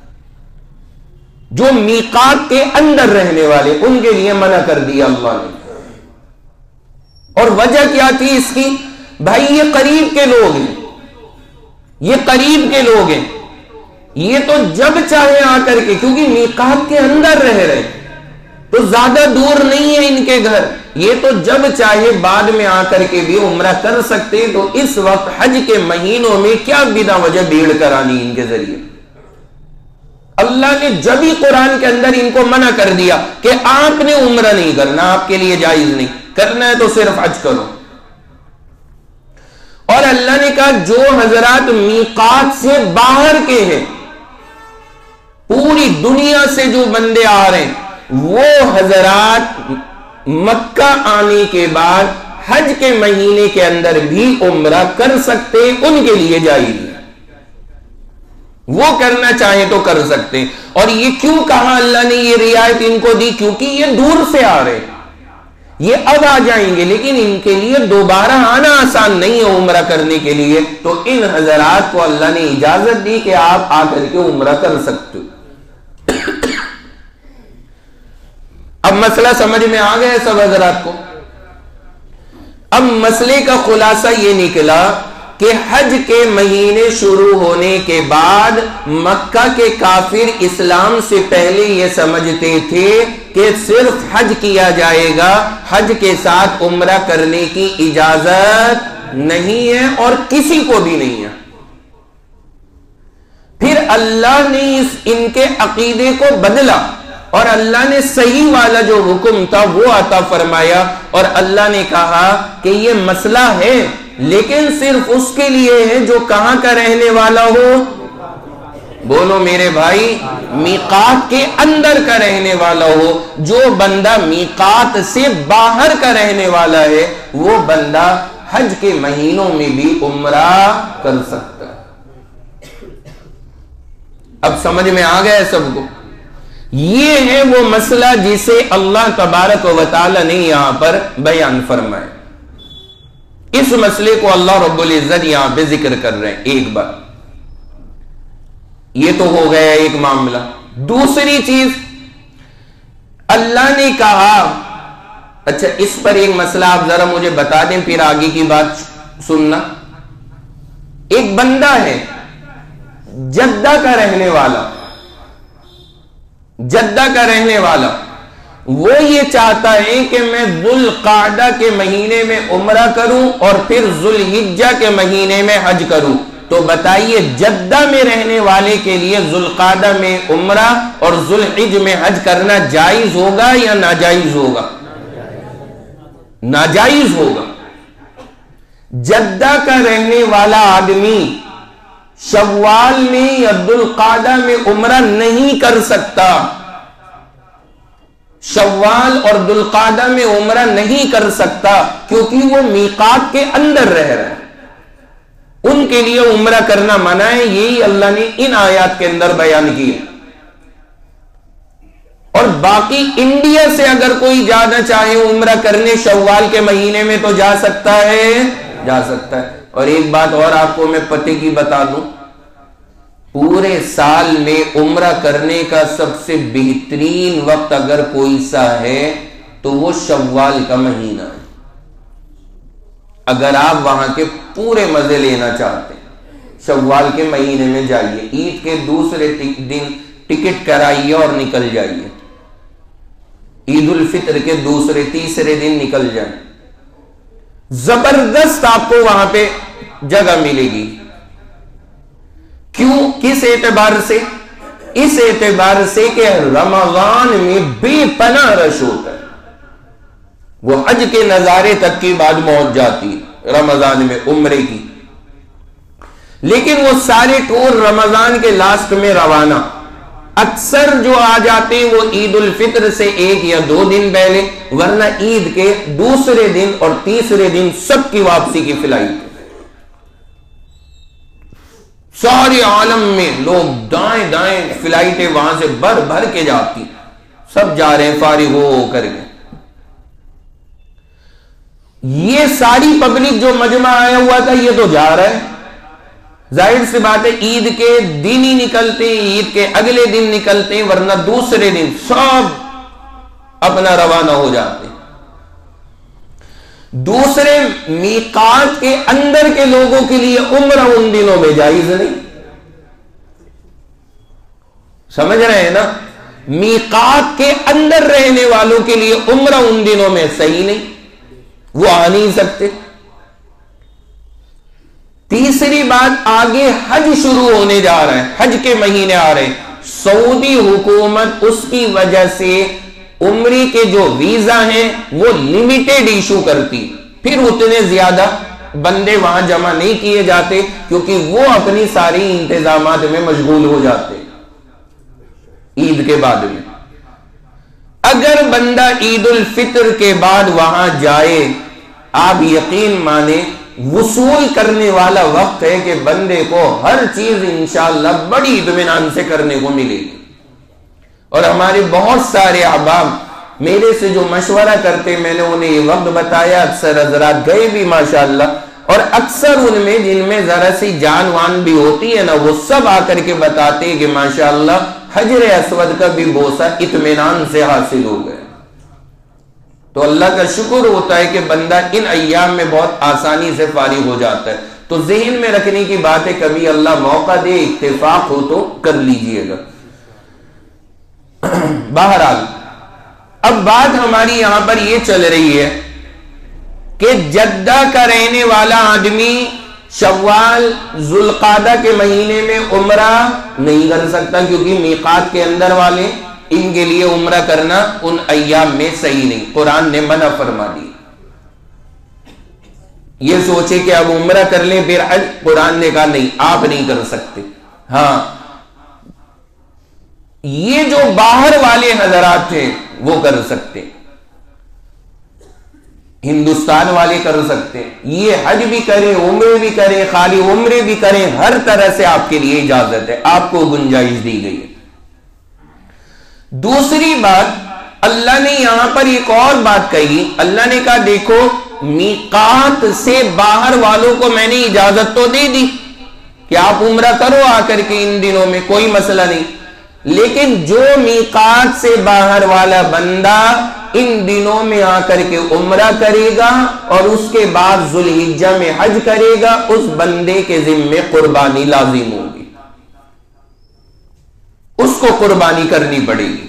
جو میقات کے اندر رہنے والے ان کے لیے منع کر دیا اللہ نے۔ اور وجہ کیا تھی اس کی؟ بھائی یہ قریب کے لوگ ہیں، یہ قریب کے لوگ ہیں، یہ تو جب چاہے آ کر کے، کیونکہ میقات کے اندر رہ رہے تو زیادہ دور نہیں ہے ان کے گھر، یہ تو جب چاہے بعد میں آ کر کے بھی عمرہ کر سکتے، تو اس وقت حج کے مہینوں میں کیا بنا وجہ بھیڑ کرانی ان کے ذریعے؟ اللہ نے جب ہی قرآن کے اندر ان کو منع کر دیا کہ آپ نے عمرہ نہیں کرنا، آپ کے لیے جائز نہیں، کرنا ہے تو صرف حج کرو۔ اور اللہ نے کہا جو حضرات میقات سے باہر کے ہیں، پوری دنیا سے جو بندے آ رہے ہیں، وہ حضرات مکہ آنے کے بعد حج کے مہینے کے اندر بھی عمرہ کر سکتے، ان کے لیے جائز ہے، وہ کرنا چاہیں تو کر سکتے۔ اور یہ کیوں کہا اللہ نے یہ رعایت ان کو دی؟ کیونکہ یہ دور سے آ رہے، یہ اب آ جائیں گے لیکن ان کے لیے دوبارہ آنا آسان نہیں ہے عمرہ کرنے کے لیے، تو ان حضرات کو اللہ نے اجازت دی کہ آپ آ کر کے عمرہ کر سکتے ہو۔ اب مسئلہ سمجھ میں آ گیا سب حضرات کو؟ اب مسئلے کا خلاصہ یہ نکلا کہ حج کے مہینے شروع ہونے کے بعد مکہ کے کافر اسلام سے پہلے یہ سمجھتے تھے کہ صرف حج کیا جائے گا، حج کے ساتھ عمرہ کرنے کی اجازت نہیں ہے اور کسی کو بھی نہیں ہے۔ پھر اللہ نے اس ان کے عقیدے کو بدلا اور اللہ نے صحیح والا جو حکم تھا وہ عطا فرمایا، اور اللہ نے کہا کہ یہ مسئلہ ہے لیکن صرف اس کے لیے ہے جو کہاں کا رہنے والا ہو؟ بولو میرے بھائی، میقات کے اندر کا رہنے والا ہو۔ جو بندہ میقات سے باہر کا رہنے والا ہے وہ بندہ حج کے مہینوں میں بھی عمرہ کر سکتا ہے۔ اب سمجھ میں آ گیا سب کو؟ یہ ہے وہ مسئلہ جسے اللہ تبارک و تعالی نے یہاں پر بیان فرمایا۔ اس مسئلے کو اللہ رب العزت یہاں پہ ذکر کر رہے ہیں ایک بار۔ یہ تو ہو گیا ایک معاملہ۔ دوسری چیز اللہ نے کہا، اچھا اس پر ایک مسئلہ آپ ذرا مجھے بتا دیں پھر آگے کی بات سننا، ایک بندہ ہے جدہ کا رہنے والا، جدہ کا رہنے والا، وہ یہ چاہتا ہے کہ میں ذوالقعدہ کے مہینے میں عمرہ کروں اور پھر ذوالحجہ کے مہینے میں حج کروں، تو بتائیے جدہ میں رہنے والے کے لیے ذوالقعدہ میں عمرہ اور ذوالحجہ میں حج کرنا جائز ہوگا یا ناجائز ہوگا؟ ناجائز ہوگا۔ جدہ کا رہنے والا آدمی شوال میں یا ذوالقعدہ میں عمرہ نہیں کر سکتا، شوال اور ذوالقعدہ میں عمرہ نہیں کر سکتا، کیونکہ وہ میقات کے اندر رہ رہے ہیں، ان کے لیے عمرہ کرنا منع ہے۔ یہی اللہ نے ان آیات کے اندر بیان کیا۔ اور باقی انڈیا سے اگر کوئی جانا چاہے عمرہ کرنے شوال کے مہینے میں تو جا سکتا ہے، جا سکتا ہے۔ اور ایک بات اور آپ کو میں پتے کی بتا دوں، پورے سال میں عمرہ کرنے کا سب سے بہترین وقت اگر کوئی سا ہے تو وہ شوال کا مہینہ ہے۔ اگر آپ وہاں کے پورے مزے لینا چاہتے ہیں شوال کے مہینے میں جائیے، عید کے دوسرے دن ٹکٹ کرائیے اور نکل جائیے، عید الفطر کے دوسرے تیسرے دن نکل جائیں، زبردست آپ کو وہاں پہ جگہ ملے گی۔ کیوں؟ کس اعتبار سے؟ اس اعتبار سے کہ رمضان میں بے پناہ رش ہوتا ہے، وہ حج کے نظارے تک کی بات پہنچ جاتی ہے رمضان میں عمرے کی، لیکن وہ سارے ٹور رمضان کے لاسٹ میں روانہ، اکثر جو آ جاتے ہیں وہ عید الفطر سے ایک یا دو دن پہلے، ورنہ عید کے دوسرے دن اور تیسرے دن سب کی واپسی کی فلائٹ۔ سارے عالم میں لوگ دائیں دائیں فلائٹیں وہاں سے بھر بھر کے جاتی، سب جا رہے ہیں فارغ ہو ہو کر کے۔ یہ ساری پبلک جو مجمع آیا ہوا تھا یہ تو جا رہا ہے، ظاہر سی بات ہے عید کے دن ہی نکلتے ہیں، عید کے اگلے دن نکلتے ہیں، ورنہ دوسرے دن سب اپنا روانہ ہو جاتے ہیں۔ دوسرے میقات کے اندر کے لوگوں کے لیے عمرہ ان دنوں میں جائز نہیں، سمجھ رہے ہیں نا؟ میقات کے اندر رہنے والوں کے لیے عمرہ ان دنوں میں صحیح نہیں، وہ آ نہیں سکتے۔ تیسری بات، آگے حج شروع ہونے جا رہا ہے، حج کے مہینے آ رہے ہیں، سعودی حکومت اس کی وجہ سے عمرے کے جو ویزا ہیں وہ لمیٹڈ ایشو کرتی، پھر اتنے زیادہ بندے وہاں جمع نہیں کیے جاتے کیونکہ وہ اپنی ساری انتظامات میں مشغول ہو جاتے عید کے بعد میں۔ اگر بندہ عید الفطر کے بعد وہاں جائے، آپ یقین مانیں وصول کرنے والا وقت ہے کہ بندے کو ہر چیز انشاءاللہ بڑی اطمینان سے کرنے کو ملے گی۔ اور ہمارے بہت سارے احباب میرے سے جو مشورہ کرتے، میں نے انہیں یہ وقت بتایا، اکثر حضرات گئے بھی ماشاءاللہ، اور اکثر ان میں جن میں ذرا سی جان وان بھی ہوتی ہے نا، وہ سب آ کر کے بتاتے ہیں کہ ماشاءاللہ حجر اسود کا بھی بوسہ اطمینان سے حاصل ہو گیا۔ تو اللہ کا شکر ہوتا ہے کہ بندہ ان ایام میں بہت آسانی سے فارغ ہو جاتا ہے۔ تو ذہن میں رکھنے کی بات ہے، کبھی اللہ موقع دے اتفاق ہو تو کر لیجئے گا۔ بہرحال اب بات ہماری یہاں پر یہ چل رہی ہے کہ جدہ کا رہنے والا آدمی شوال ذوالقعدہ کے مہینے میں عمرہ نہیں کر سکتا کیونکہ میقات کے اندر والے، ان کے لیے عمرہ کرنا ان ایام میں صحیح نہیں، قرآن نے منع فرما دی۔ یہ سوچے کہ اب عمرہ کر لیں پھر حج، قرآن نے کہا نہیں، آپ نہیں کر سکتے۔ ہاں، یہ جو باہر والے حضرات ہیں وہ کر سکتے، ہندوستان والے کر سکتے، یہ حج بھی کریں، عمرے بھی کریں، خالی عمرے بھی کریں، ہر طرح سے آپ کے لیے اجازت ہے، آپ کو گنجائش دی گئی ہے۔ دوسری بات، اللہ نے یہاں پر ایک اور بات کہی، اللہ نے کہا دیکھو میقات سے باہر والوں کو میں نے اجازت تو دے دی کہ آپ عمرہ کرو آ کر کے ان دنوں میں، کوئی مسئلہ نہیں، لیکن جو میقات سے باہر والا بندہ ان دنوں میں آ کر کے عمرہ کرے گا اور اس کے بعد ذوالحجہ میں حج کرے گا، اس بندے کے ذمے قربانی لازم ہوگی، اس کو قربانی کرنی پڑے گی۔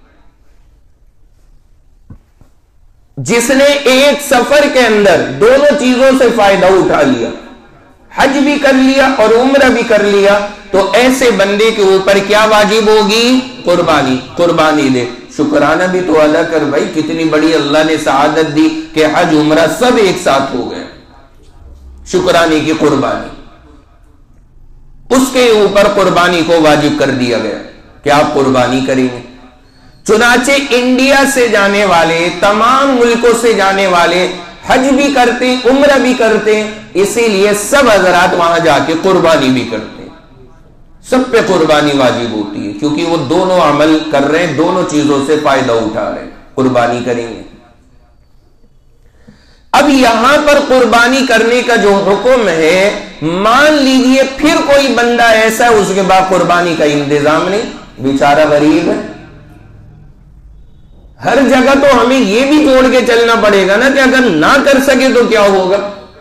جس نے ایک سفر کے اندر دونوں چیزوں سے فائدہ اٹھا لیا، حج بھی کر لیا اور عمرہ بھی کر لیا، تو ایسے بندے کے اوپر کیا واجب ہوگی؟ قربانی۔ قربانی دے، شکرانہ بھی تو ادا کر بھائی، کتنی بڑی اللہ نے سعادت دی کہ حج عمرہ سب ایک ساتھ ہو گئے، شکرانے کی قربانی، اس کے اوپر قربانی کو واجب کر دیا گیا کہ آپ قربانی کریں گے۔ چنانچہ انڈیا سے جانے والے، تمام ملکوں سے جانے والے حج بھی کرتے ہیں، عمرہ بھی کرتے ہیں، اسی لیے سب حضرات وہاں جا کے قربانی بھی کرتے ہیں، سب پہ قربانی واجب ہوتی ہے، کیونکہ وہ دونوں عمل کر رہے ہیں، دونوں چیزوں سے فائدہ اٹھا رہے ہیں، قربانی کریں گے۔ اب یہاں پر قربانی کرنے کا جو حکم ہے، مان لیجئے پھر کوئی بندہ ایسا ہے اس کے بعد قربانی کا انتظام نہیں، بیچارہ غریب ہے۔ ہر جگہ تو ہمیں یہ بھی جوڑ کے چلنا پڑے گا نا کہ اگر نہ کر سکے تو کیا ہوگا،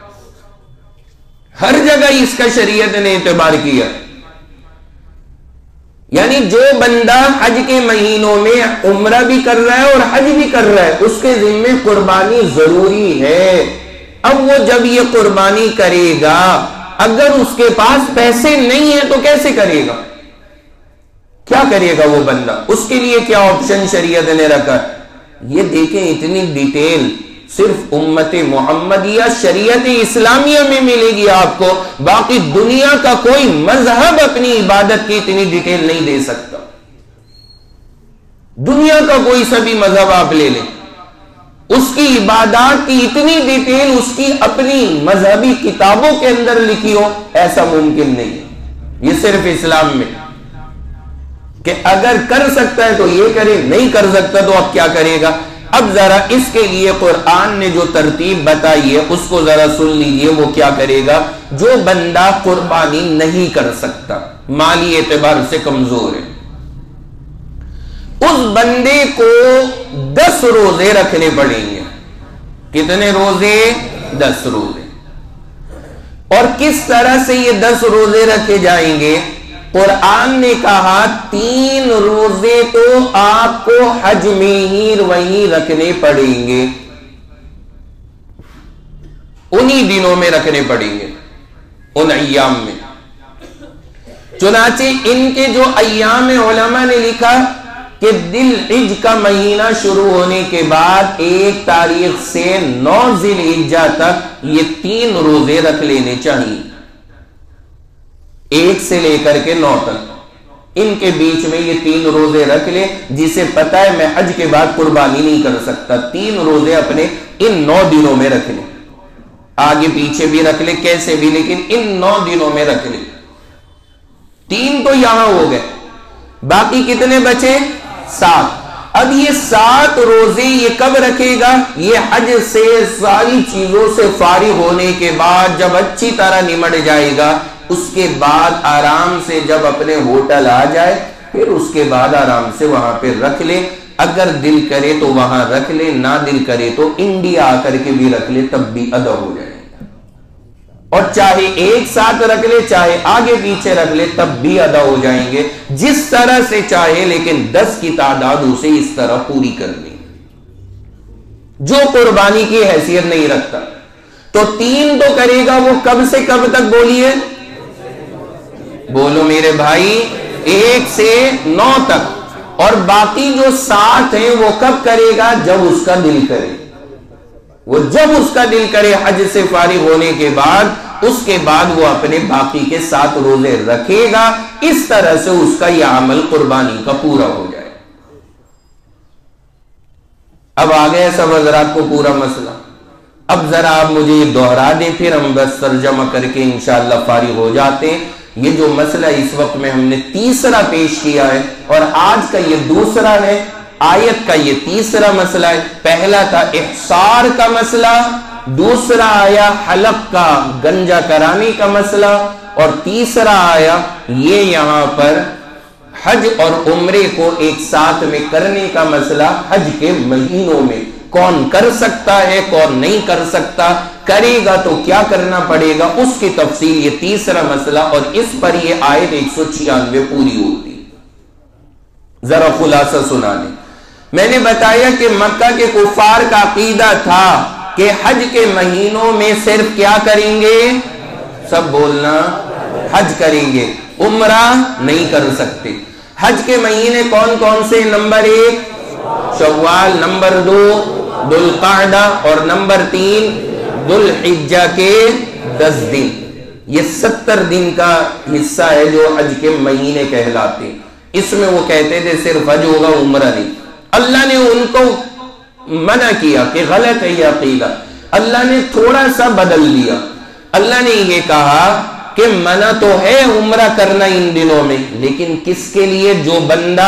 ہر جگہ اس کا شریعت نے اعتبار کیا۔ یعنی جو بندہ حج کے مہینوں میں عمرہ بھی کر رہا ہے اور حج بھی کر رہا ہے، اس کے ذمے قربانی ضروری ہے۔ اب وہ جب یہ قربانی کرے گا، اگر اس کے پاس پیسے نہیں ہیں تو کیسے کرے گا؟ کیا کرے گا وہ بندہ؟ اس کے لیے کیا آپشن شریعت نے رکھا؟ یہ دیکھیں، اتنی ڈیٹیل صرف امت محمدیہ شریعت اسلامیہ میں ملے گی آپ کو، باقی دنیا کا کوئی مذہب اپنی عبادت کی اتنی ڈیٹیل نہیں دے سکتا۔ دنیا کا کوئی سا بھی مذہب آپ لے لیں، اس کی عبادات کی اتنی ڈیٹیل اس کی اپنی مذہبی کتابوں کے اندر لکھی ہو، ایسا ممکن نہیں ہے۔ یہ صرف اسلام میں کہ اگر کر سکتا ہے تو یہ کرے، نہیں کر سکتا تو اب کیا کرے گا؟ اب ذرا اس کے لیے قرآن نے جو ترتیب بتائی ہے اس کو ذرا سن لیجئے، وہ کیا کرے گا؟ جو بندہ قربانی نہیں کر سکتا، مالی اعتبار سے کمزور ہے، اس بندے کو دس روزے رکھنے پڑیں گے۔ کتنے روزے؟ دس روزے۔ اور کس طرح سے یہ دس روزے رکھے جائیں گے؟ قرآن نے کہا تین روزے تو آپ کو حج میں ہی وہیں رکھنے پڑیں گے، انہی دنوں میں رکھنے پڑیں گے، ان ایام میں۔ چنانچہ ان کے جو ایام علماء نے لکھا کہ ذی الحج کا مہینہ شروع ہونے کے بعد ایک تاریخ سے نو ذی الحجہ تک یہ تین روزے رکھ لینے چاہیے، ایک سے لے کر کے نو تک، ان کے بیچ میں یہ تین روزے رکھ لے۔ جسے پتا ہے میں حج کے بعد قربانی نہیں کر سکتا، تین روزے اپنے ان نو دنوں میں رکھ لے، آگے پیچھے بھی رکھ لے، کیسے بھی، لیکن ان نو دنوں میں رکھ لے۔ تین تو یہاں ہو گئے، باقی کتنے بچے؟ سات۔ اب یہ سات روزے یہ کب رکھے گا؟ یہ حج سے ساری چیزوں سے فارغ ہونے کے بعد جب اچھی طرح نمٹ جائے گا، اس کے بعد آرام سے جب اپنے ہوٹل آ جائے، پھر اس کے بعد آرام سے وہاں پہ رکھ لے، اگر دل کرے تو وہاں رکھ لے، نہ دل کرے تو انڈیا آ کر کے بھی رکھ لے، تب بھی ادا ہو جائے گا۔ اور چاہے ایک ساتھ رکھ لے، چاہے آگے پیچھے رکھ لے، تب بھی ادا ہو جائیں گے، جس طرح سے چاہے، لیکن دس کی تعداد اسے اس طرح پوری کرنی۔ جو قربانی کی حیثیت نہیں رکھتا تو تین تو کرے گا، وہ کب سے کب تک بولیے؟ بولو میرے بھائی، ایک سے نو تک، اور باقی جو سات ہیں وہ کب کرے گا؟ جب اس کا دل کرے، وہ جب اس کا دل کرے حج سے فارغ ہونے کے بعد، اس کے بعد وہ اپنے باقی کے سات روزے رکھے گا، اس طرح سے اس کا یہ عمل قربانی کا پورا ہو جائے۔ اب آگئے سب حضرات کو پورا مسئلہ، اب ذرا آپ مجھے یہ دوہرا دیں، پھر ہم بس ترجمہ کر کے انشاءاللہ فارغ ہو جاتے ہیں۔ یہ جو مسئلہ اس وقت میں ہم نے تیسرا پیش کیا ہے، اور آج کا یہ دوسرا ہے، آیت کا یہ تیسرا مسئلہ ہے۔ پہلا تھا احصار کا مسئلہ، دوسرا آیا حلق کا گنجا کرانے کا مسئلہ، اور تیسرا آیا یہ یہاں پر حج اور عمرے کو ایک ساتھ میں کرنے کا مسئلہ حج کے مہینوں میں کون کر سکتا ہے کون نہیں کر سکتا, کرے گا تو کیا کرنا پڑے گا, اس کی تفصیل یہ تیسرا مسئلہ, اور اس پر یہ آیت ایک سو چھیانوے پوری ہوتی. ذرا خلاصہ سنا دیں. میں نے بتایا کہ مکہ کے کفار کا عقیدہ تھا کہ حج کے مہینوں میں صرف کیا کریں گے, سب بولنا, حج کریں گے, عمرہ نہیں کر سکتے. حج کے مہینے کون کون سے؟ نمبر ایک شوال, نمبر دو ذوالقعدہ, اور نمبر تین ذوالحجہ کے دس دن. یہ ستر دن کا حصہ ہے جو حج کے مہینے کہلاتے. اس میں وہ کہتے تھے صرف حج ہوگا عمرہ نہیں. اللہ نے ان کو منع کیا کہ غلط ہے یہ عقیدہ. اللہ نے تھوڑا سا بدل دیا. اللہ نے یہ کہا کہ منع تو ہے عمرہ کرنا ان دنوں میں, لیکن کس کے لیے؟ جو بندہ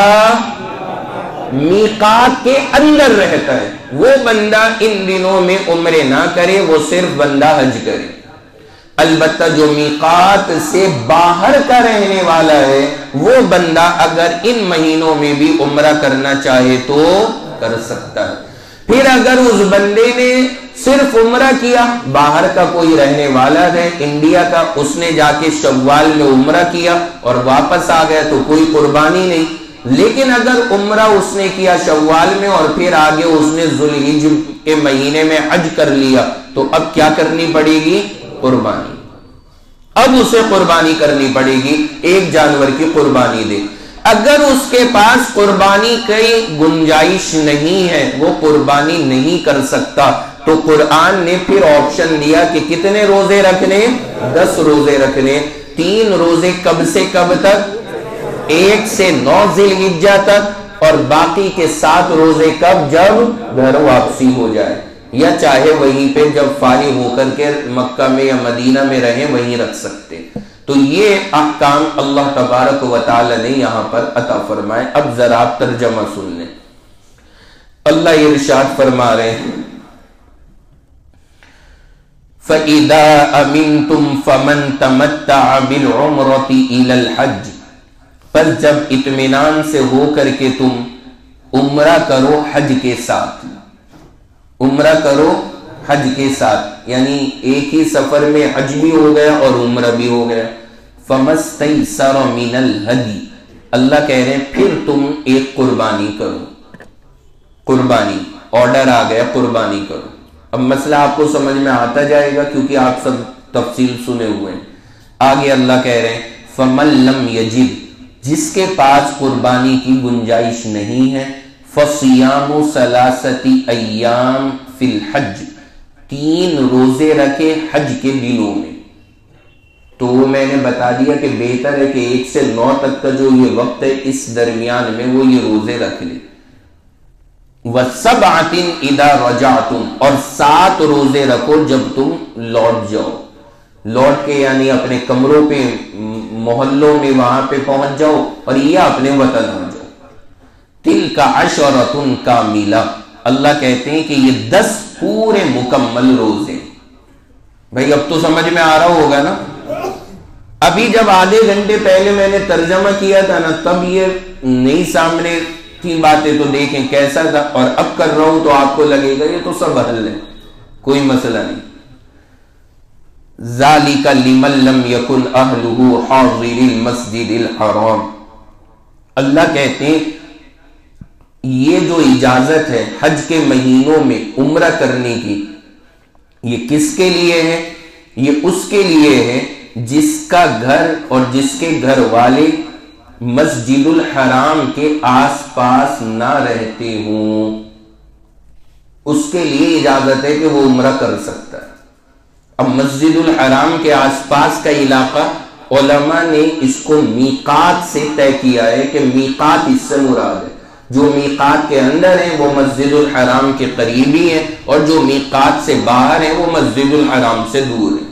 میقات کے اندر رہتا ہے وہ بندہ ان دنوں میں عمرے نہ کرے, وہ صرف بندہ حج کرے. البتہ جو میقات سے باہر کا رہنے والا ہے وہ بندہ اگر ان مہینوں میں بھی عمرہ کرنا چاہے تو کر سکتا ہے. پھر اگر اس بندے نے صرف عمرہ کیا, باہر کا کوئی رہنے والا ہے انڈیا کا, اس نے جا کے شوال میں عمرہ کیا اور واپس آ گیا تو کوئی قربانی نہیں. لیکن اگر عمرہ اس نے کیا شوال میں اور پھر آگے اس نے ذوالحجہ کے مہینے میں حج کر لیا تو اب کیا کرنی پڑے گی؟ قربانی. اب اسے قربانی کرنی پڑے گی, ایک جانور کی قربانی دے. اگر اس کے پاس قربانی کی گنجائش نہیں ہے, وہ قربانی نہیں کر سکتا, تو قرآن نے پھر آپشن دیا کہ کتنے روزے رکھنے؟ دس روزے رکھنے. تین روزے کب سے کب تک؟ ایک سے نو ذی الحجہ تک, اور باقی کے سات روزے کب؟ جب گھر واپسی ہو جائے, یا چاہے وہیں پہ جب فارغ ہو کر کے مکہ میں یا مدینہ میں رہیں وہیں رکھ سکتے. تو یہ احکام اللہ تبارک و تعالی نے یہاں پر عطا فرمائے. اب ذرا ترجمہ سن لیں. اللہ ارشاد فرما رہے ہیں فَإِذَا أَمِنْتُمْ فَمَنْ تَمَتَّعَ بِالْعُمْرَةِ إِلَى الْحَجِّ, پر جب اطمینان سے ہو کر کے تم عمرہ کرو حج کے ساتھ, عمرہ کرو حج کے ساتھ, یعنی ایک ہی سفر میں حج بھی ہو گیا اور عمرہ بھی ہو گیا. فَمَسْتَيْسَرَ مِنَ الْهَدِي, اللہ کہہ رہے ہیں پھر تم ایک قربانی کرو. قربانی آرڈر آ گیا, قربانی کرو. اب مسئلہ آپ کو سمجھ میں آتا جائے گا کیونکہ آپ سب تفصیل سنے ہوئے ہیں. آگے اللہ کہہ رہے ہیں فَمَن لَمْ يَجِدْ, جس کے پاس قربانی کی گنجائش نہیں ہے, فَصِيَامُ ثَلَاثَةِ أَيَّامٍ فِي الْحَجِّ, تین روزے رکھے حج کے دنوں میں. تو وہ میں نے بتا دیا کہ بہتر ہے کہ ایک سے نو تک کا جو یہ وقت ہے اس درمیان میں وہ یہ روزے رکھ لے. وَسَبْعَةٍ إِذَا رَجَعْتُمْ, اور سات روزے رکھو جب تم لوٹ جاؤ. لوٹ کے یعنی اپنے کمروں پہ, محلوں میں وہاں پہ پہنچ جاؤ, اور یہ اپنے وطن آ جاؤ. تِلْكَ عَشَرَةٌ كَامِلَةٌ, اللہ کہتے ہیں کہ یہ دس پورے مکمل روزے. بھائی اب تو سمجھ میں آ رہا ہوگا نا. ابھی جب آدھے گھنٹے پہلے میں نے ترجمہ کیا تھا نا تب یہ نہیں سامنے تھی باتیں, تو دیکھیں کیسا تھا, اور اب کر رہا ہوں تو آپ کو لگے گا یہ تو سب حل ہے, کوئی مسئلہ نہیں. ذَلِكَ لِمَن لَّمْ يَكُنْ أَهْلُهُ حَاضِرِ الْمَسْجِدِ الْحَرَامِ, اللہ کہتے ہیں یہ جو اجازت ہے حج کے مہینوں میں عمرہ کرنے کی, یہ کس کے لیے ہے؟ یہ اس کے لیے ہے جس کا گھر اور جس کے گھر والے مسجد الحرام کے آس پاس نہ رہتے ہوں, اس کے لیے اجازت ہے کہ وہ عمرہ کر سکتا ہے. اب مسجد الحرام کے آس پاس کا علاقہ علماء نے اس کو میقات سے طے کیا ہے کہ میقات اس سے مراد ہے. جو میقات کے اندر ہیں وہ مسجد الحرام کے قریبی ہیں, اور جو میقات سے باہر ہیں وہ مسجد الحرام سے دور ہیں.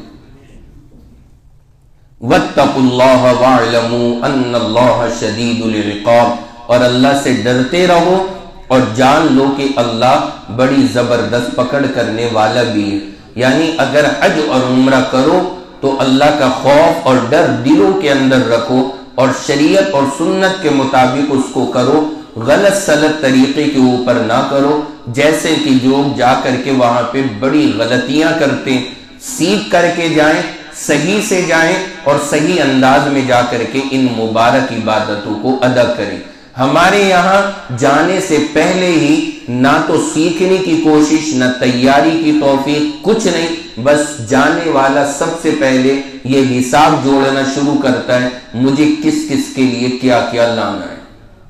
وَاتَّقُوا اللَّهَ وَاعْلَمُوا أَنَّ اللَّهَ شَدِيدُ الْعِقَابِ, اور اللہ سے ڈرتے رہو اور جان لو کہ اللہ بڑی زبردست پکڑ کرنے والا بھی ہے. یعنی اگر حج اور عمرہ کرو تو اللہ کا خوف اور ڈر دلوں کے اندر رکھو اور شریعت اور سنت کے مطابق اس کو کرو، غلط سلط طریقے کے اوپر نہ کرو، جیسے کہ لوگ جا کر کے وہاں پہ بڑی غلطیاں کرتے ہیں۔ سیکھ کر کے جائیں، صحیح سے جائیں اور صحیح انداز میں جا کر کے ان مبارک عبادتوں کو ادا کریں۔ ہمارے یہاں جانے سے پہلے ہی نہ تو سیکھنے کی کوشش، نہ تیاری کی توفیق، کچھ نہیں، بس جانے والا سب سے پہلے یہ حساب جوڑنا شروع کرتا ہے، مجھے کس کس کے لیے کیا کیا لانا ہے۔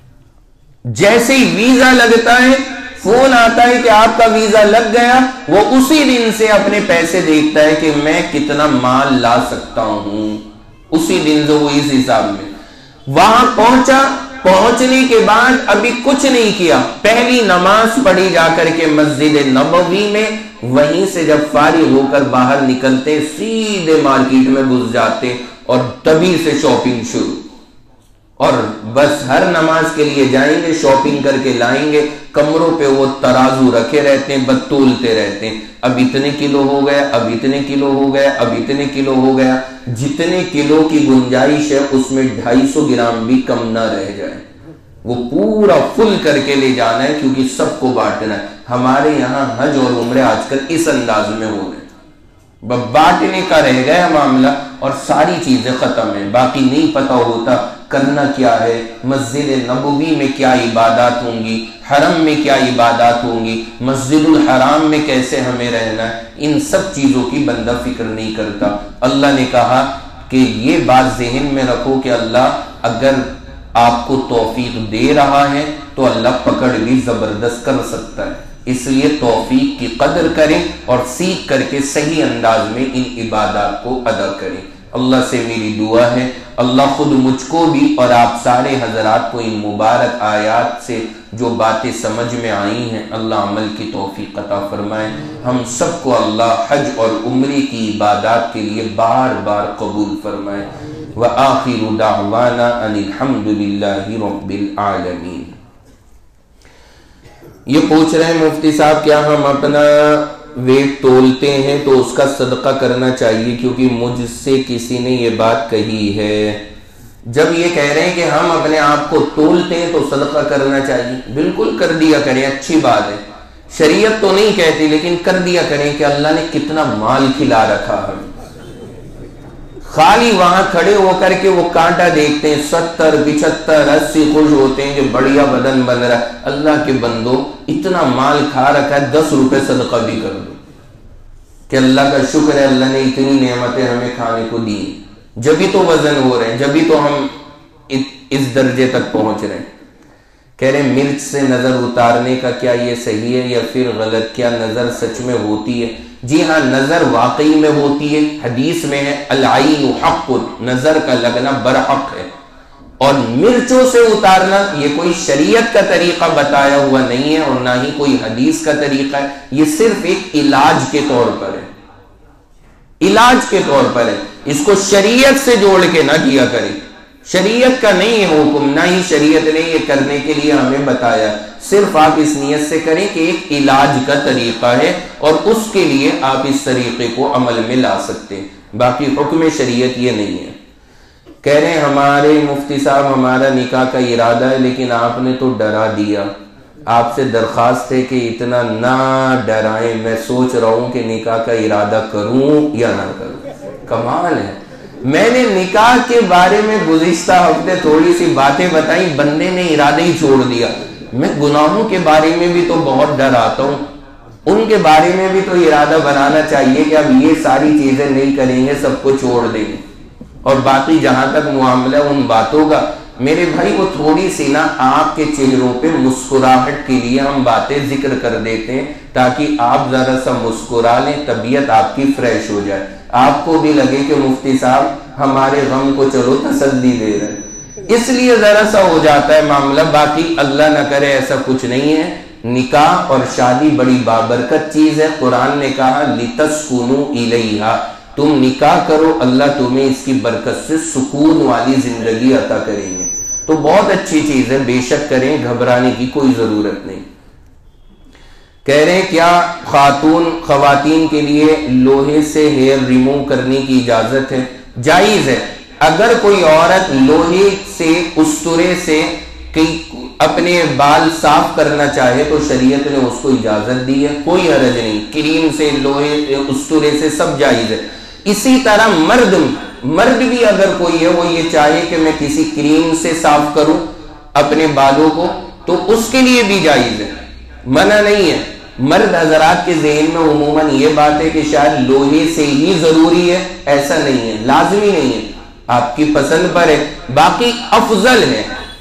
جیسے ہی ویزا لگتا ہے، فون آتا ہے کہ آپ کا ویزا لگ گیا، وہ اسی دن سے اپنے پیسے دیکھتا ہے کہ میں کتنا مال لا سکتا ہوں، اسی دن سے وہ اس حساب میں وہاں پہنچا۔ پہنچنے کے بعد ابھی کچھ نہیں کیا، پہلی نماز پڑھی جا کر کے مسجد نبوی میں، وہیں سے جب فارغ ہو کر باہر نکلتے سیدھے مارکیٹ میں گھس جاتے اور تبھی سے شاپنگ شروع، اور بس ہر نماز کے لیے جائیں گے، شاپنگ کر کے لائیں گے، کمروں پہ وہ ترازو رکھے رہتے ہیں، بتولتے رہتے ہیں، اب اتنے کلو ہو گیا، اب اتنے کلو ہو گیا، اب اتنے کلو ہو گیا، جتنے کلو کی گنجائش ہے اس میں ڈھائی سو گرام بھی کم نہ رہ جائے، وہ پورا فل کر کے لے جانا ہے، کیونکہ سب کو بانٹنا ہے۔ ہمارے یہاں حج اور عمرے آج کل اس انداز میں ہو گئے، بانٹنے کا رہ گیا معاملہ اور ساری چیزیں ختم ہیں، باقی نہیں پتا ہوتا کرنا کیا ہے، مسجد نبوی میں کیا عبادات ہوں گی، حرم میں کیا عبادات ہوں گی، مسجد الحرام میں کیسے ہمیں رہنا ہے، ان سب چیزوں کی بندہ فکر نہیں کرتا۔ اللہ نے کہا کہ یہ بات ذہن میں رکھو کہ اللہ اگر آپ کو توفیق دے رہا ہے تو اللہ پکڑ بھی زبردست کر سکتا ہے، اس لیے توفیق کی قدر کریں اور سیکھ کر کے صحیح انداز میں ان عبادات کو ادا کریں۔ اللہ سے میری دعا ہے اللہ خود مجھ کو بھی اور آپ سارے حضرات کو ان مبارک آیات سے جو باتیں سمجھ میں آئی ہیں اللہ عمل کی توفیق عطا فرمائے، ہم سب کو اللہ حج اور عمرے کی عبادات کے لیے بار بار قبول فرمائے۔ وآخر دعوانا ان الحمد للہ رب العالمین۔ یہ پوچھ رہے ہیں مفتی صاحب کیا ہم اپنا ویٹ تولتے ہیں تو اس کا صدقہ کرنا چاہیے، کیونکہ مجھ سے کسی نے یہ بات کہی ہے۔ جب یہ کہہ رہے ہیں کہ ہم اپنے آپ کو تولتے ہیں تو صدقہ کرنا چاہیے، بالکل کر دیا کریں، اچھی بات ہے، شریعت تو نہیں کہتی لیکن کر دیا کریں کہ اللہ نے کتنا مال کھلا رکھا ہمیں، خالی وہاں کھڑے ہو کر کے وہ کانٹا دیکھتے ہیں، ستر پچہتر اسی خوش ہوتے ہیں کہ بڑھیا بدن بن رہا ہے۔ اللہ کے بندو اتنا مال کھا رکھا ہے، دس روپے صدقہ بھی کر دو کہ اللہ کا شکر ہے اللہ نے اتنی نعمتیں ہمیں کھانے کو دی، جبھی تو وزن ہو رہے ہیں، جبھی تو ہم اس درجے تک پہنچ رہے ہیں۔ کہہ رہے ہیں مرچ سے نظر اتارنے کا کیا یہ صحیح ہے یا پھر غلط، کیا نظر سچ میں ہوتی ہے؟ جی ہاں، نظر واقعی میں ہوتی ہے، حدیث میں ہے العین حق، نظر کا لگنا برحق ہے، اور مرچوں سے اتارنا یہ کوئی شریعت کا طریقہ بتایا ہوا نہیں ہے اور نہ ہی کوئی حدیث کا طریقہ ہے، یہ صرف ایک علاج کے طور پر ہے، علاج کے طور پر ہے، اس کو شریعت سے جوڑ کے نہ کیا کریں، شریعت کا نہیں ہے حکم، نہ ہی شریعت نے یہ کرنے کے لیے ہمیں بتایا، صرف آپ اس نیت سے کریں کہ ایک علاج کا طریقہ ہے اور اس کے لیے آپ اس طریقے کو عمل میں لا سکتے ہیں، باقی حکم شریعت یہ نہیں ہے۔ کہہ رہے ہیں ہمارے مفتی صاحب ہمارا نکاح کا ارادہ ہے لیکن آپ نے تو ڈرا دیا، آپ سے درخواست ہے کہ اتنا نہ ڈرائیں، میں سوچ رہا ہوں کہ نکاح کا ارادہ کروں یا نہ کروں۔ کمال ہے، میں نے نکاح کے بارے میں گزشتہ ہفتے تھوڑی سی باتیں بتائیں، بندے نے ارادہ ہی چھوڑ دیا۔ میں گناہوں کے بارے میں بھی تو بہت ڈر آتا ہوں، ان کے بارے میں بھی تو ارادہ بنانا چاہیے کہ اب یہ ساری چیزیں نہیں کریں گے، سب کو چھوڑ دیں گے، اور باقی جہاں تک معاملہ ان باتوں کا، میرے بھائی وہ تھوڑی سی نا آپ کے چہروں پہ مسکراہٹ کے لیے ہم باتیں ذکر کر دیتے ہیں تاکہ آپ ذرا سا مسکرا لیں، طبیعت آپ کی فریش ہو جائے، آپ کو بھی لگے کہ مفتی صاحب ہمارے غم کو چلو تسلی دے رہے ہیں، اس لیے ذرا سا ہو جاتا ہے معاملہ، باقی اللہ نہ کرے ایسا کچھ نہیں ہے۔ نکاح اور شادی بڑی بابرکت چیز ہے، قرآن نے کہا لِتَسْكُنُوا إِلَيْهَا، تم نکاح کرو اللہ تمہیں اس کی برکت سے سکون والی زندگی عطا کریں گے، تو بہت اچھی چیز ہے، بے شک کریں، گھبرانے کی کوئی ضرورت نہیں۔ کہہ رہے ہیں کیا خاتون خواتین کے لیے لوہے سے ہیئر ریموو کرنے کی اجازت ہے؟ جائز ہے، اگر کوئی عورت لوہے سے استرے سے اپنے بال صاف کرنا چاہے تو شریعت نے اس کو اجازت دی ہے، کوئی حرج نہیں، کریم سے لوہے استرے سے سب جائز ہے۔ اسی طرح مرد مرد بھی اگر کوئی ہے وہ یہ چاہے کہ میں کسی کریم سے صاف کروں اپنے بالوں کو تو اس کے لیے بھی جائز ہے، منع نہیں ہے۔ مرد حضرات کے ذہن میں عموماً یہ بات ہے کہ شاید لوہے سے ہی ضروری ہے، ایسا نہیں ہے، لازمی نہیں ہے، آپ کی پسند پر ہے۔ باقی افضل ہے،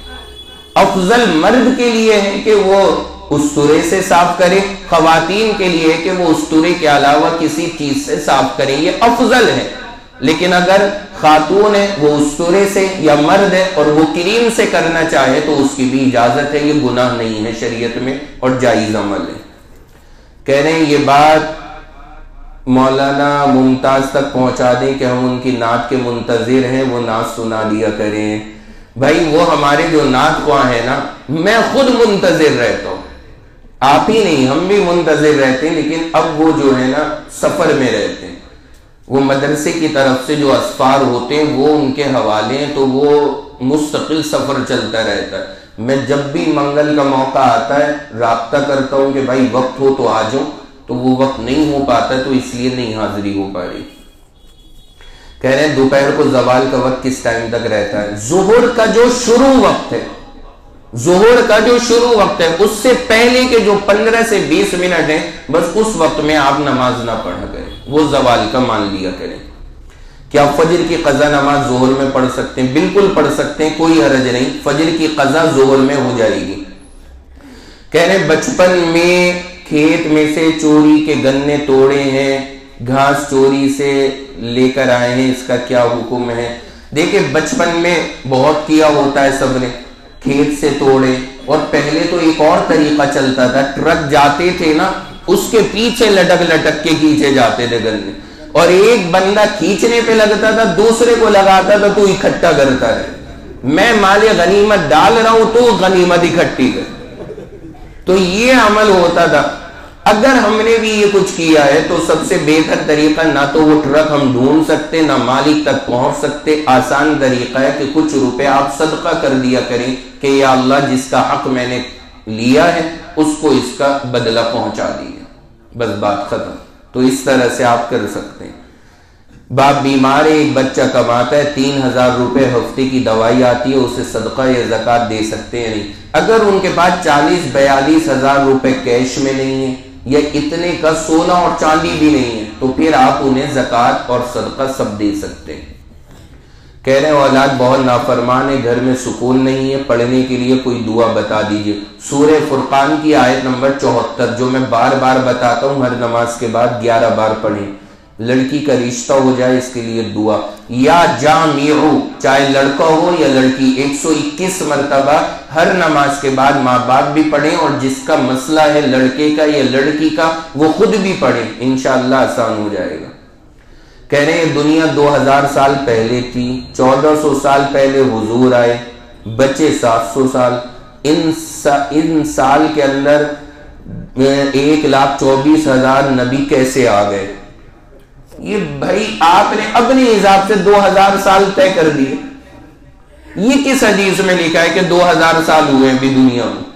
افضل مرد کے لیے ہے کہ وہ استرے سے صاف کرے، خواتین کے لیے ہے کہ وہ استرے کے علاوہ کسی چیز سے صاف کریں، یہ افضل ہے۔ لیکن اگر خاتون ہے وہ استرے سے، یا مرد ہے اور وہ کریم سے کرنا چاہے تو اس کی بھی اجازت ہے، یہ گناہ نہیں ہے شریعت میں اور جائز عمل ہے۔ کہہ رہے ہیں یہ بات مولانا ممتاز تک پہنچا دیں کہ ہم ان کی نعت کے منتظر ہیں، وہ نعت سنا دیا کریں۔ بھائی وہ ہمارے جو نعت خواہ ہیں نا، میں خود منتظر رہتا ہوں، آپ ہی نہیں ہم بھی منتظر رہتے ہیں، لیکن اب وہ جو ہے نا سفر میں رہتے ہیں، وہ مدرسے کی طرف سے جو اسفار ہوتے ہیں وہ ان کے حوالے ہیں، تو وہ مستقل سفر چلتا رہتا ہے۔ میں جب بھی منگل کا موقع آتا ہے رابطہ کرتا ہوں کہ بھائی وقت ہو تو آ جاؤں، تو وہ وقت نہیں ہو پاتا تو اس لیے نہیں حاضری ہو پا رہی۔ کہہ رہے ہیں دوپہر کو زوال کا وقت کس ٹائم تک رہتا ہے؟ ظہر کا جو شروع وقت ہے، ظہر کا جو شروع وقت ہے اس سے پہلے کے جو پندرہ سے بیس منٹ ہیں بس اس وقت میں آپ نماز نہ پڑھا کریں، وہ زوال کا مان لیا کریں۔ کیا فجر کی قضا نماز ظہر میں پڑھ سکتے ہیں؟ بالکل پڑھ سکتے ہیں، کوئی حرج نہیں، فجر کی قضا ظہر میں ہو جائے گی۔ کہہ رہے ہیں بچپن میں کھیت میں سے چوری کے گنے توڑے ہیں، گھاس چوری سے لے کر آئے ہیں، اس کا کیا حکم ہے؟ دیکھیں بچپن میں بہت کیا ہوتا ہے سب نے، کھیت سے توڑے، اور پہلے تو ایک اور طریقہ چلتا تھا، ٹرک جاتے تھے نا اس کے پیچھے لٹک لٹک کے کھینچے جاتے تھے گنے، اور ایک بندہ کھینچنے پہ لگتا تھا دوسرے کو لگاتا تھا تو اکٹھا کرتا رہے، میں مال غنیمت ڈال رہا ہوں تو غنیمت اکٹھی کر، تو یہ عمل ہوتا تھا۔ اگر ہم نے بھی یہ کچھ کیا ہے تو سب سے بہتر طریقہ، نہ تو وہ ٹرک ہم ڈھونڈ سکتے نہ مالک تک پہنچ سکتے، آسان طریقہ ہے کہ کچھ روپے آپ صدقہ کر دیا کریں کہ یا اللہ جس کا حق میں نے لیا ہے اس کو اس کا بدلہ پہنچا دیا، بس بات ختم۔ تو اس طرح سے آپ کر سکتے ہیں۔ باپ بیمار ہے، ایک بچہ کماتا ہے، تین ہزار روپے ہفتے کی دوائی آتی ہے، اسے صدقہ یا زکوٰۃ دے سکتے ہیں نہیں؟ اگر ان کے پاس چالیس بیالیس ہزار روپے کیش میں نہیں ہے یا اتنے کا سونا اور چاندی بھی نہیں ہے تو پھر آپ انہیں زکوٰۃ اور صدقہ سب دے سکتے ہیں۔ کہہ رہے ہیں اولاد بہت نافرمان ہے، گھر میں سکون نہیں ہے، پڑھنے کے لیے کوئی دعا بتا دیجئے۔ سورہ فرقان کی آیت نمبر چوہتر جو میں بار بار بتاتا ہوں، ہر نماز کے بعد گیارہ بار پڑھیں۔ لڑکی کا رشتہ ہو جائے اس کے لیے دعا، یا جامعو، چاہے لڑکا ہو یا لڑکی، ایک سو اکیس مرتبہ ہر نماز کے بعد ماں باپ بھی پڑھیں، اور جس کا مسئلہ ہے لڑکے کا یا لڑکی کا وہ خود بھی پڑھیں، انشاءاللہ آسان ہو جائے گا۔ کہہ رہے ہیں دنیا دو ہزار سال پہلے تھی، چودہ سو سال پہلے حضور آئے، بچے سات سو سال، ان سا ان سال کے اندر ایک لاکھ چوبیس ہزار نبی کیسے آ گئے؟ یہ بھائی آپ نے اپنے حساب سے دو ہزار سال طے کر دیے، یہ کس حدیث میں لکھا ہے کہ دو ہزار سال ہوئے ہیں بھی دنیا میں؟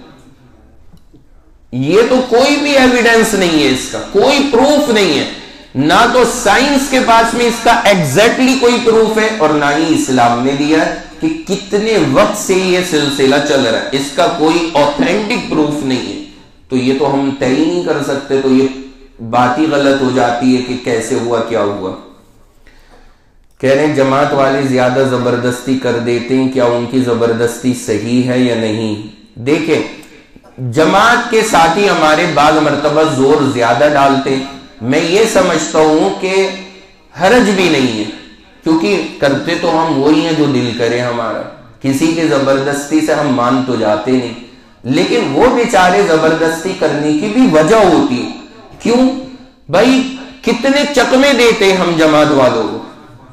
یہ تو کوئی بھی ایویڈنس نہیں ہے، اس کا کوئی پروف نہیں ہے، نہ تو سائنس کے پاس میں اس کا ایگزیکٹلی کوئی پروف ہے اور نہ ہی اسلام نے دیا ہے کہ کتنے وقت سے یہ سلسلہ چل رہا ہے، اس کا کوئی اوتھینٹک پروف نہیں ہے، تو یہ تو ہم طے ہی نہیں کر سکتے، تو یہ بات ہی غلط ہو جاتی ہے کہ کیسے ہوا کیا ہوا۔ کہہ رہے ہیں جماعت والے زیادہ زبردستی کر دیتے ہیں، کیا ان کی زبردستی صحیح ہے یا نہیں؟ دیکھیں جماعت کے ساتھی ہمارے بعض مرتبہ زور زیادہ ڈالتے ہیں، میں یہ سمجھتا ہوں کہ حرج بھی نہیں ہے، کیونکہ کرتے تو ہم وہی ہیں جو دل کرے ہمارا، کسی کے زبردستی سے ہم مان تو جاتے نہیں، لیکن وہ بیچارے زبردستی کرنے کی بھی وجہ ہوتی ہے۔ کیوں بھائی؟ کتنے چکمے دیتے ہیں ہم جماعت والوں کو،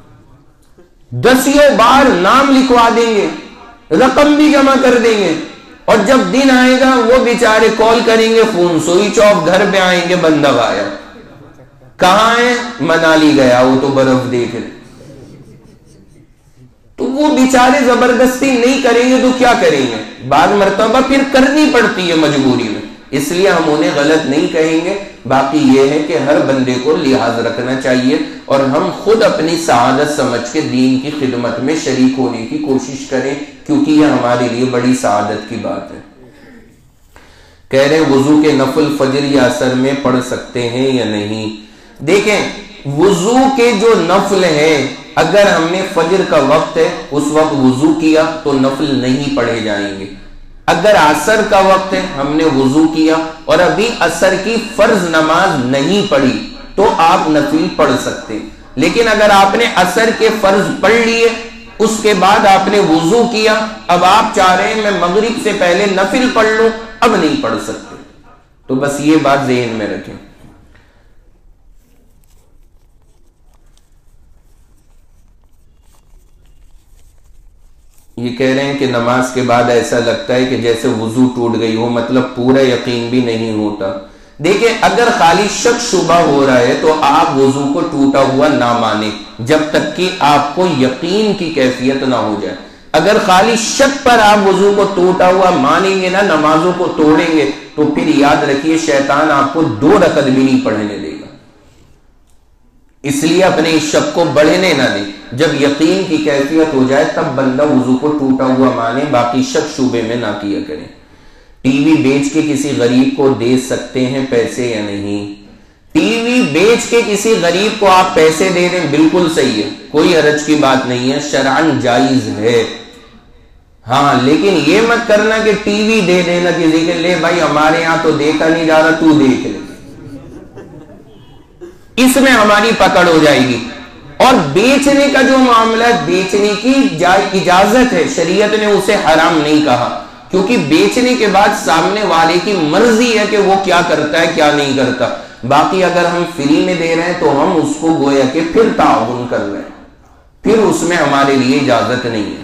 دسیوں بار نام لکھوا دیں گے، رقم بھی جمع کر دیں گے، اور جب دن آئے گا وہ بیچارے کال کریں گے، فون سوئچ آف، گھر پہ آئیں گے بندہ غائب، کہاں ہے؟ منالی گیا، وہ تو برف دیکھ رہے۔ وہ بیچارے زبردستی نہیں کریں گے تو کیا کریں گے؟ بعض مرتبہ پھر کرنی پڑتی ہے مجبوری میں، اس لیے ہم انہیں غلط نہیں کہیں گے۔ باقی یہ ہے کہ ہر بندے کو لحاظ رکھنا چاہیے اور ہم خود اپنی سعادت سمجھ کے دین کی خدمت میں شریک ہونے کی کوشش کریں، کیونکہ یہ ہمارے لیے بڑی سعادت کی بات ہے۔ کہہ رہے وضو کے نفل فجر یا عصر میں پڑھ سکتے ہیں یا نہیں؟ دیکھیں وضو کے جو نفل ہیں، اگر ہم نے فجر کا وقت ہے اس وقت وضو کیا تو نفل نہیں پڑھے جائیں گے۔ اگر عصر کا وقت ہے ہم نے وضو کیا اور ابھی عصر کی فرض نماز نہیں پڑھی تو آپ نفل پڑھ سکتے، لیکن اگر آپ نے عصر کے فرض پڑھ لیے اس کے بعد آپ نے وضو کیا، اب آپ چاہ رہے ہیں میں مغرب سے پہلے نفل پڑھ لوں، اب نہیں پڑھ سکتے۔ تو بس یہ بات ذہن میں رکھیں۔ یہ کہہ رہے ہیں کہ نماز کے بعد ایسا لگتا ہے کہ جیسے وضو ٹوٹ گئی ہو، مطلب پورا یقین بھی نہیں ہوتا۔ دیکھیں اگر خالی شک شبہ ہو رہا ہے تو آپ وضو کو ٹوٹا ہوا نہ مانیں جب تک کہ آپ کو یقین کی کیفیت نہ ہو جائے۔ اگر خالی شک پر آپ وضو کو ٹوٹا ہوا مانیں گے نا، نمازوں کو توڑیں گے، تو پھر یاد رکھیے شیطان آپ کو دو رکعت بھی نہیں پڑھنے دے گا۔ اس لیے اپنے اس شک کو بڑھنے نہ دیں، جب یقین کی کیفیت ہو جائے تب بندہ وضو کو ٹوٹا ہوا مانے، باقی شک شبے میں نہ کیا کریں۔ ٹی وی بیچ کے کسی غریب کو دے سکتے ہیں پیسے یا نہیں؟ ٹی وی بیچ کے کسی غریب کو آپ پیسے دے دیں، بالکل صحیح ہے، کوئی حرج کی بات نہیں ہے، شرعاً جائز ہے۔ ہاں لیکن یہ مت کرنا کہ ٹی وی دے دینا کسی کے، لے بھائی ہمارے ہاں تو دیکھا نہیں جا رہا، تو دیکھ لے، اس میں ہماری پکڑ ہو جائے گی۔ اور بیچنے کا جو معاملہ ہے، بیچنے کی اجازت ہے، شریعت نے اسے حرام نہیں کہا، کیونکہ بیچنے کے بعد سامنے والے کی مرضی ہے کہ وہ کیا کرتا ہے کیا نہیں کرتا۔ باقی اگر ہم فری میں دے رہے ہیں تو ہم اس کو گویا کہ پھر تعاون کر رہے ہیں، پھر اس میں ہمارے لیے اجازت نہیں ہے۔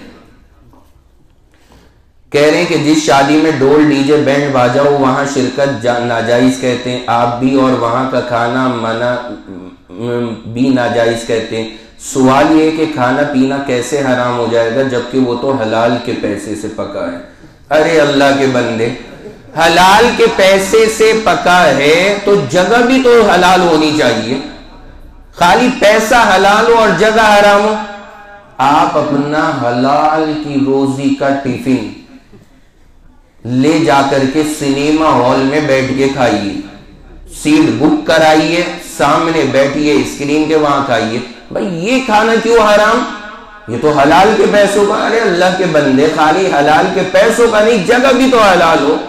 کہہ رہے ہیں کہ جس شادی میں ڈول ڈی جے بینڈ باجا ہو وہاں شرکت ناجائز کہتے ہیں آپ بھی، اور وہاں کا کھانا منع بھی ناجائز کہتے ہیں۔ سوال یہ کہ کھانا پینا کیسے حرام ہو جائے گا جبکہ وہ تو حلال کے پیسے سے پکا ہے؟ ارے اللہ کے بندے، حلال کے پیسے سے پکا ہے تو جگہ بھی تو حلال ہونی چاہیے۔ خالی پیسہ حلال ہو اور جگہ حرام ہو؟ آپ اپنا حلال کی روزی کا ٹفن لے جا کر کے سنیما ہال میں بیٹھ کے کھائیے، سیٹ بک کرائیے، سامنے بیٹھیے اسکرین کے وہاں کھائیے۔ بھائی یہ کھانا کیوں حرام؟ یہ تو حلال کے پیسوں کا۔ ارے اللہ کے بندے، خالی حلال کے پیسوں کا نہیں، جگہ بھی تو حلال ہو۔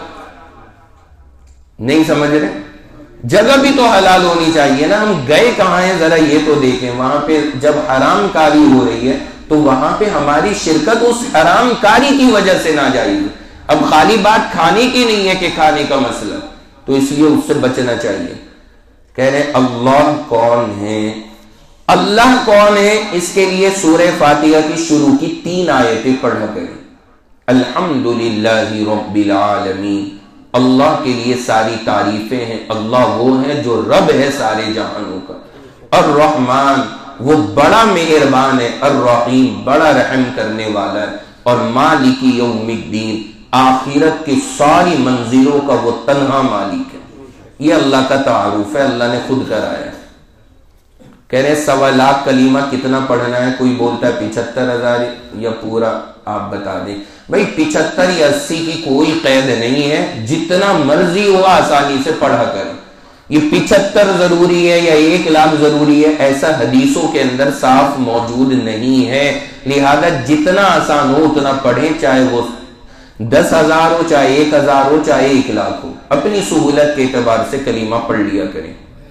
نہیں سمجھ رہے؟ جگہ بھی تو حلال ہونی چاہیے نا۔ ہم گئے کہاں ہیں ذرا یہ تو دیکھیں، وہاں پہ جب حرام کاری ہو رہی ہے تو وہاں پہ ہماری شرکت اس حرام کاری کی وجہ سے نہ جائے گی۔ اب خالی بات کھانے کی نہیں ہے کہ کھانے کا مسئلہ، تو اس لیے اس سے بچنا چاہیے۔ کہہ رہے اللہ کون ہے؟ اللہ کون ہے اس کے لیے سورہ فاتحہ کی شروع کی تین آیتیں پڑھا کریں۔ الحمدللہ رب العالمین، اللہ کے لیے ساری تعریفیں ہیں، اللہ وہ ہے جو رب ہے سارے جہانوں کا۔ الرحمن، وہ بڑا مہربان ہے، الرحیم، بڑا رحم کرنے والا ہے، اور مالک یوم الدین، آخرت کی ساری منزلوں کا وہ تنہا مالک ہے۔ یہ اللہ کا تعارف ہے، اللہ نے خود کرایا ہے۔ کہہ رہے سوا لاکھ کلمہ کتنا پڑھنا ہے؟ کوئی بولتا ہے پچہتر ہزار یا پورا، آپ بتا دیں۔ بھائی پچہتر یا اسی کی کوئی قید نہیں ہے، جتنا مرضی ہوا آسانی سے پڑھا کریں۔ یہ پچہتر ضروری ہے یا ایک لاکھ ضروری ہے، ایسا حدیثوں کے اندر صاف موجود نہیں ہے، لہذا جتنا آسان ہو اتنا پڑھیں، چاہے وہ دس ہزار ہو، چاہے ایک ہزار ہو، چاہے ایک لاکھ ہو، اپنی سہولت کے اعتبار سے کلمہ پڑھ لیا کریں۔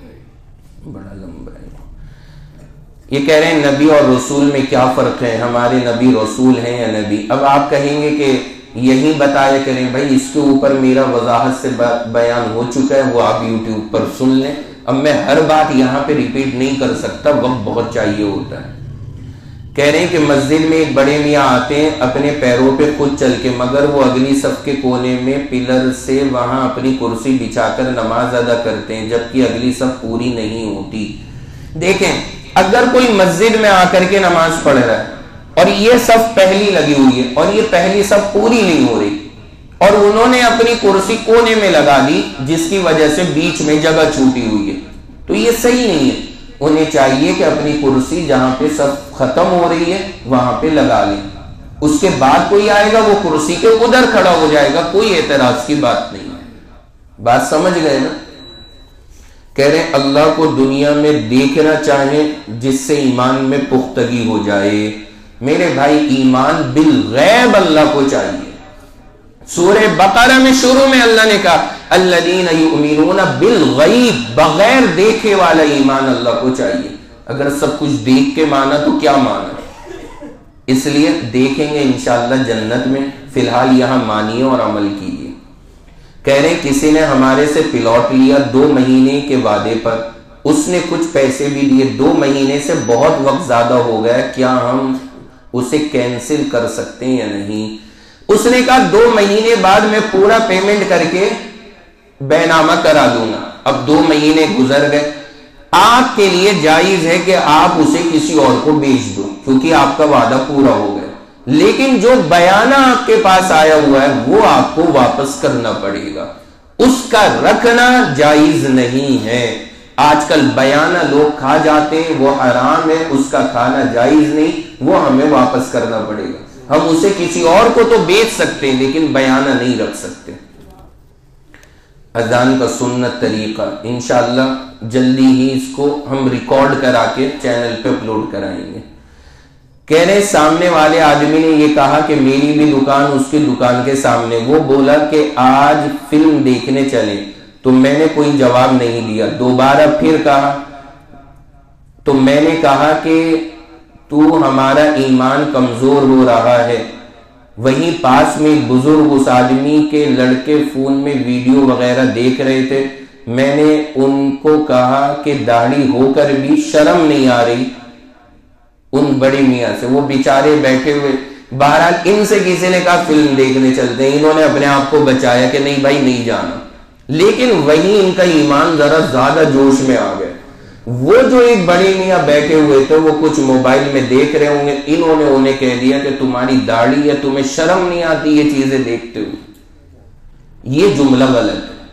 بڑا لمبا ہے یہ۔ کہہ رہے ہیں نبی اور رسول میں کیا فرق ہے؟ ہمارے نبی رسول ہیں یا نبی؟ اب آپ کہیں گے کہ یہی بتایا کریں، بھائی اس کے اوپر میرا وضاحت سے بیان ہو چکا ہے، وہ آپ یوٹیوب پر سن لیں۔ اب میں ہر بات یہاں پہ ریپیٹ نہیں کر سکتا، وقت بہت چاہیے ہوتا ہے۔ کہہ رہے ہیں کہ مسجد میں ایک بڑے میاں آتے ہیں اپنے پیروں پہ خود چل کے، مگر وہ اگلی صف کے کونے میں پلر سے وہاں اپنی کرسی بچھا کر نماز ادا کرتے ہیں جبکہ اگلی صف پوری نہیں ہوتی۔ دیکھیں اگر کوئی مسجد میں آ کر کے نماز پڑھ رہا ہے اور یہ صف پہلی لگی ہوئی ہے اور یہ پہلی صف پوری نہیں ہو رہی اور انہوں نے اپنی کرسی کونے میں لگا دی جس کی وجہ سے بیچ میں جگہ چھوٹی ہوئی ہے، تو یہ صحیح نہیں ہے۔ انہیں چاہیے کہ اپنی کرسی جہاں پہ صف ختم ہو رہی ہے وہاں پہ لگا لیں، اس کے بعد کوئی آئے گا وہ کرسی کے ادھر کھڑا ہو جائے گا، کوئی اعتراض کی بات نہیں ہے۔ بات سمجھ گئے نا؟ کہہ رہے اللہ کو دنیا میں دیکھنا چاہیں جس سے ایمان میں پختگی ہو جائے۔ میرے بھائی ایمان بالغیب اللہ کو چاہیے۔ سورہ بقرہ میں شروع میں اللہ نے کہا الذین یؤمنون بالغیب، بغیر دیکھے والا ایمان اللہ کو چاہیے۔ اگر سب کچھ دیکھ کے مانا تو کیا مانا؟ اس لیے دیکھیں گے انشاءاللہ جنت میں، فی الحال یہاں مانیے اور عمل کیجیے۔ کہہ رہے کسی نے ہمارے سے پلاٹ لیا دو مہینے کے وعدے پر، اس نے کچھ پیسے بھی دیے، دو مہینے سے بہت وقت زیادہ ہو گیا، کیا ہم اسے کینسل کر سکتے ہیں یا نہیں؟ اس نے کہا دو مہینے بعد میں پورا پیمنٹ کر کے بے نامہ کرا دوں گا۔ اب دو مہینے گزر گئے، آپ کے لیے جائز ہے کہ آپ اسے کسی اور کو بیچ دو کیونکہ آپ کا وعدہ پورا ہو گیا، لیکن جو بیانہ آپ کے پاس آیا ہوا ہے وہ آپ کو واپس کرنا پڑے گا، اس کا رکھنا جائز نہیں ہے۔ آج کل بیانہ لوگ کھا جاتے ہیں، وہ حرام ہے، اس کا کھانا جائز نہیں، وہ ہمیں واپس کرنا پڑے گا۔ ہم اسے کسی اور کو تو بیچ سکتے ہیں لیکن بیانہ نہیں رکھ سکتے۔ اذان کا سنت طریقہ انشاءاللہ جلدی ہی اس کو ہم ریکارڈ کرا کے چینل پہ اپلوڈ کرائیں گے۔ کہہ رہے سامنے والے آدمی نے یہ کہا کہ میری بھی دکان اس کی دکان کے سامنے، وہ بولا کہ آج فلم دیکھنے چلیں، تو میں نے کوئی جواب نہیں دیا۔ دوبارہ پھر کہا تو میں نے کہا کہ تو ہمارا ایمان کمزور ہو رہا ہے۔ وہیں پاس میں بزرگ اس آدمی کے لڑکے فون میں ویڈیو وغیرہ دیکھ رہے تھے، میں نے ان کو کہا کہ داڑھی ہو کر بھی شرم نہیں آ رہی ان بڑے میاں سے، وہ بیچارے بیٹھے ہوئے۔ بہرحال ان سے کسی نے کہا فلم دیکھنے چلتے ہیں، انہوں نے اپنے آپ کو بچایا کہ نہیں بھائی نہیں جانا، لیکن وہیں ان کا ایمان ذرا زیادہ جوش میں آ گیا۔ وہ جو ایک بڑے میاں بیٹھے ہوئے تھے وہ کچھ موبائل میں دیکھ رہے ہوں گے، انہوں نے انہیں کہہ دیا کہ تمہاری داڑھی ہے، تمہیں شرم نہیں آتی یہ چیزیں دیکھتے ہوئے۔ یہ جملہ غلط ہے۔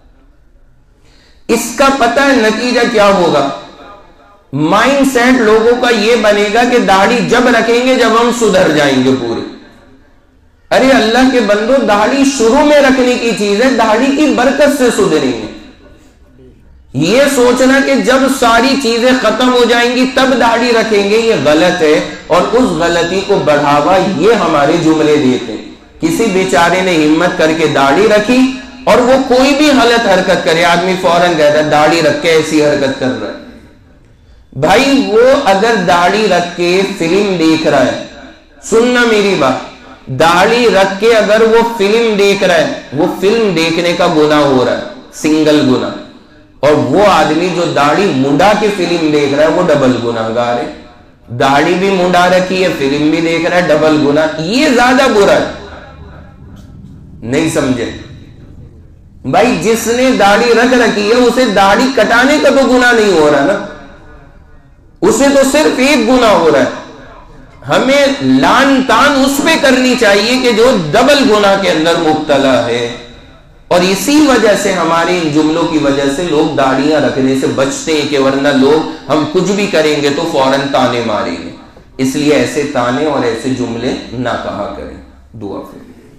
اس کا پتہ ہے نتیجہ کیا ہوگا؟ مائنڈ سیٹ لوگوں کا یہ بنے گا کہ داڑھی جب رکھیں گے جب ہم سدھر جائیں گے پورے۔ ارے اللہ کے بندو، داڑھی شروع میں رکھنے کی چیز ہے، داڑھی کی برکت سے سدھریں گے۔ یہ سوچنا کہ جب ساری چیزیں ختم ہو جائیں گی تب داڑھی رکھیں گے، یہ غلط ہے، اور اس غلطی کو بڑھاوا یہ ہمارے جملے دیتے ہیں۔ کسی بیچارے نے ہمت کر کے داڑھی رکھی اور وہ کوئی بھی غلط حرکت کرے، آدمی فوراً کہتا ہے داڑھی رکھ کے ایسی حرکت کر رہا ہے۔ بھائی وہ اگر داڑھی رکھ کے فلم دیکھ رہا ہے، سننا میری بات، داڑھی رکھ کے اگر وہ فلم دیکھ رہا ہے، وہ فلم دیکھنے کا گناہ ہو رہا ہے، سنگل گناہ، اور وہ آدمی جو داڑھی منڈا کے فلم دیکھ رہا ہے وہ ڈبل گناہگار ہے۔ داڑھی بھی منڈا رکھی ہے، فلم بھی دیکھ رہا ہے، ڈبل گناہ، یہ زیادہ برا ہے۔ نہیں سمجھے بھائی؟ جس نے داڑھی رکھ رکھی ہے اسے داڑھی کٹانے کا تو گناہ نہیں ہو رہا نا، اسے تو صرف ایک گناہ ہو رہا ہے۔ ہمیں لان تان اس پہ کرنی چاہیے کہ جو ڈبل گناہ کے اندر مبتلا ہے، اور اسی وجہ سے ہمارے ان جملوں کی وجہ سے لوگ داڑیاں رکھنے سے بچتے ہیں، کہ ورنہ لوگ ہم کچھ بھی کریں گے تو فوراً تانے ماریں گے۔ اس لیے ایسے تانے اور ایسے جملے نہ کہا کریں۔ دعا کریں۔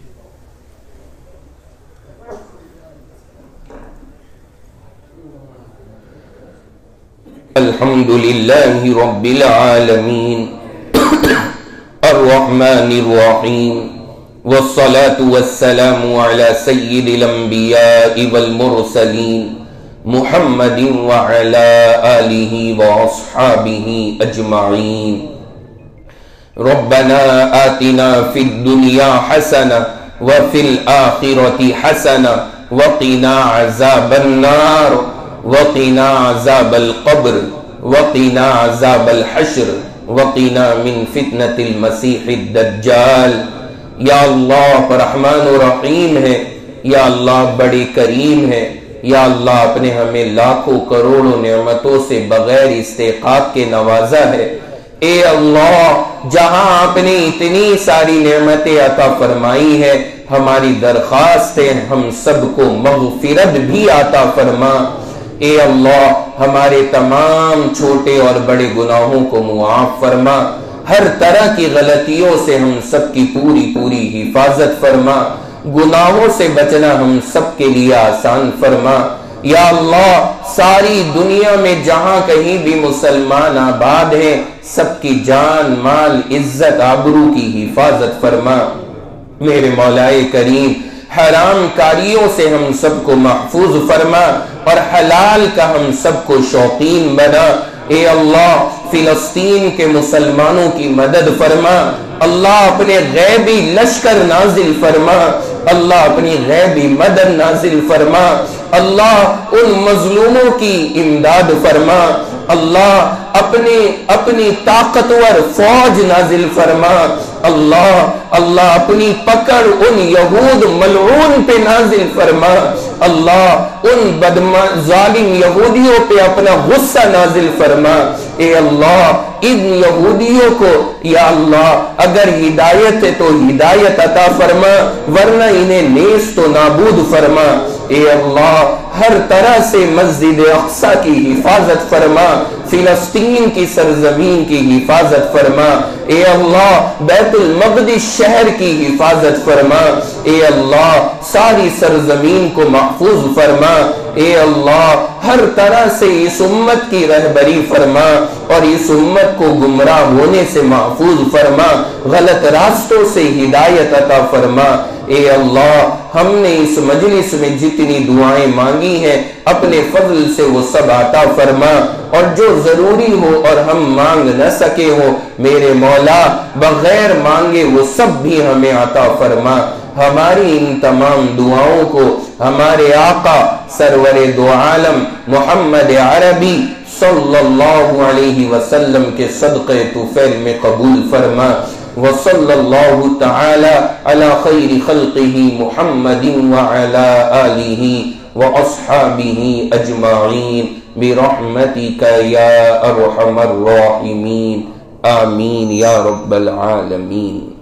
الحمد للہ رب العالمین الرحمن الرحیم والصلاة والسلام على سید الانبیاء والمرسلین محمد وعلى آلہ واصحابہ اجمعین۔ ربنا آتنا فی الدنیا حسنہ وفی الآخرة حسنہ وقنا عذاب النار وقنا عذاب القبر وقنا عذاب الحشر وقنا من فتنة المسیح الدجال۔ یا اللہ رحمان و رحیم ہے، یا اللہ بڑے کریم ہے، یا اللہ اپنے ہمیں لاکھوں کروڑوں نعمتوں سے بغیر استحقاق کے نوازا ہے۔ اے اللہ جہاں آپ نے اتنی ساری نعمتیں عطا فرمائی ہے، ہماری درخواست ہے ہم سب کو مغفرت بھی عطا فرما۔ اے اللہ ہمارے تمام چھوٹے اور بڑے گناہوں کو معاف فرما، ہر طرح کی غلطیوں سے ہم سب کی پوری پوری حفاظت فرما، گناہوں سے بچنا ہم سب کے لیے آسان فرما۔ یا اللہ ساری دنیا میں جہاں کہیں بھی مسلمان آباد ہیں، سب کی جان مال عزت آبرو کی حفاظت فرما۔ میرے مولا کریم حرام کاریوں سے ہم سب کو محفوظ فرما اور حلال کا ہم سب کو شوقین بنا۔ اے اللہ فلسطین کے مسلمانوں کی مدد فرما، اللہ اپنے غیبی لشکر نازل فرما، اللہ اپنی غیبی مدد نازل فرما، اللہ ان مظلوموں کی امداد فرما، اللہ اپنی اپنی طاقتور فوج نازل فرما، اللہ اللہ اپنی پکڑ ان یہود ملعون پہ نازل فرما، اللہ ان بدم ظالم یہودیوں پہ اپنا غصہ نازل فرما۔ اے اللہ ان یہودیوں کو یا اللہ اگر ہدایت ہے تو ہدایت عطا فرما، ورنہ انہیں نیست و نابود فرما۔ اے اللہ ہر طرح سے مسجد اقصی کی حفاظت فرما، فلسطین کی سرزمین کی حفاظت فرما۔ اے اللہ بیت المقدس شہر کی حفاظت فرما۔ اے اللہ ساری سرزمین کو محفوظ فرما۔ اے اللہ ہر طرح سے اس امت کی رہبری فرما اور اس امت کو گمراہ ہونے سے محفوظ فرما، غلط راستوں سے ہدایت عطا فرما۔ اے اللہ ہم نے اس مجلس میں جتنی دعائیں مانگی ہیں اپنے فضل سے وہ سب عطا فرما، اور جو ضروری ہو اور ہم مانگ نہ سکے ہو میرے مولا بغیر مانگے وہ سب بھی ہمیں عطا فرما۔ ہماری ان تمام دعاؤں کو ہمارے آقا سرور دو عالم محمد عربی صلی اللہ علیہ وسلم کے صدقے طفیل میں قبول فرما۔ وصلی اللہ تعالی علی خیر خلقہ محمد وعلی آلہ واصحابہ اجمعین برحمتک یا ارحم الراحمین، آمین یا رب العالمین۔